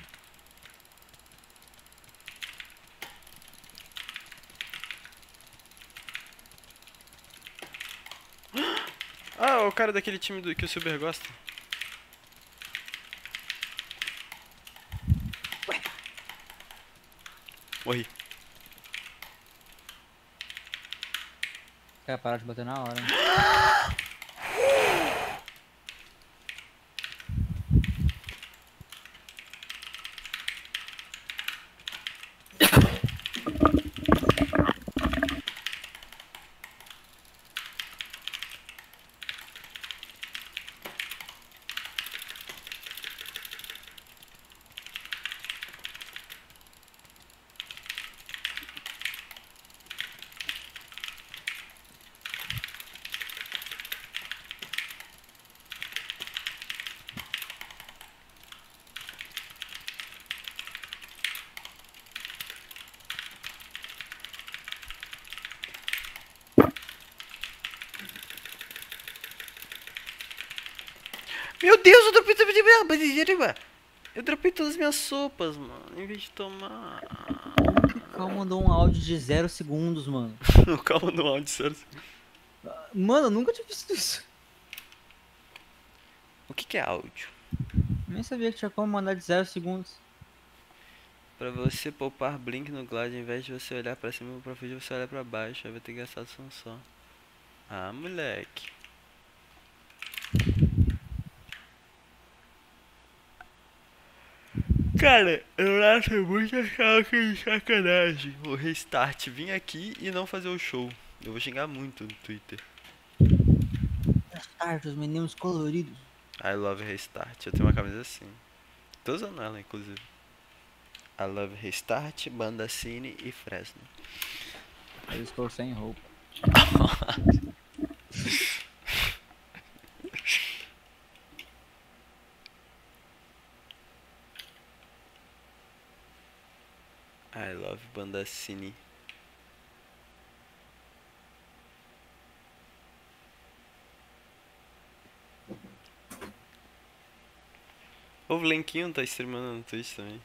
Ah, o cara daquele time do que o Silber gosta. Morri. Quer parar de bater na hora, né? Meu Deus, eu dropei todas as minhas sopas, mano, em vez de tomar. O Cal mandou um áudio de 0 segundos, mano. Calma no áudio, sério. Mano, eu nunca tinha visto isso. O que é áudio? Nem sabia que tinha como mandar de 0 segundos. Pra você poupar blink no glide, ao invés de você olhar pra cima ou pra frente, você olha pra baixo, aí vai ter gastado som só. Ah, moleque. Cara, eu acho muito achava que de sacanagem o restart vir aqui e não fazer o show. Eu vou xingar muito no Twitter. Restart, os meninos coloridos. I love Restart. Eu tenho uma camisa assim. Tô usando ela, inclusive. I love Restart, Banda Cine e Fresno. Eu estou sem roupa. I love Banda Cine. O Lenquinho tá streamando no Twitch também.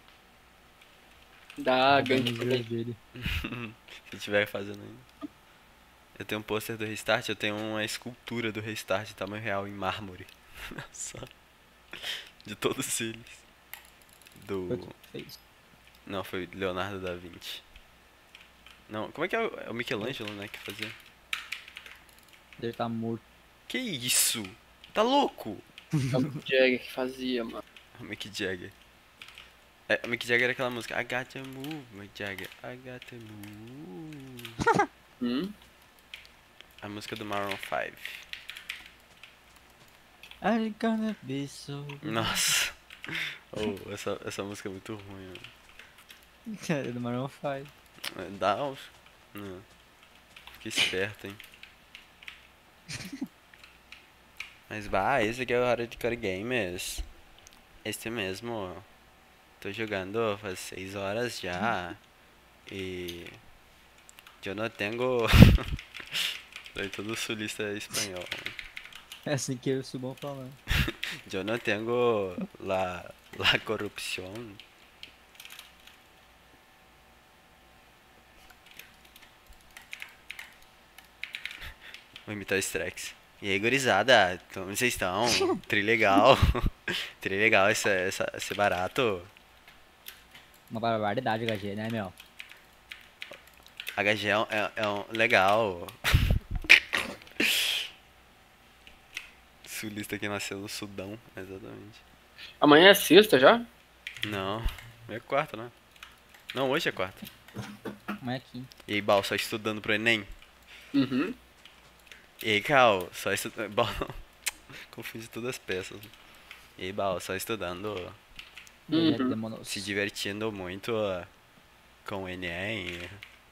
Dá Vamos gank ver também. dele. Se tiver fazendo ainda. Eu tenho um pôster do Restart, eu tenho uma escultura do Restart, tamanho real, em mármore. Só. De todos eles. Foi Do. tu que fez. Não, foi Leonardo da Vinci. Não, como é que é o Michelangelo, né, que fazia? Ele tá morto. Que isso? Tá louco? É o Jagger que fazia, mano. O Mick Jagger. É, o Mick Jagger era aquela música I got to move, Mick Jagger, I got to move. A música do Maroon 5. I'm gonna be so good. Nossa. Oh, essa música é muito ruim, mano. É do Maroon 5. Dá uns. Não. Fica esperto, hein. Mas bah, esse aqui é o Hardcore Gamers. Este mesmo. Tô jogando faz 6 horas já. E eu não tenho. Daí todo sulista é espanhol. É assim que eu sou bom falando. Eu não tenho la corrupção. Vou imitar o Strex. E aí, gurizada, como vocês estão? Trilegal. Trilegal esse barato. Uma barbaridade, HG, né, meu? HG é um legal. Sulista que nasceu no Sudão, exatamente. Amanhã é sexta já? Não, é quarta, né? Não, hoje é quarta. Não é quinta. E aí, Bal, só estudando pro Enem? Uhum. E aí, Cal, só estudando. Bal, confundi todas as peças. E aí, Bal, só estudando, Ele é demonoso. se divertindo muito com o Enem,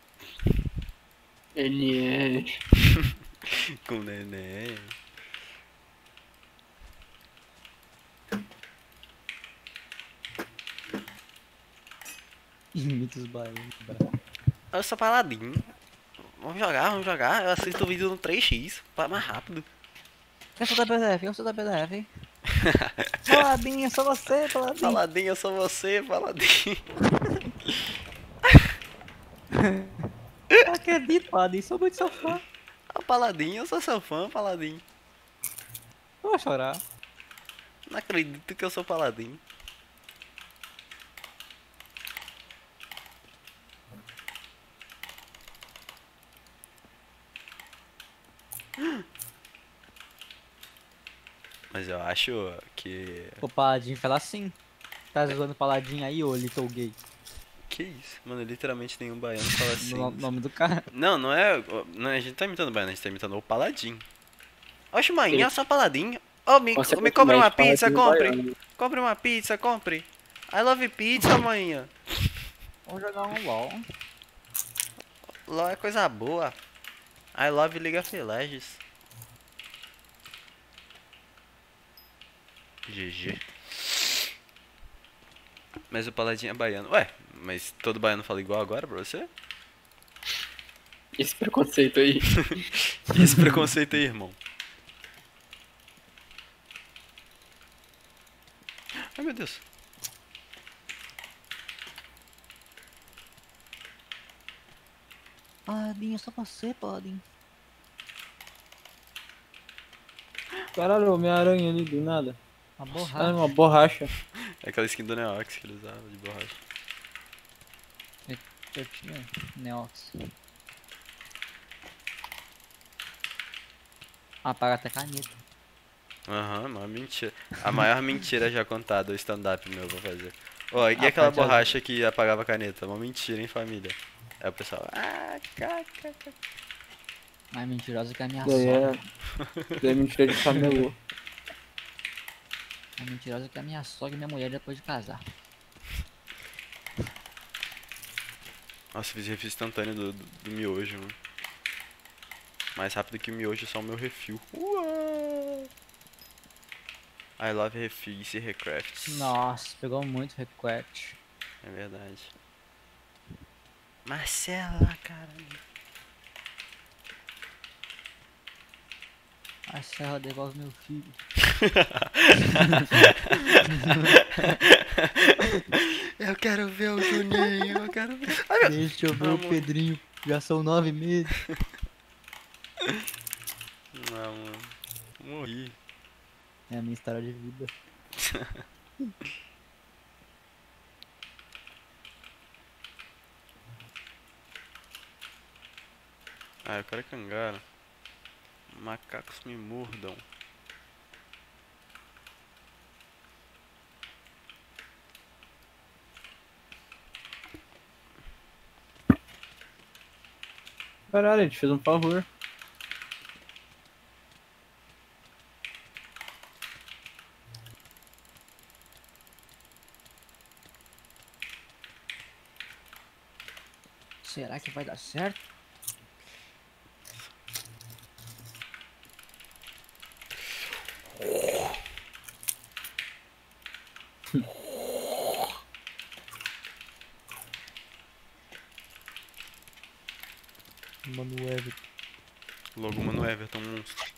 NN. com o Neném. Imita os barulhos. Eu sou paladinho. Vamos jogar. Eu assisto o vídeo no 3x, mais rápido. Eu sou da PDF, eu sou da PDF. Paladinho, só você, Paladinho. Paladinho, eu sou você, Paladinho. Eu acredito, Paladinho, sou muito seu fã. Ah, Paladinho, eu sou seu fã, Paladinho. Eu vou chorar. Não acredito que eu sou Paladinho. Mas eu acho que... O Paladinho fala assim. Tá zoando Paladinho aí, ô Little Gay. Que isso? Mano, literalmente nenhum baiano fala assim. No nome do cara. Não, não é... A gente tá imitando o baiano, a gente tá imitando o Paladinho. Oxe, mãe, eu sou Paladinho. Ô, me compre uma pizza, compre. Compre uma pizza, compre. I love pizza, manhã. Vamos jogar um LOL. LOL é coisa boa. I love League of Legends. GG. Mas o Paladinho é baiano. Ué, mas todo baiano fala igual agora pra você? Esse preconceito aí. Esse preconceito aí, irmão. Ai, meu Deus. Paladinho, só você, Paladinho. Caralho, Homem-Aranha ali do nada. Uma Ah, borracha. uma borracha. É aquela skin do Neox que ele usava de borracha. Eu tinha Neox. Apaga até caneta. Aham, uma mentira. A maior mentira já contada, o stand-up meu, vou fazer. Ó, e Ah, aquela parte azul. borracha que apagava a caneta? Uma mentira, hein, família? Aí o pessoal, Mais mentirosa que a minha Daí sogra. é mentira de camelô. Mais mentirosa que a minha sogra e minha mulher depois de casar. Nossa, fiz refil instantâneo do miojo, mano. Mais rápido que o miojo, só o meu refil. Uau! I love refis e recrafts. Nossa, pegou muito request. É verdade. Marcela, caralho. A serra devolve meu filho. Eu quero ver o Juninho, eu quero ver. Deixa eu ver o Amor. Pedrinho. Já são 9 meses. Não, mano. Morri. É a minha história de vida. Ah, eu quero cangara. Macacos me mordam. Caralho, a gente fez um favor. Será que vai dar certo? Mano Everton. Logo, mano, Everton, monstro.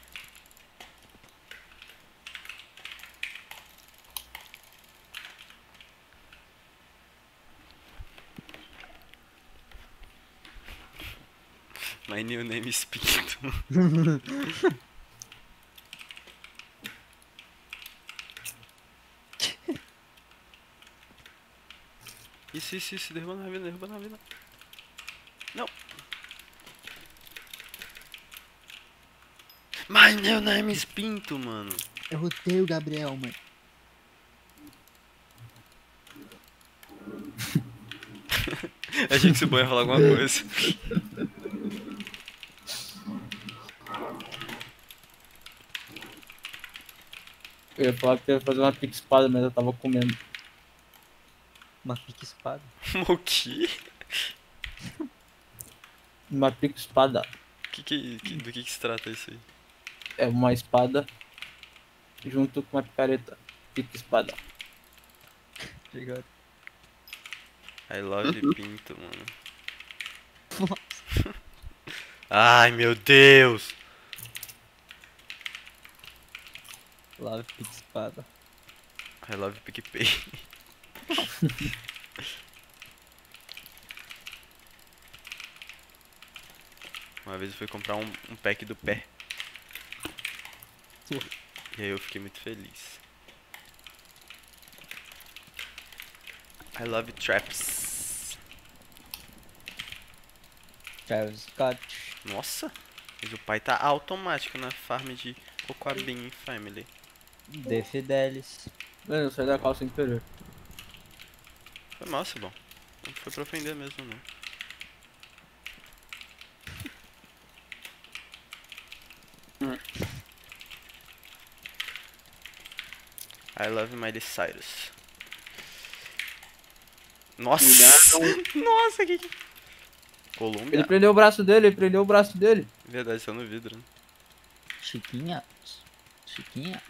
My new name is Pinto. Isso, derrubando a vida. Não. My new name is Pinto, mano. Eu rotei o Gabriel, mano. Achei que você ia falar alguma coisa. Eu ia falar que eu ia fazer uma pique espada, mas eu tava comendo. Uma pique espada. O quê? Uma pique espada Do que se trata isso aí? é uma espada junto com uma picareta. Pique espada. Obrigado. I love Pinto, mano. Ai, meu Deus! Love pique espada. I love PicPay. Uma vez eu fui comprar um pack do pé. E aí eu fiquei muito feliz. I love traps. Travis Scott. Nossa, mas o pai tá automático na farm de Cocoabin Family. The Fidelis. Mano, eu saí da calça inferior. Foi mal, bom. Não foi pra ofender mesmo, não. I love Miley Cyrus. Nossa! Nossa, que... Colômbia? Ele prendeu o braço dele, Verdade, saiu no vidro, né? Chiquinha. Chiquinha.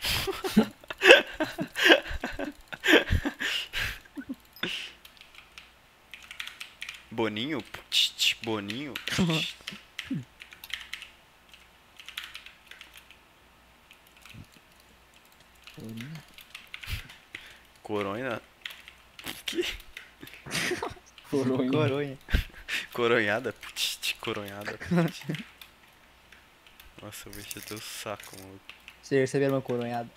Boninho? Boninho? Coronha? Que? Coronha. Coronhada? Coronhada. Nossa, eu mexi teu saco, maluco. Você receberam uma coronhada?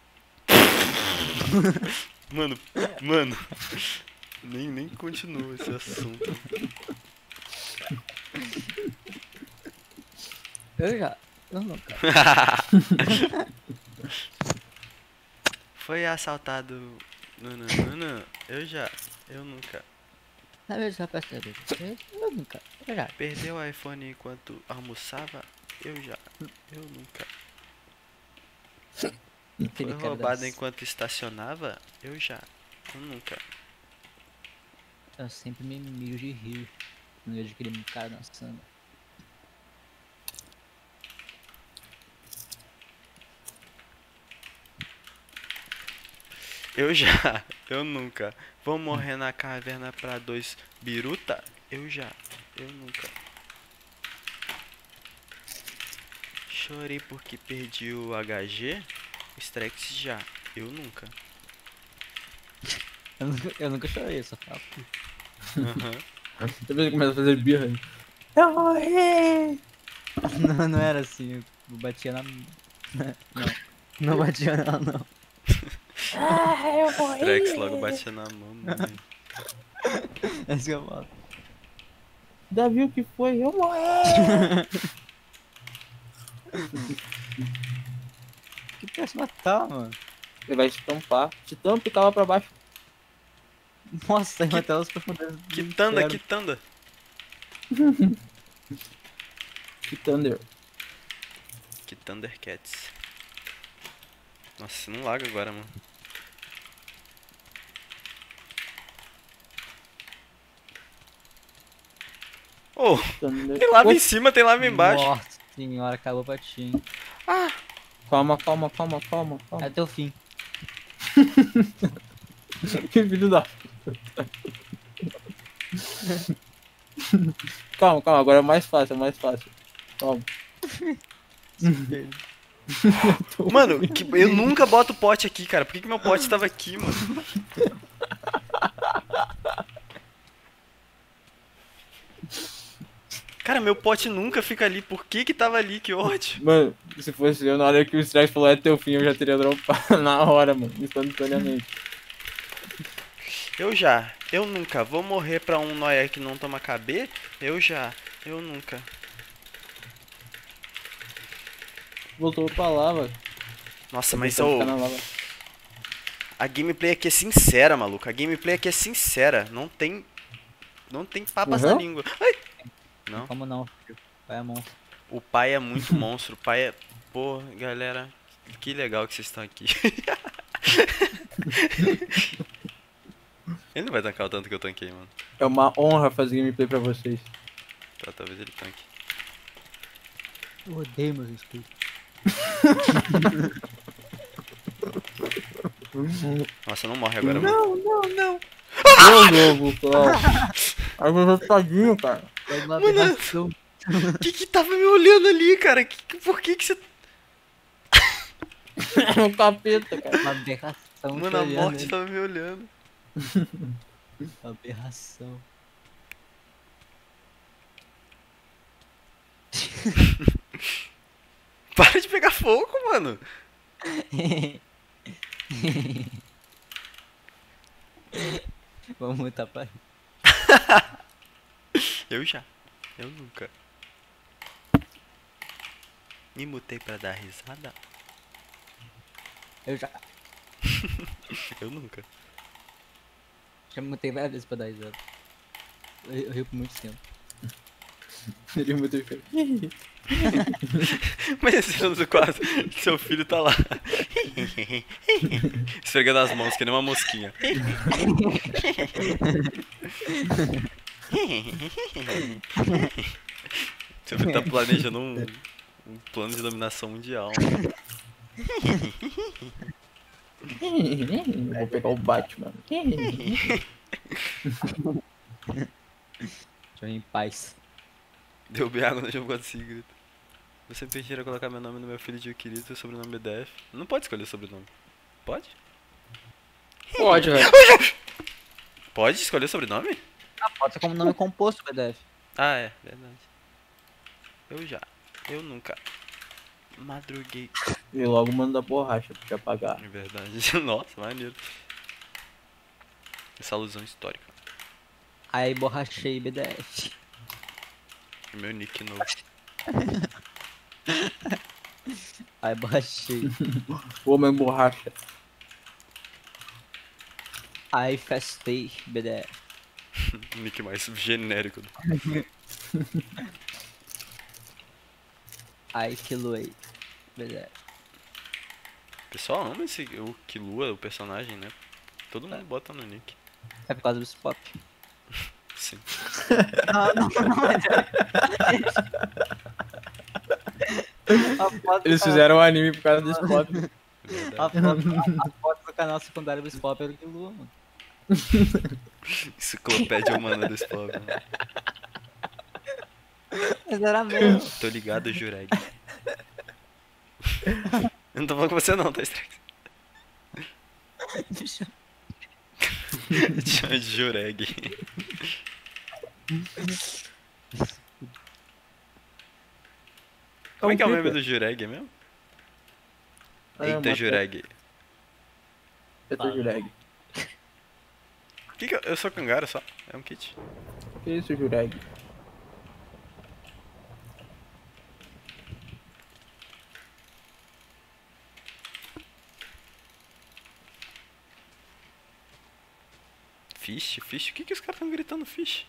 Mano. Nem continua esse assunto. Eu já. Eu nunca. Foi assaltado. Não. Eu nunca. Na vez que eu peço cerveja. Eu nunca. Eu já. Perdeu o iPhone enquanto almoçava? Eu já. Eu nunca. Aquele Foi cara roubado das- enquanto estacionava? Eu já. Eu nunca. Eu sempre me mijo de rir no meio de aquele cara dançando. Eu já. Eu nunca. Vou morrer na caverna pra 2 biruta? Eu já. Eu nunca. Chorei porque perdi o HG? Strex já. Eu nunca. Eu nunca chorei, eu só falo. Aham. Depois ele começa a fazer birra. Eu morri! Não era assim, eu batia na. Não, não batia nela, não. Strex logo batia na mão. Né? É isso que eu falo. Davi, o que foi? Eu morri! Que quer se matar, mano? Ele vai te tampar. Te tampa e cava pra baixo. Nossa, vai até os profundezas. do Quitanda, inferno. quitanda. Que Thunder. Que Thundercats. Nossa, não laga agora, mano. Oh, Thunder. tem lava em cima, tem lava embaixo. Nossa senhora, acabou pra ti, hein? Calma. Até o fim. Que filho da... Calma, agora é mais fácil, Calma. Mano, eu nunca boto pote aqui, cara. Por que meu pote tava aqui, mano? Cara, meu pote nunca fica ali. Por que tava ali? Que ódio. Mano, se fosse eu, na hora que o Strike falou é teu fim, eu já teria dropado na hora, mano, instantaneamente. Eu já. Eu nunca. Vou morrer pra um Noia que não toma KB? Eu já. Eu nunca. Voltou pra lava. Nossa, mas Tentou ô, ficar na lava. a gameplay aqui é sincera, maluco. A gameplay aqui é sincera. Não tem papas na Uhum. língua. Ai. Não. Como não, filho? Vai a monstro. O pai é muito monstro. O pai é... Pô, galera, que legal que vocês estão aqui. Ele não vai tancar o tanto que eu tanquei, mano. É uma honra fazer gameplay pra vocês. Tá, talvez ele tanque. Eu odeio meus inscritos. Nossa, não morre agora, mano. Meu Deus do céu. Aí você tadinho, cara. Foi uma aberração. Que tava me olhando ali, cara? Por que você... É um capeta, cara. Uma aberração. Mano, a te morte olhando. tava me olhando. Uma aberração. Para de pegar fogo, mano. Vamos mutar pra rir. Eu já. Eu nunca. Me mutei pra dar risada? Eu já. Eu nunca. Já me mutei várias vezes pra dar risada. Eu rio por muito tempo. Seria muito feio. Mas esse ano do quadro, seu filho tá lá. Esfregando as mãos, que nem uma mosquinha. Seu filho tá planejando um plano de dominação mundial. Eu vou pegar o Batman. Deixa eu ir em paz. Deu bem água no jogo quando se grita. Você permitiria colocar meu nome no meu filho de Yukirito e sobrenome BDF? Não pode escolher sobrenome. Pode? Pode, velho. Pode escolher sobrenome? Pode ser como nome composto, PDF. Ah, é, verdade. Eu já. Eu nunca. Madruguei. E logo manda borracha pra te apagar. É verdade. Nossa, maneiro. Essa alusão histórica. Aí borrachei BDF. É meu nick novo. Aí borrachei. Homem borracha. Aí festei BDF. Nick mais genérico. Ai, que aí. Beleza. O pessoal ama o Killua, o personagem, né? Todo mundo bota no nick. É por causa do Spop. Sim. Eles fizeram um anime por causa desse pop. A foto do canal secundário do Spop era o Killua, mano. Enciclopédia humana do Spop. Né? Mas era mesmo. Tô ligado, Jureg. Eu não tô falando com você não, tá estranho. Chama de Jureg. Como é que é o meme do Jureg mesmo? Eita, Jureg. Eita, Jureg. Que eu sou Cangara só? É um kit. Que isso, Jureg? Fish? Fish? O que os caras estão gritando fish?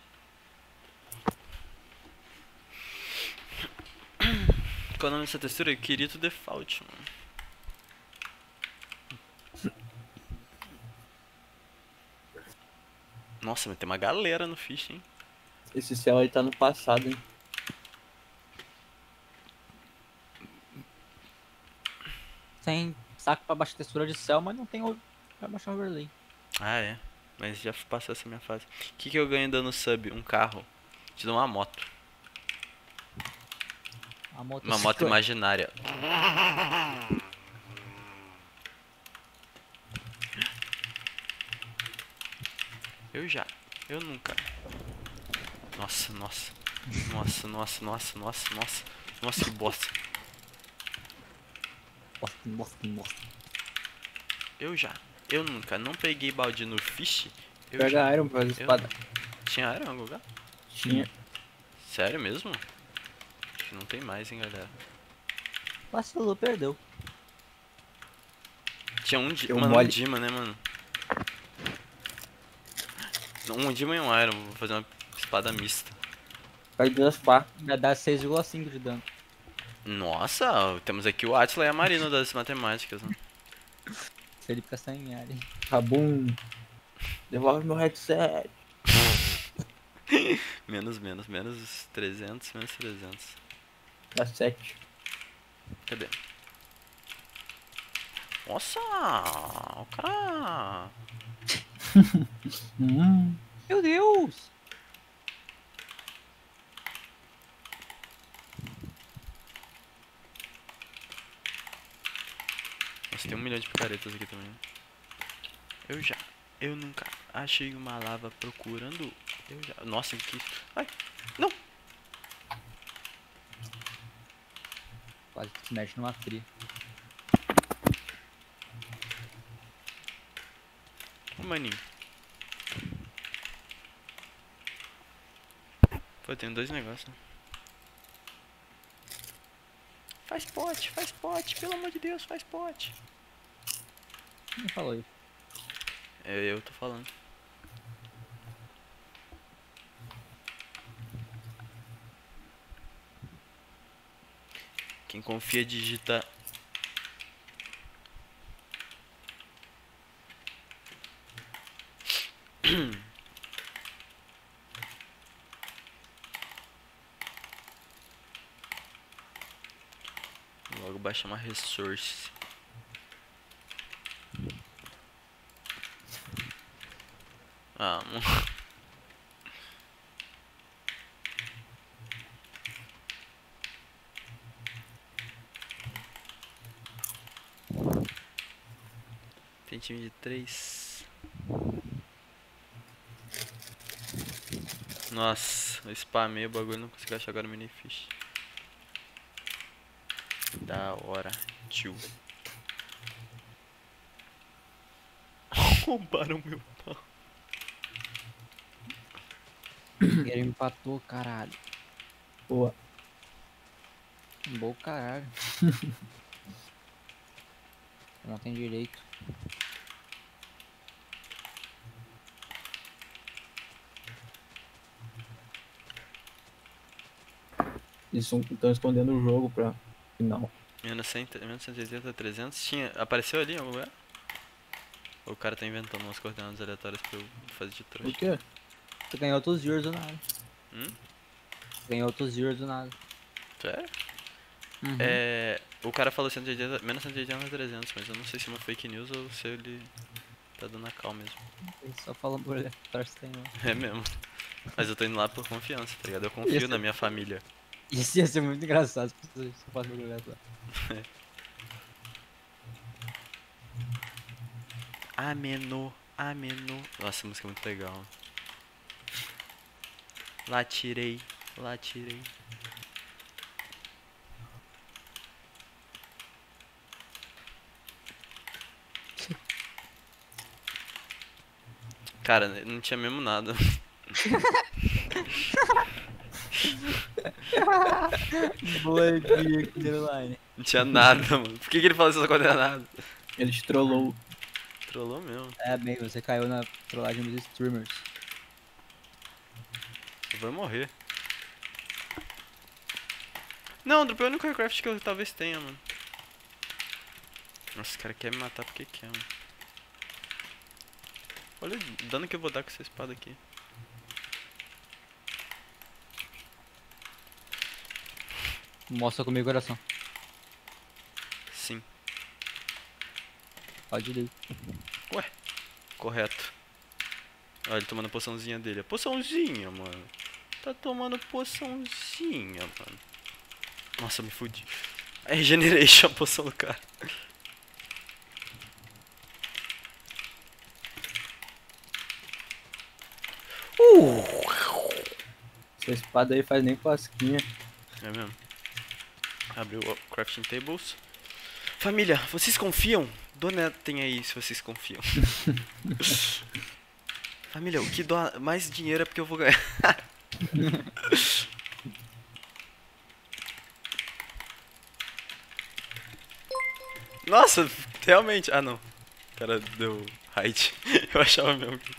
Qual é o nome dessa textura? Kirito Default, mano. Nossa, mas tem uma galera no fish, hein? Esse céu aí tá no passado, hein? Tem saco pra baixar textura de céu, mas não tem pra baixar overlay. Ah, é. Mas já passou essa minha fase. O que eu ganho dando sub? Um carro. Te dou uma moto. Uma moto imaginária. Eu nunca. Nossa, nossa. Nossa, nossa, nossa, nossa, nossa. Nossa, que bosta. Nossa. Eu nunca. Não peguei balde no fish. Pega Iron pra fazer espada. Tinha Iron em algum lugar? Tinha. Sério mesmo? Acho que não tem mais, hein, galera. Vacilou, perdeu. Tinha um mole. Dima, né, mano? Um Dima e um Iron. Vou fazer uma espada mista. Vai dançar. Vai dar 6,5 de dano. Nossa, temos aqui o Atila e a Marina das matemáticas, né? Se ele ficar sem área. Rabum. Devolve meu headset. menos 300, menos 300. Dá 7. Cadê? Nossa, o cara... Meu Deus! Nossa, tem 1 milhão de picaretas aqui também. Eu nunca achei uma lava procurando. Nossa, que... Ai, não! Quase que se mexe numa fria. Maninho. Pô, tem 2 negócios, né? Faz pote, pelo amor de Deus, faz pote. Quem falou isso? Eu tô falando. Quem confia digita. Logo baixa uma resource. Ah, mano. Tem time de 3. Nossa, eu spamei o bagulho, não consigo achar agora o minifish. Da hora, tio. Roubaram meu pau. Ele empatou, caralho. Boa. Bom caralho. Não tem direito. Eles estão escondendo o jogo pra que não. Menos 180, 300. Apareceu ali em algum lugar? Ou o cara tá inventando umas coordenadas aleatórias pra eu fazer de O trouxa? quê? Tu ganhou outros zeros do nada. Hum? Ganhou outros zeros do nada. Sério? Uhum. O cara falou 180, menos 180 300, mas eu não sei se é uma fake news ou se ele tá dando a cal mesmo. Ele só fala por aleatório se tem lá. É mesmo. Mas eu tô indo lá por confiança, tá ligado? Eu confio na minha família. Isso ia ser muito engraçado se você só faz por aleatório. Ameno. Nossa, a música é muito legal. Lá tirei. Cara, não tinha mesmo nada. Boa dia, Caroline. Não tinha nada, mano. Por que ele falou essas coisas nada? Ele te trollou. Trollou mesmo. É, bem, você caiu na trollagem dos streamers. Eu vou morrer. Não, dropei o único Warcraft que eu talvez tenha, mano. Nossa, esse cara quer me matar porque quer, mano. Olha o dano que eu vou dar com essa espada aqui. Mostra comigo, coração. Sim, Pode ir. correto. Olha ele tomando a poçãozinha dele. A poçãozinha, mano. Tá tomando poçãozinha, mano. Nossa, me fudi. É Regeneration a poção do cara. Essa espada aí faz nem cosquinha. É mesmo. Abriu o crafting tables. Família, vocês confiam? Donetem aí se vocês confiam. Família, o que doa mais dinheiro é porque eu vou ganhar. Nossa, realmente. Ah, não. O cara deu raid. Eu achava mesmo que...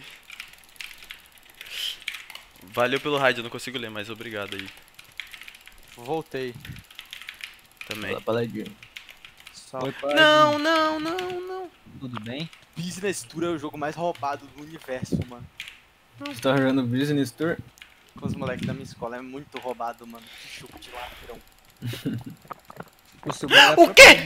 Valeu pelo raid, eu não consigo ler, mas obrigado aí. Voltei. Também. Paladino. Só. Oi, pai. Não. Tudo bem? Business Tour é o jogo mais roubado do universo, mano. Você tá jogando Business Tour? Com os moleques da minha escola é muito roubado, mano. Que chupa de ladrão. O quê?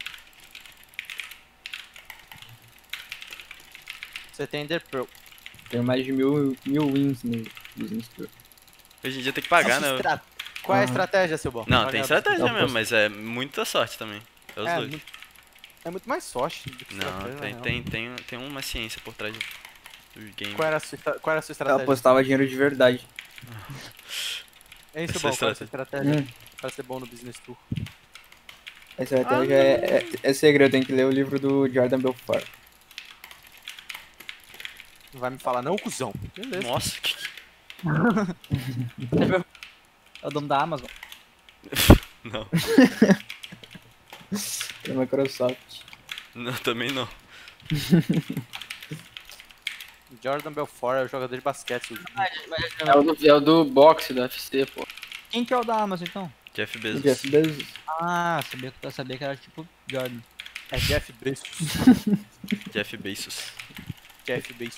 Você tem Ender Pearl. Tem mais de mil wins no Business Tour. Hoje em dia tem que pagar, né? Qual é a estratégia, seu bom? Não, tem estratégia Eu mesmo, posso- mas é muita sorte também. É os dois. É muito mais sorte do que Não, estratégia, na real. tem uma ciência por trás do game. Qual era a sua Ela estratégia? apostava dinheiro de verdade. É isso, Essa bom. Qual é a sua estratégia? Hum. Pra ser bom no Business Tour. A estratégia é segredo, tem que ler o livro do Jordan Belfort. Não vai me falar não, cuzão. Beleza. Nossa, É o dono da Amazon. não. Da Microsoft. Não, também não. Jordan Belfort é o jogador de basquete. É o do boxe do UFC, pô. Quem que é o da Amazon, então? Jeff O Bezos. Jeff Bezos. Ah, eu sabia que era tipo Jordan. É Jeff Bezos. Jeff Bezos. Jeff Bezos.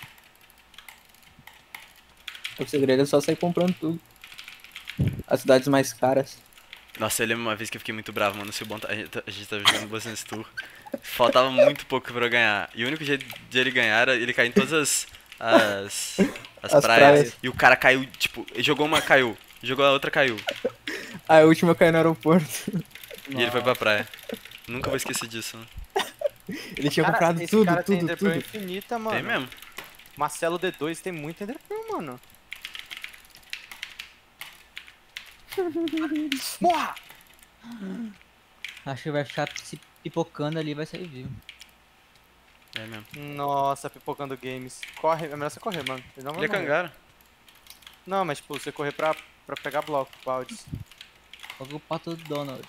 O segredo é só sair comprando tudo. As cidades mais caras. Nossa, eu lembro uma vez que eu fiquei muito bravo, mano. Se o bom a gente tava jogando Business Tour. Faltava muito pouco pra eu ganhar. E o único jeito de ele ganhar era ele cair em todas as As praias. praias. E o cara caiu, tipo, ele jogou uma, caiu. Jogou a outra, caiu. Ah, a última caiu no aeroporto. E ele foi pra praia. Nunca vou esquecer disso, né? Ele tinha Cara, comprado esse tudo, cara tem tudo, Ender Pearl tudo. infinita, mano. Tem mesmo. Marcelo D2 tem muito Ender Pearl, mano. Morra! Acho que vai ficar se pipocando ali e vai sair vivo. É mesmo. Nossa, pipocando games. Corre, é melhor você correr, mano. Ele não vai Ele é morrer. cangara. Não, mas tipo, você correr pra pegar bloco, baldes. Olha o pato do Donald.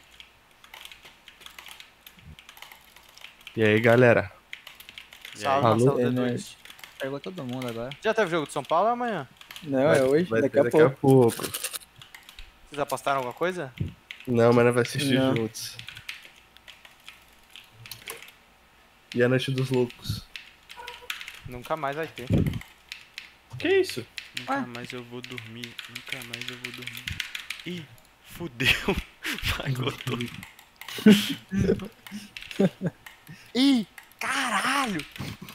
E aí, galera? E Salve, aí? Marcelo Alô, D2. Pegou todo mundo agora. Já teve jogo de São Paulo ou é amanhã? Não, é hoje, Vai daqui ter a pouco. Vocês apostaram alguma coisa? Não, mas não vai assistir Não. juntos. E a Noite dos Loucos? Nunca mais vai ter. Que isso? Nunca mais eu vou dormir. Nunca mais eu vou dormir. Ih, fudeu. Pagotou. Ih, caralho!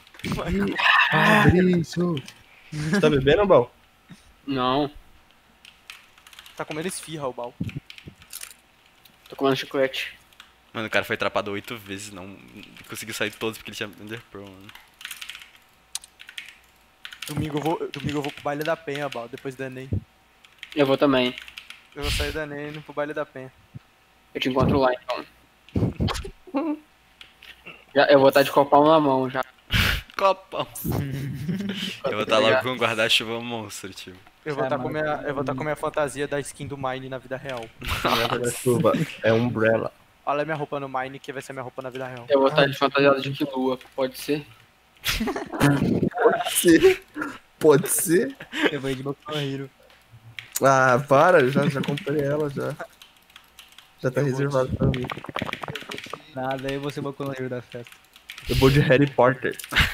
Fabrício! Você tá bebendo, Bal? Não, Tá comendo esfirra, o Bal. tô comendo chiclete. Mano, o cara foi atrapado 8 vezes, não conseguiu sair todos porque ele tinha Ender Pearl, mano. Domingo eu vou pro baile da Penha, Bal, depois do Enem. Eu vou também. Eu vou sair do Enem e indo pro baile da Penha. Eu te encontro lá, então. Eu vou estar de copão na mão já. Copão. Eu vou estar logo com um guarda-chuva monstro, tio. Eu vou estar com minha fantasia da skin do Mine na vida real. Não é guarda-chuva, é Umbrella. Olha a minha roupa no Mine, que vai ser minha roupa na vida real. Eu vou estar de fantasiado de Killua, pode ser? Pode ser. Pode ser. Eu vou ir de Boku no Hero. Ah, para, já comprei ela já. Já tá reservado pra mim. Nada, eu vou ser o Boku no Hero da festa. Eu vou de Harry Potter.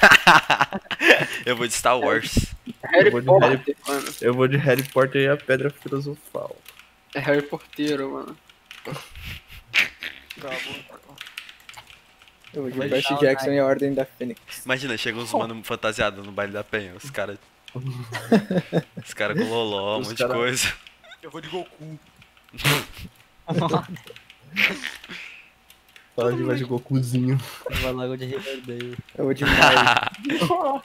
Eu vou de Star Wars. Harry vou de Potter, mano. Eu vou de Harry Potter e a Pedra Filosofal. É Harry Porteiro, mano. Eu vou de Vai Percy dar o Jackson e a Ordem da Fênix. Imagina, chega uns mano fantasiados no baile da Penha. Os caras. Os caras com loló, um Os monte cara- de coisa. Eu vou de Goku. Fala de vai de Gokuzinho. Eu vou logo de Riverdale. Eu vou de Mario.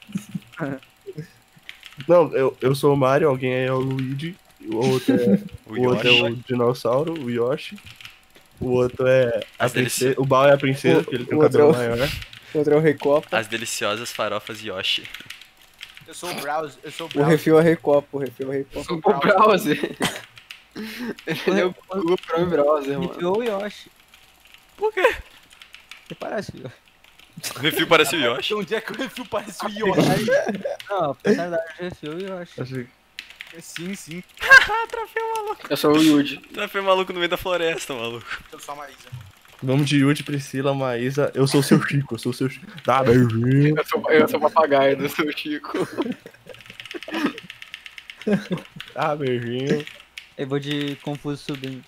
Não, eu sou o Mario, alguém aí é o Luigi. O outro é O o outro é Yoshi. o dinossauro, o Yoshi. O outro é a As princesa. O Bal é a princesa, porque ele tem o o outro cabelo é o- maior. Outro é o Rei Copa. As deliciosas farofas Yoshi. Eu sou o Browse. Eu sou o O Browse. refil é o Rei Copa. O refil é o Rei Copa. O browser. Ele é o Google Chrome Browser, mano. Enfiou o Yoshi. Por quê? Você parece, Yoshi. O refil parece o Yoshi. Onde é que o refil parece o Yoshi? Não, a personalidade do refil e o Yoshi. Achei- Sim, sim. Eu sou o Yuji. Tu foi maluco no meio da floresta, maluco. Eu sou a Maísa. Vamos de Yudi, Priscila, Maísa. Eu sou o seu Chico, eu sou o seu Chico. Tá, beijinho. Eu sou o papagaio do seu Chico. Tá, beijinho. Eu vou de Confuso Sobrinho.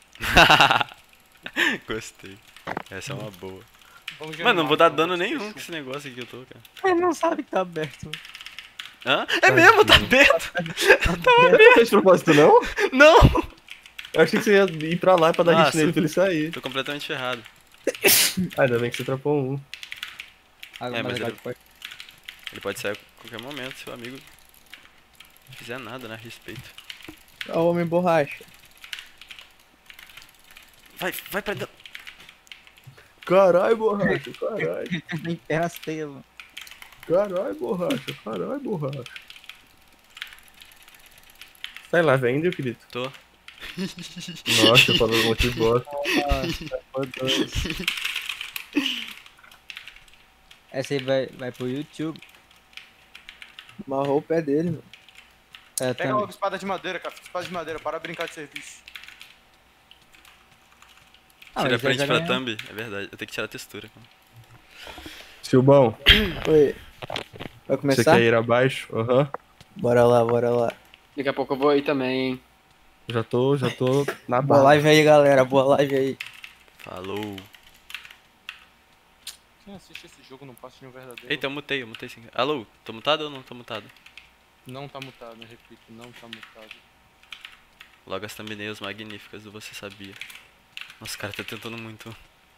Gostei. Essa é uma boa. Vamos de Mano, não animal, vou dar então, dano vou de nenhum Pikachu. com esse negócio aqui que eu tô, cara. Ele não sabe que tá aberto. Hã? É mesmo, tá aberto? Não fez propósito, não? Não! Eu achei que você ia ir pra lá pra dar hit Nossa. nele pra ele sair. Tô completamente ferrado. Ah, ainda bem que você trapou um. Agora, É, mas agora ele- pode- Ele pode sair a qualquer momento, seu amigo não fizer nada, né, a respeito. Ó, o Homem Borracha. Vai pra dentro. Caralho, borracha, caralho. Nem terra as teias, mano. Caralho, borracha, caralho, borracha. Sai lá, vende, querido. Tô. Nossa, falando um monte de bosta. Essa aí vai pro YouTube. Amarrou o pé dele, mano. É, Pega também. logo espada de madeira, cara. Espada de madeira. Para de brincar de serviço. Ah, Tira a mas frente já pra ganhou. thumb, é verdade. Eu tenho que tirar a textura. Cara. Silbão, Oi. Vai você começar? quer ir abaixo? Aham. Bora lá, bora lá. Daqui a pouco eu vou aí também, hein. Já tô na Boa bala. live aí, galera. Boa live aí. Falou. Quem assiste esse jogo não passa de um verdadeiro. Eita, eu mutei sim. Alô, tô mutado ou não tô mutado? Não tá mutado, eu repito. Não tá mutado. Logo as thumbnails magníficas do Você Sabia. Nossa, o cara tá tentando muito.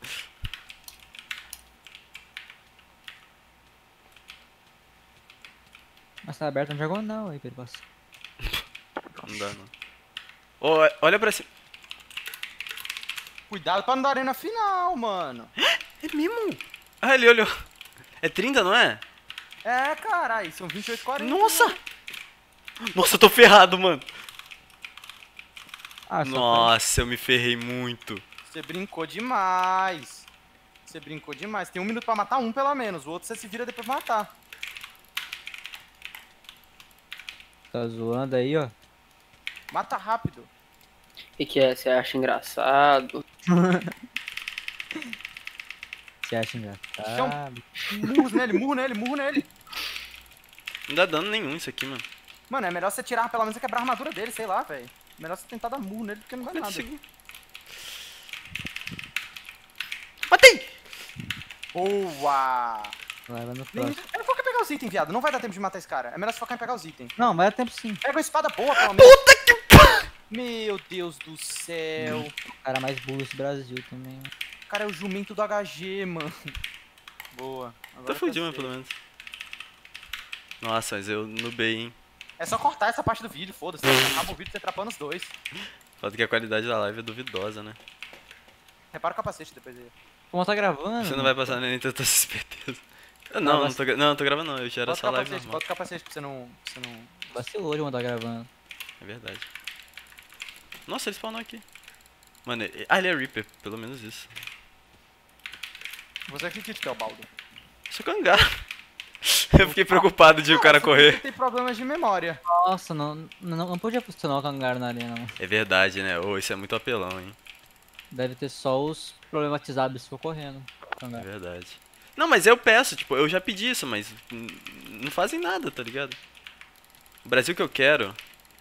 Mas tá aberto, não jogou não aí, Pedro. Passa. Não dá, não. Ô, olha pra cima. Cuidado pra não dar arena final, mano. É mesmo? Ah, ele olhou. É 30, não é? É, caralho. São 28, 40. Nossa! Nossa, eu tô ferrado, mano. Ah, só Nossa, eu me ferrei muito. Você brincou demais. Você brincou demais. Tem 1 minuto pra matar um, pelo menos. O outro você se vira depois pra matar. tá zoando aí, ó. Mata rápido. O que é? Você acha engraçado? Você acha engraçado? Murro nele. Não dá dano nenhum isso aqui, mano. Mano, é melhor você tirar, pelo menos quebrar a armadura dele, sei lá, velho. Melhor você tentar dar murro nele, porque não vai nada. Matei! Boa! Leva no Nem- próximo. Foca em pegar os itens, viado. Não vai dar tempo de matar esse cara. É melhor você focar em pegar os itens. Não, vai dar tempo sim. Pega uma espada boa, pelo menos. Puta que Meu Deus do céu. O cara mais burro desse Brasil também. O cara é o jumento do HG, mano. Boa. Agora Tá fudido, eu mas cansei. pelo menos. Nossa, mas eu nubei, hein. É só cortar essa parte do vídeo, foda-se. Acaba o vídeo você atrapalhando os dois. Falta que a qualidade da live é duvidosa, né? Repara o capacete depois aí. Como tá gravando? Você não vai passar nem tanta certeza. Não, não tô gravando não, eu gero essa live normal. Bota o capacete pra você não... Vacilou de não tá gravando. É verdade. Nossa, ele spawnou aqui. Mano, ele é Reaper, pelo menos isso. Você aqui que é o baldo. Só cangar. Eu fiquei preocupado de o cara correr. Tem problemas de memória. Nossa, não podia funcionar o Kangar na arena, não. É verdade, né? Ô, isso é muito apelão, hein? Deve ter só os problematizados se for correndo. É Kangar. verdade. Não, mas eu peço, tipo, eu já pedi isso, mas não fazem nada, tá ligado? O Brasil que eu quero.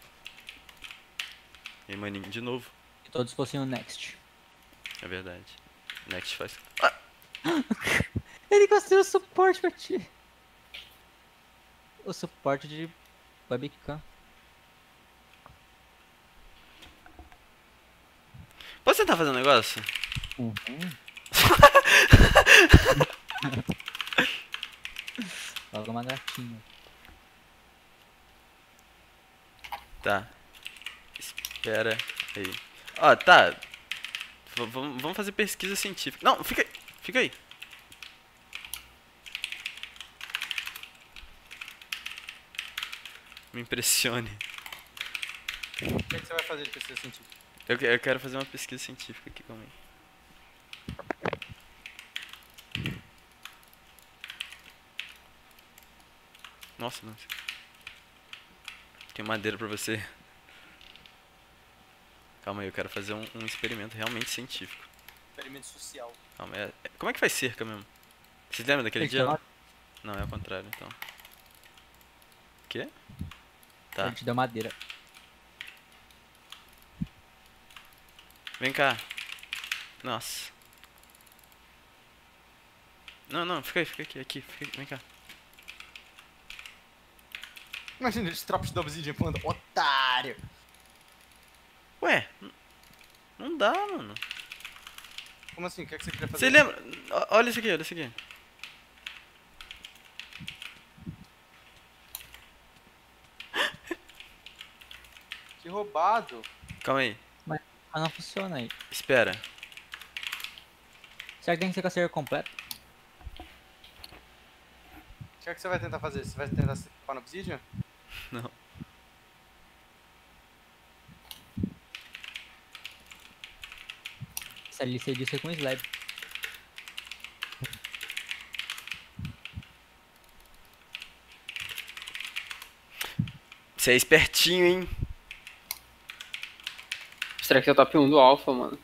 E aí, maninho, de novo. Que todos fossem o Next. É verdade. Next faz. Ele conseguiu o suporte pra ti. O suporte de webcam. Posso tentar fazer um negócio? Uhum. Logo uma gatinha. Tá. Espera aí. Ó, tá. Vamos fazer pesquisa científica. Não, fica aí. Fica aí. Me impressione. O que você vai fazer de pesquisa científica? Eu quero fazer uma pesquisa científica aqui, calma aí. Nossa, não. Tem madeira pra você. Calma aí, eu quero fazer um experimento realmente científico. Experimento social. Calma aí. Como é que faz cerca mesmo? Vocês lembram daquele dia? Ele Não, é ao contrário, então. O quê? Tá. te deu madeira. Vem cá. Nossa. Não, fica aí, fica aqui, vem cá. Imagina os tropas da Obsidian falando, otário. Ué, não dá, mano. Como assim? O que é que você queria fazer? Você lembra? Olha isso aqui, olha isso aqui. Que roubado. Calma aí, Mas não funciona aí. espera. Será que tem que ser com a cerca completa? O que é que você vai tentar fazer? Você vai tentar se ocupar no Obsidian? Não. Essa lista disso é com slab. Você é espertinho, hein? Será que é o top 1 do Alpha, mano?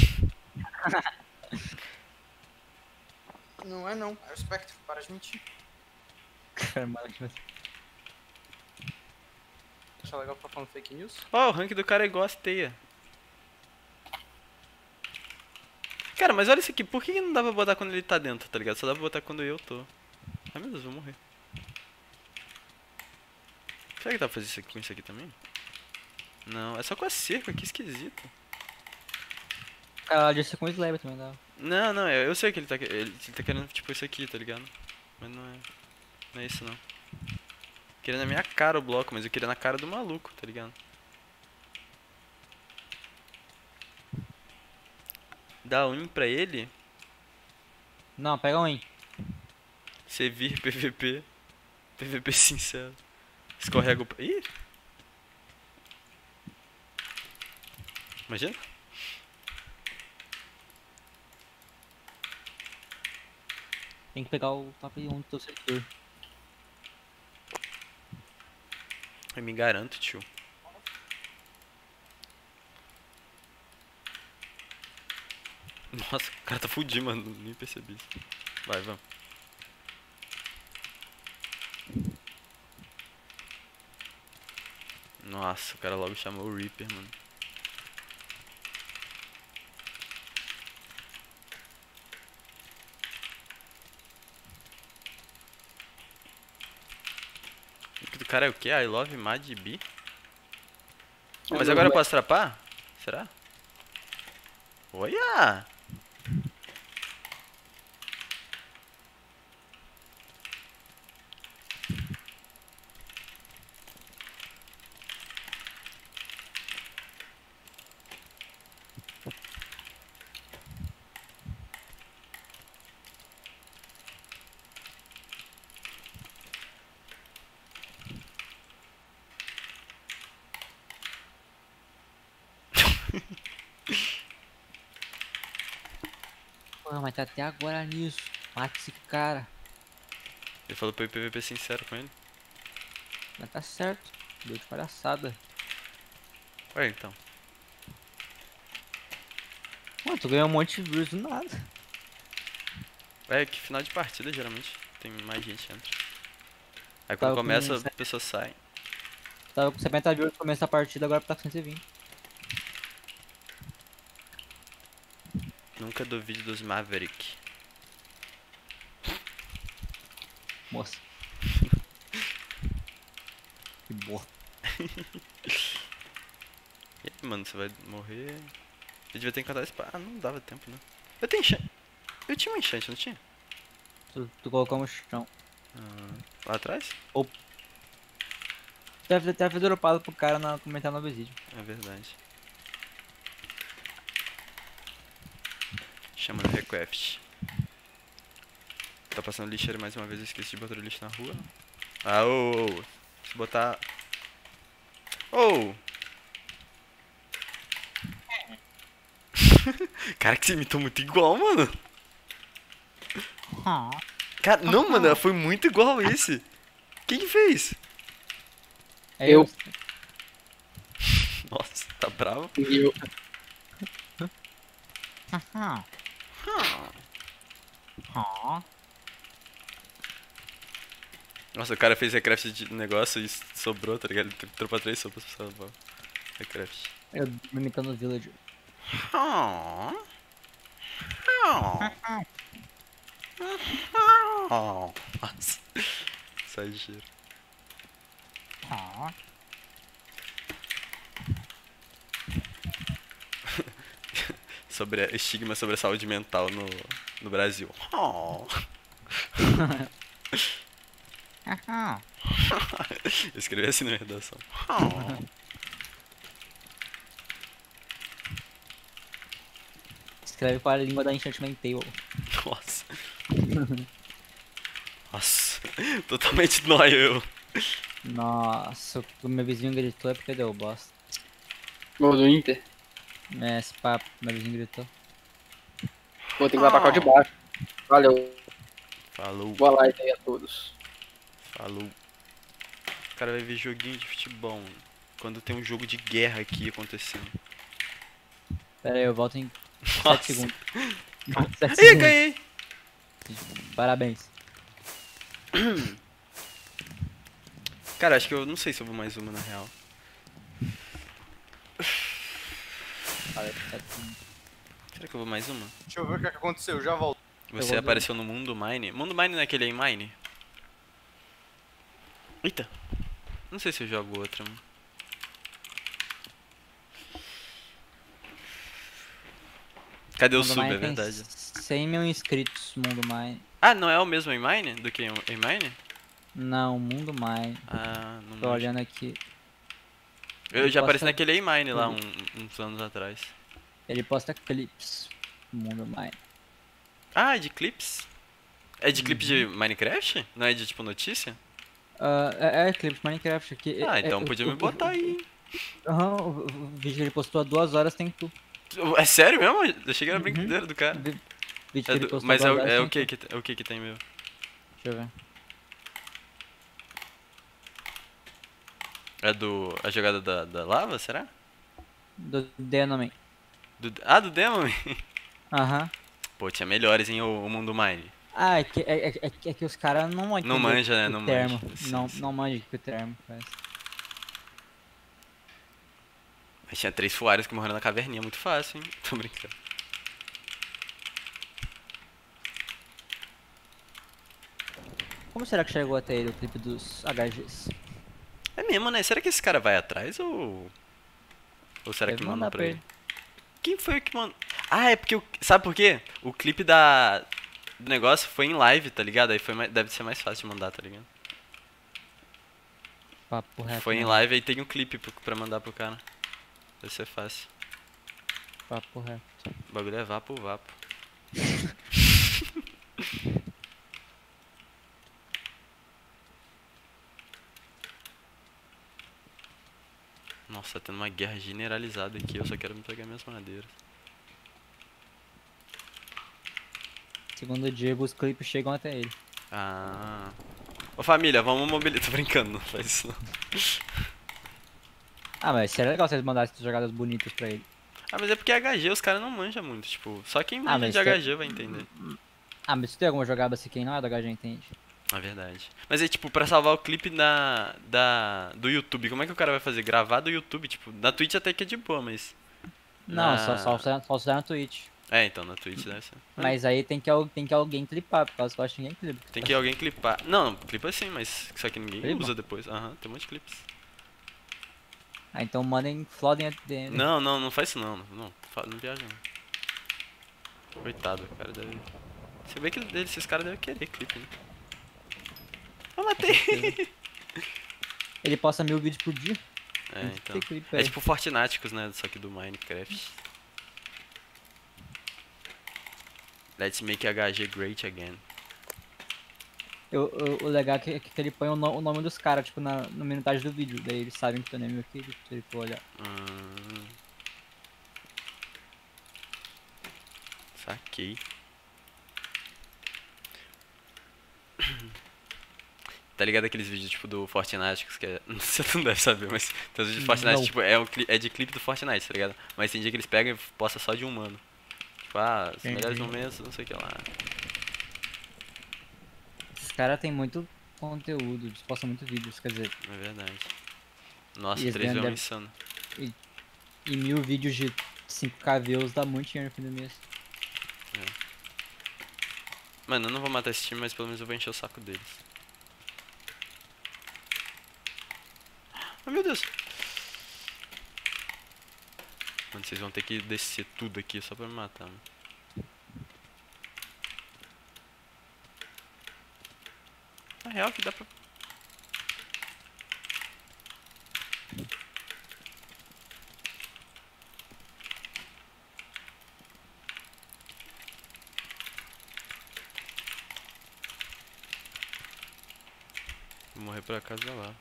Não é não, é o Spectre, para de mentir. Acha legal ficar falando fake news? Ó, o rank do cara é igual as teia. Cara, mas olha isso aqui, por que não dá pra botar quando ele tá dentro, tá ligado? Só dá pra botar quando eu tô. Ai meu Deus, vou morrer. Será que dá pra fazer isso aqui com isso aqui também? Não, é só com a cerca, que esquisito. O cara lá disse com slab também dá. Não, eu sei que ele tá querendo tipo isso aqui, tá ligado? Mas não é isso não. Querendo na minha cara o bloco, mas eu queria na cara do maluco, tá ligado? Dá um pra ele, Não, pega um aí. servir PVP, PVP sincero. Escorrega o... Ih! Imagina? Tem que pegar o top 1 do teu servidor. Eu me garanto, tio. Nossa, o cara tá fudido, mano. Nem percebi isso. Vai, vamos. Nossa, o cara logo chamou o Reaper, mano. O nick do cara é o quê? I love Mad B? Ah, mas agora eu posso trapar? Será? Olha! Porra, mas tá até agora nisso. Mata esse cara. Ele falou pra eu ir PVP sincero com ele. Mas tá certo. Deu de palhaçada. Ué, então. Mano, tu ganhou um monte de views do nada. É que final de partida geralmente tem mais gente que entra. Aí Tava quando começa, com a pessoa sai. Tava com 70 views no começo da partida, agora tá com 120. Nunca duvide dos Maverick. Moça. Que boa. E aí, mano, você vai morrer. Eu devia ter encantado a espada. Ah, não dava tempo, né? Eu tenho enchante. Eu tinha um enchante, não tinha? Tu colocou no chão. Lá atrás? Deve ter dropado pro cara comentar no vídeo. É verdade. Chama no Request. Tá passando lixeiro mais uma vez, eu esqueci de botar o lixo na rua. Ah, ô. Se botar... Ô! Cara, que você imitou muito igual, mano. Cara, não, mano, foi muito igual esse. Quem que fez? É eu. Nossa, tá bravo? Eu. Nossa, o cara fez recraft de negócio e sobrou, tá ligado? Ele trocou 3 sopas pra salvar. Recraft. Eu imitando o Village. Nossa. Exagero. Sobre estigma sobre a saúde mental no Brasil. Eu escrevi assim na redação. Escreve com a língua da Enchantment Table. Nossa. Nossa. Totalmente nóia eu. Nossa, o meu vizinho gritou é porque deu bosta. Gol do Inter. É, esse papo, meu vizinho gritou. Vou ter que dar pra cá de baixo. Valeu. Falou. Boa live aí a todos. Falou. O cara vai ver joguinho de futebol, mano. Quando tem um jogo de guerra aqui acontecendo. Pera aí, eu volto em 7 Nossa. segundos. 7 Ih, segundos. ganhei! Parabéns. Cara, acho que eu não sei se eu vou mais uma na real. Será que eu vou mais uma? Deixa eu ver o que aconteceu, já volto. Você apareceu no Mundo Mine. Mundo Mine não é aquele aí Mine? Eita. Não sei se eu jogo outra, mano. Cadê o Mundo sub, Mine é tem verdade? 100 mil inscritos, Mundo Mine. Ah, não é o mesmo A-Mine do que A-Mine? Não, Mundo Mine. Ah, não Tô manjo. olhando aqui. Eu já apareci posta- naquele A-Mine lá uns anos atrás. Ele posta clips. Mundo Mine. Ah, é de clips? É de clipe de Minecraft? Não é de tipo notícia? É clips Minecraft aqui. Ah, então podia me botar aí. Aham, o vídeo que ele postou há 2 horas tem tu. É sério mesmo? Eu achei que era brincadeira do cara. Vídeo que É ele do- postou mas há é, 2 horas é tem o que tu. que é o que tem meu? Deixa eu ver. É do a jogada da lava, será? Do Denoman. Do Demon? Aham. Pô, tinha melhores em o Mundo Mine. Ah, é que os caras não vão Não entender manja, né? o Não termo. manja. Sim, Não, sim. não manja o que o termo faz. Mas tinha 3 fuários que morreram na caverninha, muito fácil, hein? Tô brincando. Como será que chegou até ele o clipe dos HGs? É mesmo, né? Será que esse cara vai atrás ou. Ou será Deve que mandam mandar pra pra ele? Quem foi que mandou? Ah, é porque. Sabe por quê? O clipe do negócio foi em live, tá ligado? Aí deve ser mais fácil de mandar, tá ligado? Papo reto. Foi em mesmo. live aí tem um clipe pra mandar pro cara. Deve ser fácil. Papo reto. O bagulho é vapo. Nossa, tá tendo uma guerra generalizada aqui, eu só quero me pegar minhas madeiras. Segundo o Diego, os clipes chegam até ele. Ah. Ô família, vamos mobilizar. Tô brincando, não faz isso não. Ah, mas seria legal se eles mandassem jogadas bonitas pra ele. Ah, mas é porque HG os caras não manjam muito, tipo, só quem manja mas de tem- HG vai entender. Ah, mas se tem alguma jogada assim, quem não é do HG entende. É verdade. Mas aí, tipo, pra salvar o clipe do YouTube, como é que o cara vai fazer? Gravar do YouTube, tipo, na Twitch até que é de boa, mas... Não, na- só usar na Twitch. É, então, na Twitch deve ser. Mas aí tem que alguém clipar, por causa que eu acho que ninguém clipa. Tem que alguém clipar. Não, clipa sim, mas só que ninguém Clipa? usa depois. Aham, tem um monte de clipes. Ah, então mandem flodem a DM. Não faz isso não. Não viaja não. Coitado, o cara deve... Você vê que esses caras devem querer clipe, né? Eu matei! Ele posta 1000 vídeos por dia. É, Tem que então. ter clipe É aí. tipo Fortnáticos, né? Só que do Minecraft. Let's make HG great again. O legal é que ele põe o nome dos caras, tipo, na minutagem do vídeo. Daí eles sabem que teu nome é aquele, se ele for olhar. Saquei. Tá ligado aqueles vídeos tipo do Fortnite que é. Você não deve saber, mas tem os vídeos de Fortnite, Não. tipo, é de clipe do Fortnite, tá ligado? Mas tem dia que eles pegam e postam só de um mano. Tipo, os melhores momentos, não sei o que lá. Esses caras têm muito conteúdo, eles postam muito vídeos, quer dizer, É verdade. Nossa, E eles 3 é um ganham- insano. e 1000 vídeos de 5k views dá muito dinheiro no fim do mês. Mano, eu não vou matar esse time, mas pelo menos eu vou encher o saco deles. Oh meu Deus! Mano, vocês vão ter que descer tudo aqui só pra me matar, mano. Na real que dá pra... Vou morrer por acaso lá.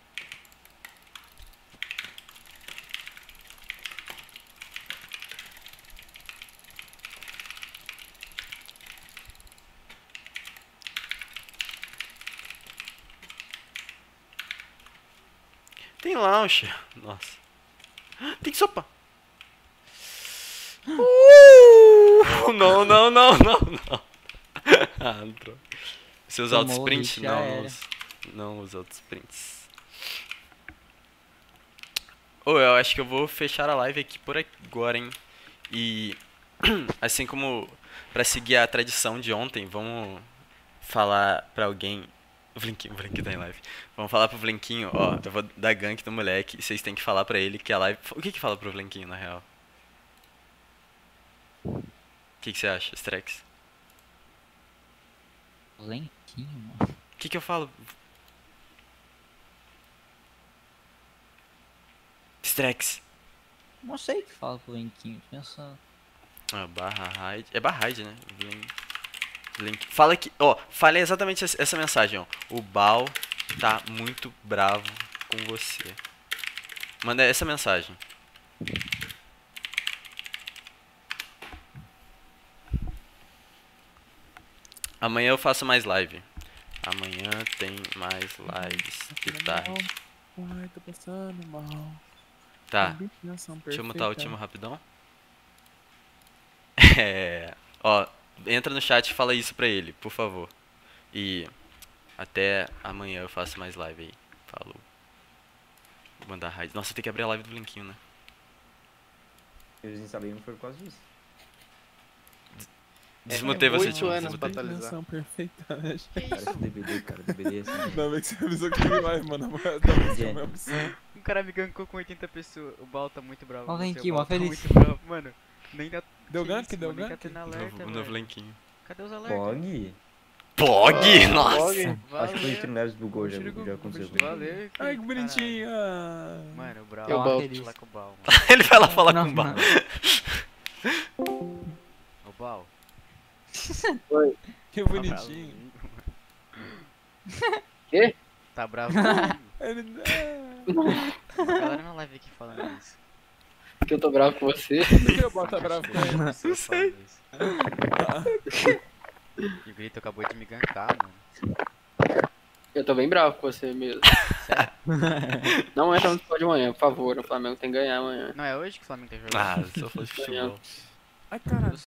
Tem launcher. Nossa. Tem sopa. Não. Ah, não troca. Você usa Tomou o auto-sprint? hit, já Não, era. não usa auto-sprints. Ô, eu acho que eu vou fechar a live aqui por agora, hein. E assim como pra seguir a tradição de ontem, vamos falar pra alguém. O Blinquinho tá em live. Vamos falar pro Blinquinho, ó, eu vou dar gank no moleque e vocês têm que falar pra ele que a live... O que fala pro Blinquinho, na real? O que você acha, Strex? Lentinho, mano. O que eu falo? Strex. Não sei o que fala pro Lenquinho, pensa. Ah, barra raid. É barra raid, né? Link. Fala que, ó, fale exatamente essa mensagem, ó. O Bal tá muito bravo com você. Manda essa mensagem. Amanhã eu faço mais live. Amanhã tem mais lives de tarde. Ai, tô passando mal. Tá. Combinação Deixa eu mutar o perfeita. time rapidão. É. Ó, entra no chat e fala isso pra ele, por favor. E até amanhã eu faço mais live aí. Falou. Vou mandar raid. Nossa, tem que abrir a live do Blinquinho, né? Eles instalei não foi por causa disso. Desmutei você, 8 Timo. anos pra Desmutei. atualizar. Atenção perfeitamente. Cara, esse DVD, cara, DVD é assim. Ainda bem que você avisou que ele vai, mano. Da música mesmo. Um cara me gankou com 80 pessoas. O Bal tá muito bravo. Ó, com vem você, aqui, o Bal mó tá feliz. muito bravo. Mano, nem dá. Deu que gank? isso, Deu mano, nem gank? tá tendo alerta, O novo velho. Blinquinho. Cadê os alertas? Pog? Pog! Nossa! Acho que o Nitro Neves bugou, já Chegou, aconteceu. chegou. Valeu. Ai, que bonitinho. Mano, o Brau. Eu Vou Bal. falar com o Bal, mano. Ele vai lá falar Não, com o Bal. Ô, Bal. Que Tá bravo bonitinho. comigo, Quê? Tá bravo comigo? Ele... A galera na live aqui falando isso. Porque eu tô bravo com você. Por que eu boto bravo com ele? Não sei. E o Grito acabou de me gankar, mano. Eu tô bem bravo com você mesmo. Não entra no futebol de manhã, por favor. O Flamengo tem que ganhar amanhã. Não é hoje que o Flamengo tá jogando? Ah, só fosse futebol. Ai, caralho.